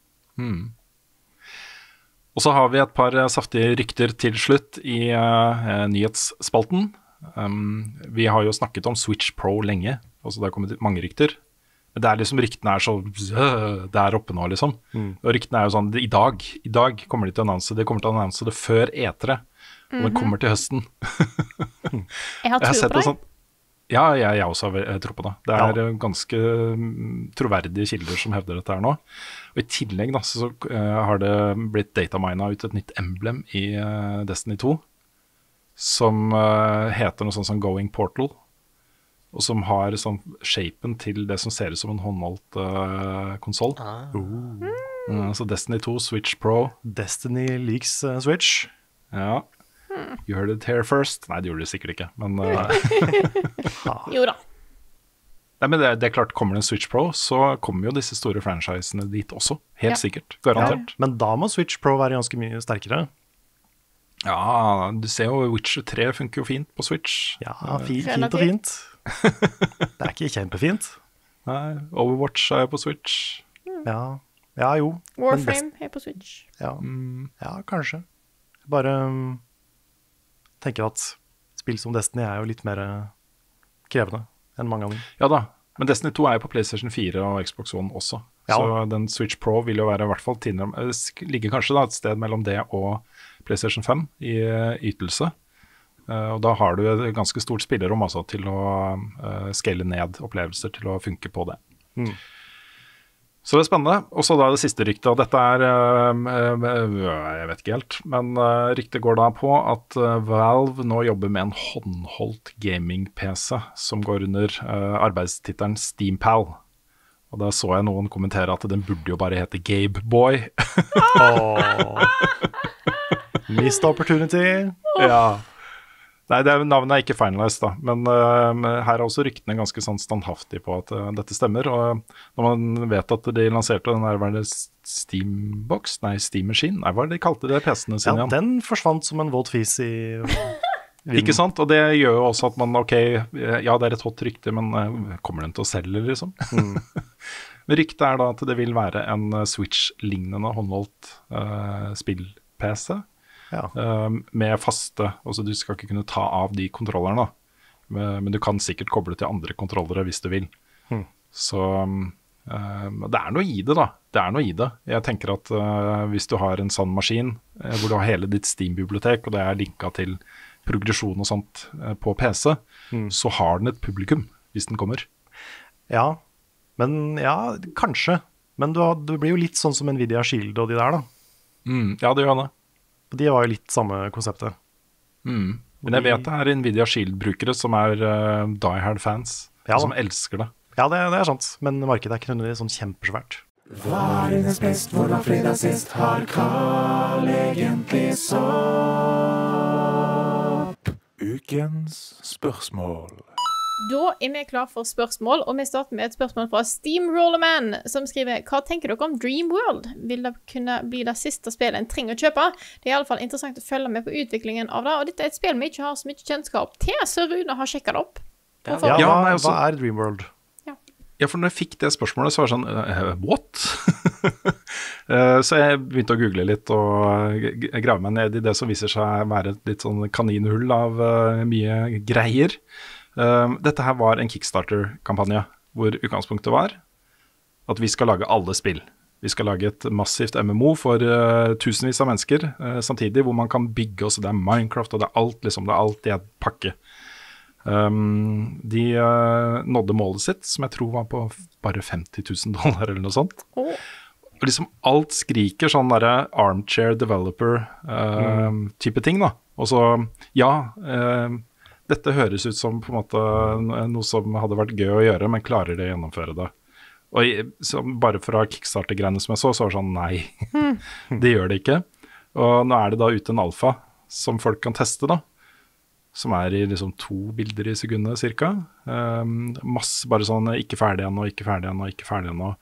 Og så har vi et par saftige rykter til slutt i nyhetsspalten. Vi har jo snakket om Switch Pro lenge, og så det har kommet mange rykter. Men det er liksom, ryktene er så der oppe nå, liksom. Og ryktene er jo sånn, i dag kommer de til å annonse, de kommer til å annonse det før E3, og det kommer til høsten. Jeg har tro på det. Sånn, ja, jeg også tror på det. Det er ganske troverdige kilder som hevder dette her nå. Og i tillegg da, så har det blitt dataminet ut et nytt emblem i Destiny 2, som heter noe sånt som Going Portal, og som har sånn shapen til det som ser ut som en håndholdt konsol. Så Destiny 2, Switch Pro. Destiny leaks Switch. Ja. You heard it here first. Nei, det gjorde det sikkert ikke, men Jo da. Nei, men det er klart, kommer det en Switch Pro, så kommer jo disse store franchisene dit også. Helt sikkert, garantert. Men da må Switch Pro være ganske mye sterkere. Ja, du ser jo Witcher 3 funker jo fint på Switch. Ja, fint og fint. Det er ikke kjempefint. Nei, Overwatch er jo på Switch. Ja jo. Warframe er på Switch. Ja, kanskje. Bare tenker at spill som Destiny er jo litt mer krevende enn mange av dem. Ja da, men Destiny 2 er jo på PlayStation 4 og Xbox One også. Så den Switch Pro vil jo være i hvert fall ligger kanskje da et sted mellom det og PlayStation 5 i ytelse. Og da har du et ganske stort spillerom altså, til å scale ned opplevelser til å funke på det. Så det er spennende. Og så da det siste ryktet, og dette jeg vet ikke helt, men ryktet går da på at Valve nå jobber med en håndholdt gaming-PC som går under arbeidstittelen SteamPal. Og da så jeg noen kommentere at den burde jo bare hete Gameboy. Missed opportunity. Ja. Nei, navnet er ikke finalized da, men her er også ryktene ganske sånn standhaftig på at dette stemmer, og når man vet at de lanserte den der Steambox, nei, Steam Machine, nei, hva er det de kalte det PC-ene sine igjen? Ja, den forsvant som en våt fis i vinden. Ikke sant, og det gjør jo også at man, ok, ja, det er et hot rykte, men kommer den til å selge, liksom? Men ryktet er da at det vil være en Switch-lignende håndholdt spill-PC, med faste, altså du skal ikke kunne ta av de kontrollerne, men du kan sikkert koble til andre kontrollere hvis du vil. Så det er noe i det da, det er noe i det. Jeg tenker at hvis du har en sånn maskin, hvor du har hele ditt Steam-bibliotek, og det er linket til progresjon og sånt på PC, så har den et publikum hvis den kommer. Ja, kanskje. Men du blir jo litt sånn som Nvidia Shield og de der da. Ja, det gjør det. De var jo litt samme konseptet. Men jeg vet det er Nvidia Shield-brukere som er die-hard fans, som elsker det. Ja, det er sant, men markedet er ikke nødvendigvis sånn kjempesvært. Hva er dines best, hvor var fredag sist, har Carl egentlig sopp? Ukens spørsmål. Da er vi klar for spørsmål, og vi starter med et spørsmål fra Steamrollerman, som skriver: hva tenker dere om Dreamworld? Vil det kunne bli det siste spillet en trenger å kjøpe? Det er i alle fall interessant å følge med på utviklingen av det, og dette er et spill vi ikke har så mye kjennskap til, så Rune har sjekket det opp. Hva er Dreamworld? Ja, for når jeg fikk det spørsmålet, så var det sånn, what? Så jeg begynte å google litt og grave meg ned i det som viser seg være et litt sånn kaninhull av mye greier. Dette her var en Kickstarter-kampanje, hvor utgangspunktet var at vi skal lage alle spill. Vi skal lage et massivt MMO for tusenvis av mennesker samtidig, hvor man kan bygge også, det er Minecraft og det er alt, liksom, det er alt i et pakke. De nådde målet sitt, som jeg tror var på bare $50,000 eller noe sånt. Og liksom alt skriker sånn der armchair developer type ting da. Og så, dette høres ut som på en måte noe som hadde vært gøy å gjøre, men klarer de å gjennomføre det? Og bare fra Kickstarter-greiene som jeg så var det sånn, nei, det gjør det ikke. Og nå er det da ute en alfa som folk kan teste da, som er i liksom 2 bilder i sekundet cirka. Masse bare sånn, ikke ferdig ennå, ikke ferdig ennå, ikke ferdig ennå.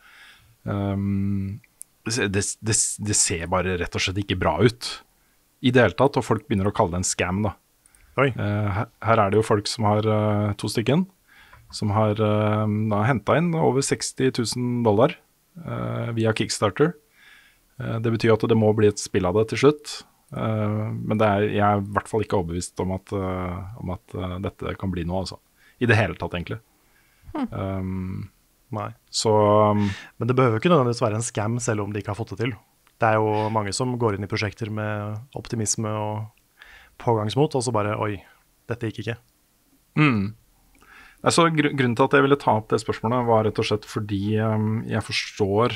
Det ser bare rett og slett ikke bra ut i det hele tatt, og folk begynner å kalle det en scam da. Her er det jo folk som har 2 stykken, som har hentet inn over $60,000 via Kickstarter. Det betyr at det må bli et spill av det til slutt. Men jeg er i hvert fall ikke overbevist om at dette kan bli noe, altså. I det hele tatt, egentlig. Nei. Så, men det behøver ikke nødvendigvis være en scam, selv om de ikke har fått det til. Det er jo mange som går inn i prosjekter med optimisme og pågangsmot, og så bare, oi, dette gikk ikke. Altså, grunnen til at jeg ville ta opp det spørsmålet var rett og slett fordi jeg forstår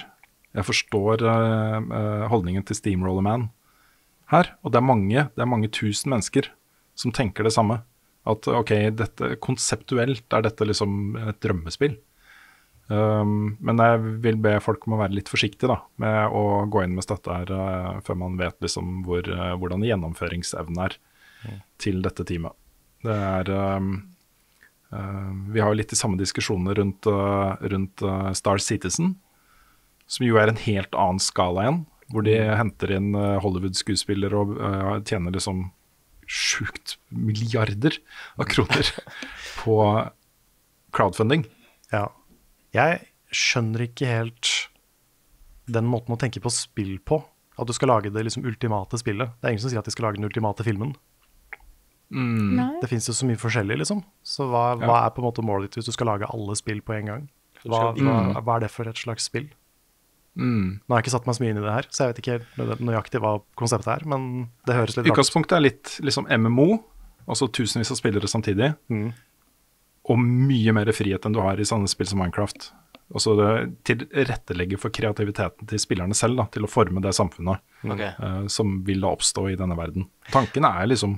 holdningen til Steamrollerman her, og det er mange tusen mennesker som tenker det samme. At ok, konseptuelt er dette liksom et drømmespill. Men jeg vil be folk om å være litt forsiktige da, med å gå inn med støtte her før man vet liksom hvordan gjennomføringsevnen er til dette teamet. Det er vi har jo litt de samme diskusjoner rundt Star Citizen, som jo er en helt annen skala igjen, hvor de henter inn Hollywood-skuespillere og tjener liksom sjukt milliarder av kroner på crowdfunding. Ja. Jeg skjønner ikke helt den måten å tenke på spill på, at du skal lage det liksom ultimate spillet. Det er ingen som sier at de skal lage den ultimate filmen. Det finnes jo så mye forskjellig liksom. Så hva er på en måte målet ditt hvis du skal lage alle spill på en gang? Hva er det for et slags spill? Nå har jeg ikke satt meg så mye inn i det her, så jeg vet ikke nøyaktig hva konseptet er, men det høres litt rart. Utgangspunktet er litt liksom MMO, altså tusenvis av spillere samtidig, og mye mer frihet enn du har i sånne spill som Minecraft. Altså tilrettelegge for kreativiteten til spillerne selv, da, til å forme det samfunnet som vil da oppstå i denne verden. Tanken er liksom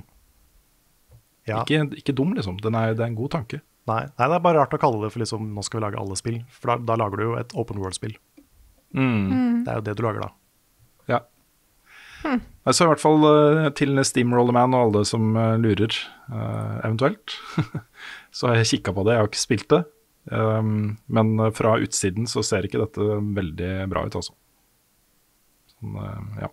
ikke dum, liksom. Det er en god tanke. Nei, det er bare rart å kalle det for liksom, nå skal vi lage alle spill. For da lager du jo et open world-spill. Det er jo det du lager da. Ja. Så i hvert fall til Steamroller-man og alle som lurer, eventuelt. Så har jeg kikket på det, jeg har ikke spilt det. Men fra utsiden så ser ikke dette veldig bra ut, altså. Sånn, ja.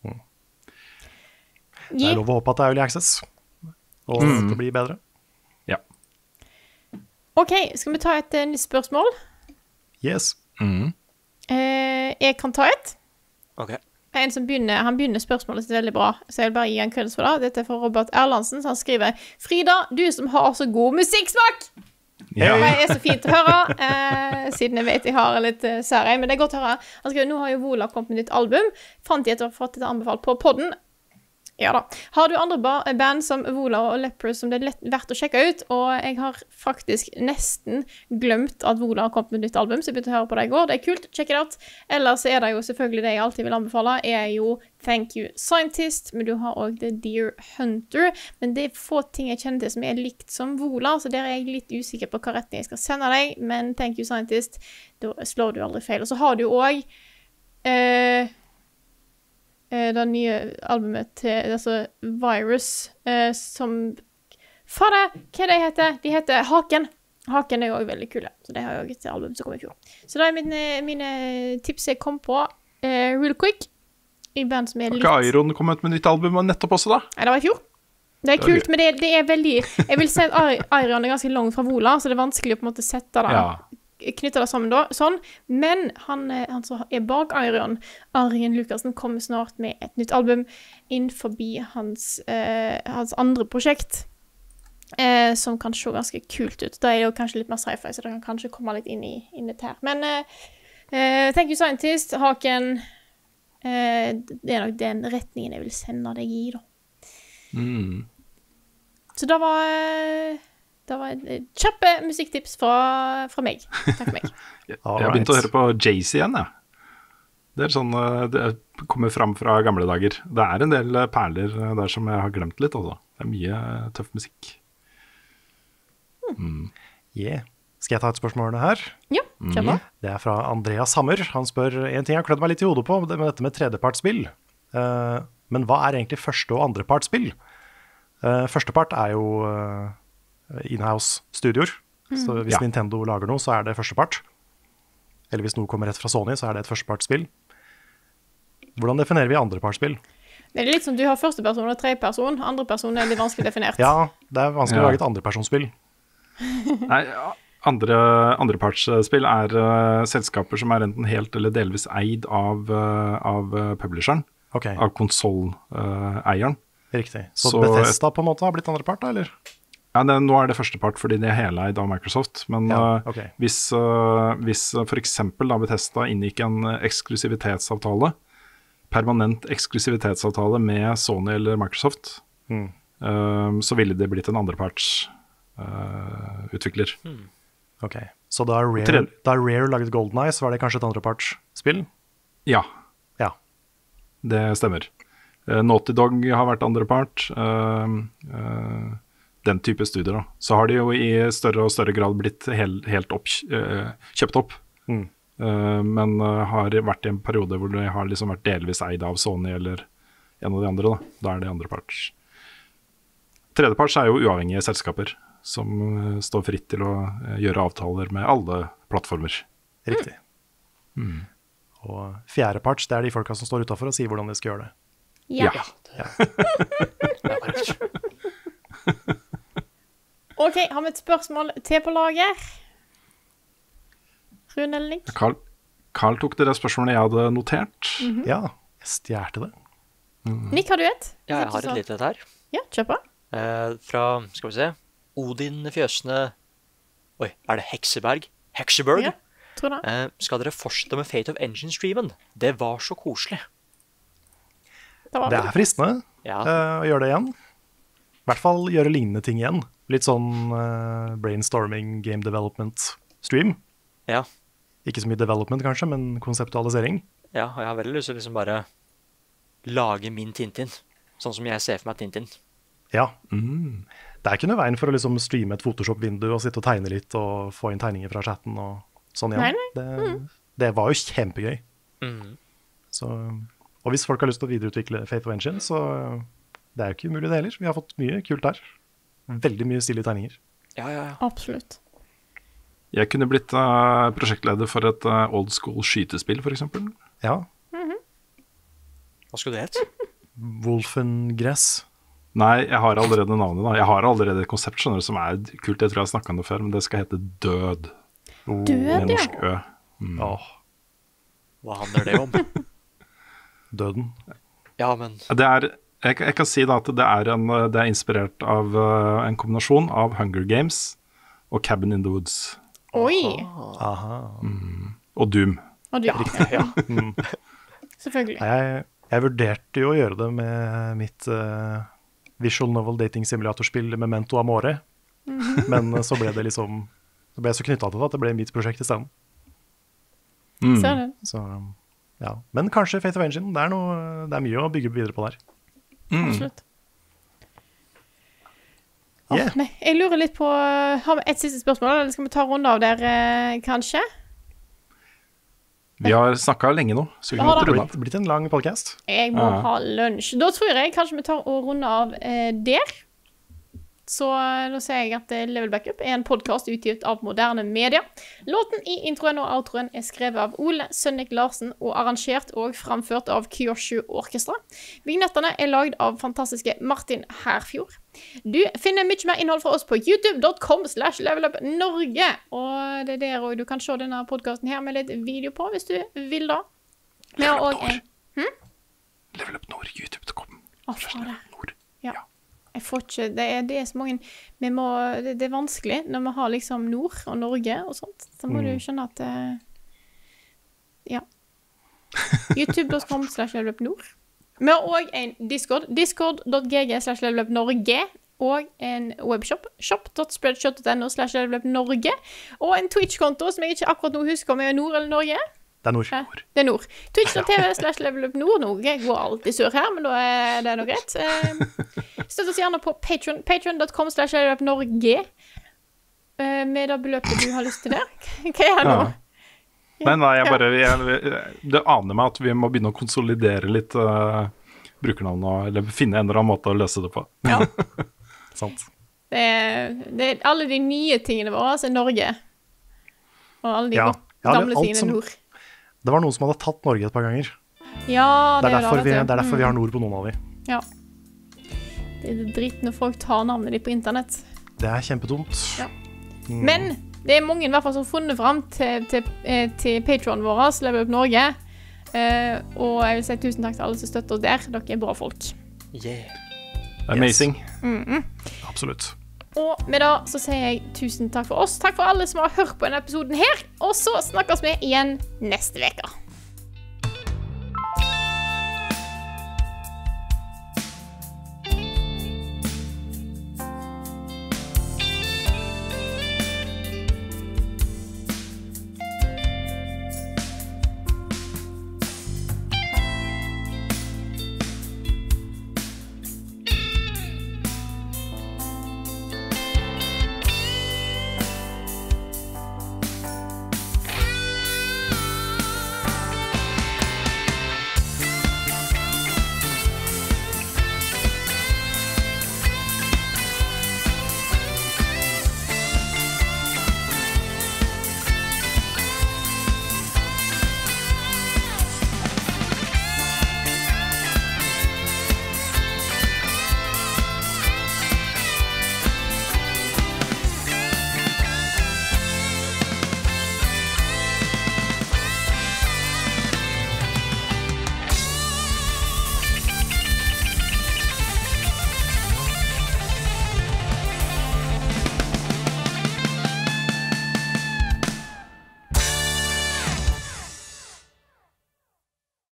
Det er lov å håpe at det er early access, og at det blir bedre. Ja. Ok, skal vi ta et nytt spørsmål? Yes. Jeg kan ta et. Ok. En som begynner spørsmålet sitt veldig bra, så jeg vil bare gi en kreds for det. Dette er fra Robert Erlandsen, så han skriver: Frida, du som har så god musikksmak! Ja. Det er så fint å høre, siden jeg vet jeg har litt særlig, men det er godt å høre. Han skriver: nå har jo Vola kommet med nytt album. Fant jeg etter å ha fått dette anbefalt på podden. Ja da. Har du andre band som Vola og Leprous som det er verdt å sjekke ut? Og jeg har faktisk nesten glemt at Vola har kommet med nytt album, så jeg begynte å høre på det i går. Det er kult, check it out. Ellers er det jo selvfølgelig det jeg alltid vil anbefale, er jo Thank You Scientist, men du har også The Deer Hunter. Men det er få ting jeg kjenner til som er likt som Vola, så der er jeg litt usikker på hva retning jeg skal sende deg, men Thank You Scientist, da slår du aldri feil. Og så har du jo også det nye albumet til altså Virus, som fader, hva det heter? De heter Haken. Haken er jo også veldig kule, så det har jo et album som kom i fjor. Så det er mine tips jeg kom på real quick i band som er litt... Har ikke Iron kommet med nytt album nettopp også da? Nei, det var i fjor. Det er kult, men det er veldig... Jeg vil si at Iron er ganske langt fra Vola, så det er vanskelig å på en måte sette det knytte det sammen da, sånn, men han som er bak Arion, Arjen Lukassen, kommer snart med et nytt album innenfor hans andre prosjekt, som kan se ganske kult ut. Da er det jo kanskje litt mer sci-fi, så det kan kanskje komme litt inn i det her. Men Thank You Scientist, Haken, det er nok den retningen jeg vil sende deg i da. Så da var kjappe musikktips fra meg. Takk for meg. Jeg har begynt å høre på Jay-Z igjen, ja. Det er sånn, det kommer fram fra gamle dager. Det er en del perler der som jeg har glemt litt, altså. Det er mye tøff musikk. Skal jeg ta et spørsmål her? Ja, kjør på. Det er fra Andreas Hammer. Han spør en ting jeg har klødd meg litt i hodet på, med dette med tredjepartsspill. Men hva er egentlig første- og andrepartsspill? Førstepart er jo... in-house studioer. Så hvis Nintendo lager noe, så er det førstepart. Eller hvis noe kommer rett fra Sony, så er det et førstepartsspill. Hvordan definerer vi andrepartsspill? Det er litt som du har førsteperson og tredjeperson. Andreperson er litt vanskelig definert. Ja, det er vanskelig å lage et andrepersonsspill. Nei, andrepartsspill er selskaper som er enten helt eller delvis eid av publisheren, av konsoleieren. Riktig. Så Bethesda på en måte har blitt andrepart, eller? Ja, nå er det første part fordi det er heleid av Microsoft, men hvis for eksempel da Bethesda inngikk en eksklusivitetsavtale, permanent eksklusivitetsavtale med Sony eller Microsoft, så ville det blitt en andreparts utvikler. Så da Rare laget GoldenEye, så var det kanskje et andrepartsspill? Ja, det stemmer. Naughty Dog har vært andrepart, den type studier da. Så har de jo i større og større grad blitt helt kjøpt opp. Men har vært i en periode hvor de har liksom vært delvis eid av Sony eller en av de andre da. Da er det andreparts. Tredjeparts er jo uavhengige selskaper som står fritt til å gjøre avtaler med alle plattformer. Riktig. Og fjerdeparts, det er de folka som står utenfor og sier hvordan de skal gjøre det. Ja. Ok, har vi et spørsmål til på lager? Rune eller Nick? Carl tok det spørsmålet jeg hadde notert. Ja, jeg stjerte det. Nick, har du et? Ja, jeg har et lite her. Ja, kjør på. Fra, skal vi se, Odin Fjøsne... Oi, er det Hekseberg? Hekseberg? Ja, tror det. Skal dere fortsette med Fate of Engine-streamen? Det var så koselig. Det er fristende å gjøre det igjen. I hvert fall gjøre lignende ting igjen. Litt sånn brainstorming, game development stream. Ja. Ikke så mye development, kanskje, men konseptualisering. Ja, og jeg har veldig lyst til å liksom bare lage min Tintin, sånn som jeg ser for meg Tintin. Ja. Det er ikke noe veien for å liksom streame et Photoshop-vindu og sitte og tegne litt og få inn tegninger fra chatten og sånn igjen. Det var jo kjempegøy. Så, og hvis folk har lyst til å videreutvikle Faith of Engine, så det er jo ikke umulig det heller. Vi har fått mye kult der. Veldig mye stilige tegninger. Ja. Absolutt. Jeg kunne blitt prosjektleder for et old school skytespill, for eksempel. Ja. Hva skulle det hete? Wolfengress. Nei, jeg har allerede navnet da. Jeg har allerede et konsept, skjønner du, som er kult. Jeg tror jeg har snakket om det før, men det skal hete Død. Død, Med norsk Ø. Hva handler det om? Døden. Ja, men Det er, jeg kan si da at det er inspirert av en kombinasjon av Hunger Games og Cabin in the Woods. Oi! Og Doom. Og du, ja. selvfølgelig. Jeg vurderte jo å gjøre det med mitt visual novel dating simulatorspill Memento Amore, men så ble det liksom så ble jeg så knyttet til det at det ble mitt prosjekt i stedet. Ser du? Så, ja. Men kanskje Faith of Engine, det er mye å bygge videre på der. Absolutt. Yeah. Nei, jeg lurer litt på, har vi et siste spørsmål, eller skal vi ta en runde av der, kanskje? Vi har snakket lenge nå, så vi Ja, kan da. runde av. Det har blitt en lang podcast. Jeg må ha lunsj. Da tror jeg kanskje vi tar og runder av der. Så da sier jeg at Level Backup er en podcast utgivet av Moderne Media. Låten i introen og outroen er skrevet av Ole Sønnik Larsen og arrangert og framført av Kyoshu Orkestra. Vignettene er laget av fantastiske Martin Herfjord. Du finner mye mer innhold fra oss på youtube.com/levelupnorge. Og det er der også du kan se denne podcasten her med litt video på, hvis du vil da. Vi har også Level Up Nord, YouTube.com. fader. Nord. Ja. Jeg får ikke, det er så mange, det er vanskelig når vi har liksom Nord og Norge og sånt, så må du skjønne at, ja, youtube.com/levelupnord. Vi har også en Discord, discord.gg/levelupnorge, og en webshop, shop.spreadshot.no/levelupnorge, og en Twitch-konto som jeg ikke akkurat nå husker om jeg er Nord eller Norge. Det er nord. Det er nord. Twitch.tv/levelupnord. Norge går alltid sur her, men da er det noe greit. Støtt oss gjerne på Patreon. Patreon.com/levelupnorge. Med det beløpet du har lyst til der. Hva er det nå? Nei, det aner meg at vi må begynne å konsolidere litt brukernavn, eller finne en eller annen måte å løse det på. Ja. Sant. Det er alle de nye tingene våre, altså Norge. Og alle de Ja, gamle alt tingene som- Nord. Det var noen som hadde tatt Norge et par ganger. Ja, Det er jo derfor, det, vet du. det er derfor vi har nord på noen av de. Ja. Det er dritt når folk tar navnet ditt på internett. Det er kjempedumt. Ja. Men det er mange i hvert fall som har funnet frem til Patreon vår, Level Up Norge. Og jeg vil si tusen takk til alle som støtter oss der. Dere er bra folk. Yeah. Amazing. Absolutt. Og med det så sier jeg tusen takk for oss. Takk for alle som har hørt på denne episoden her. Og så snakkes vi igjen neste uke.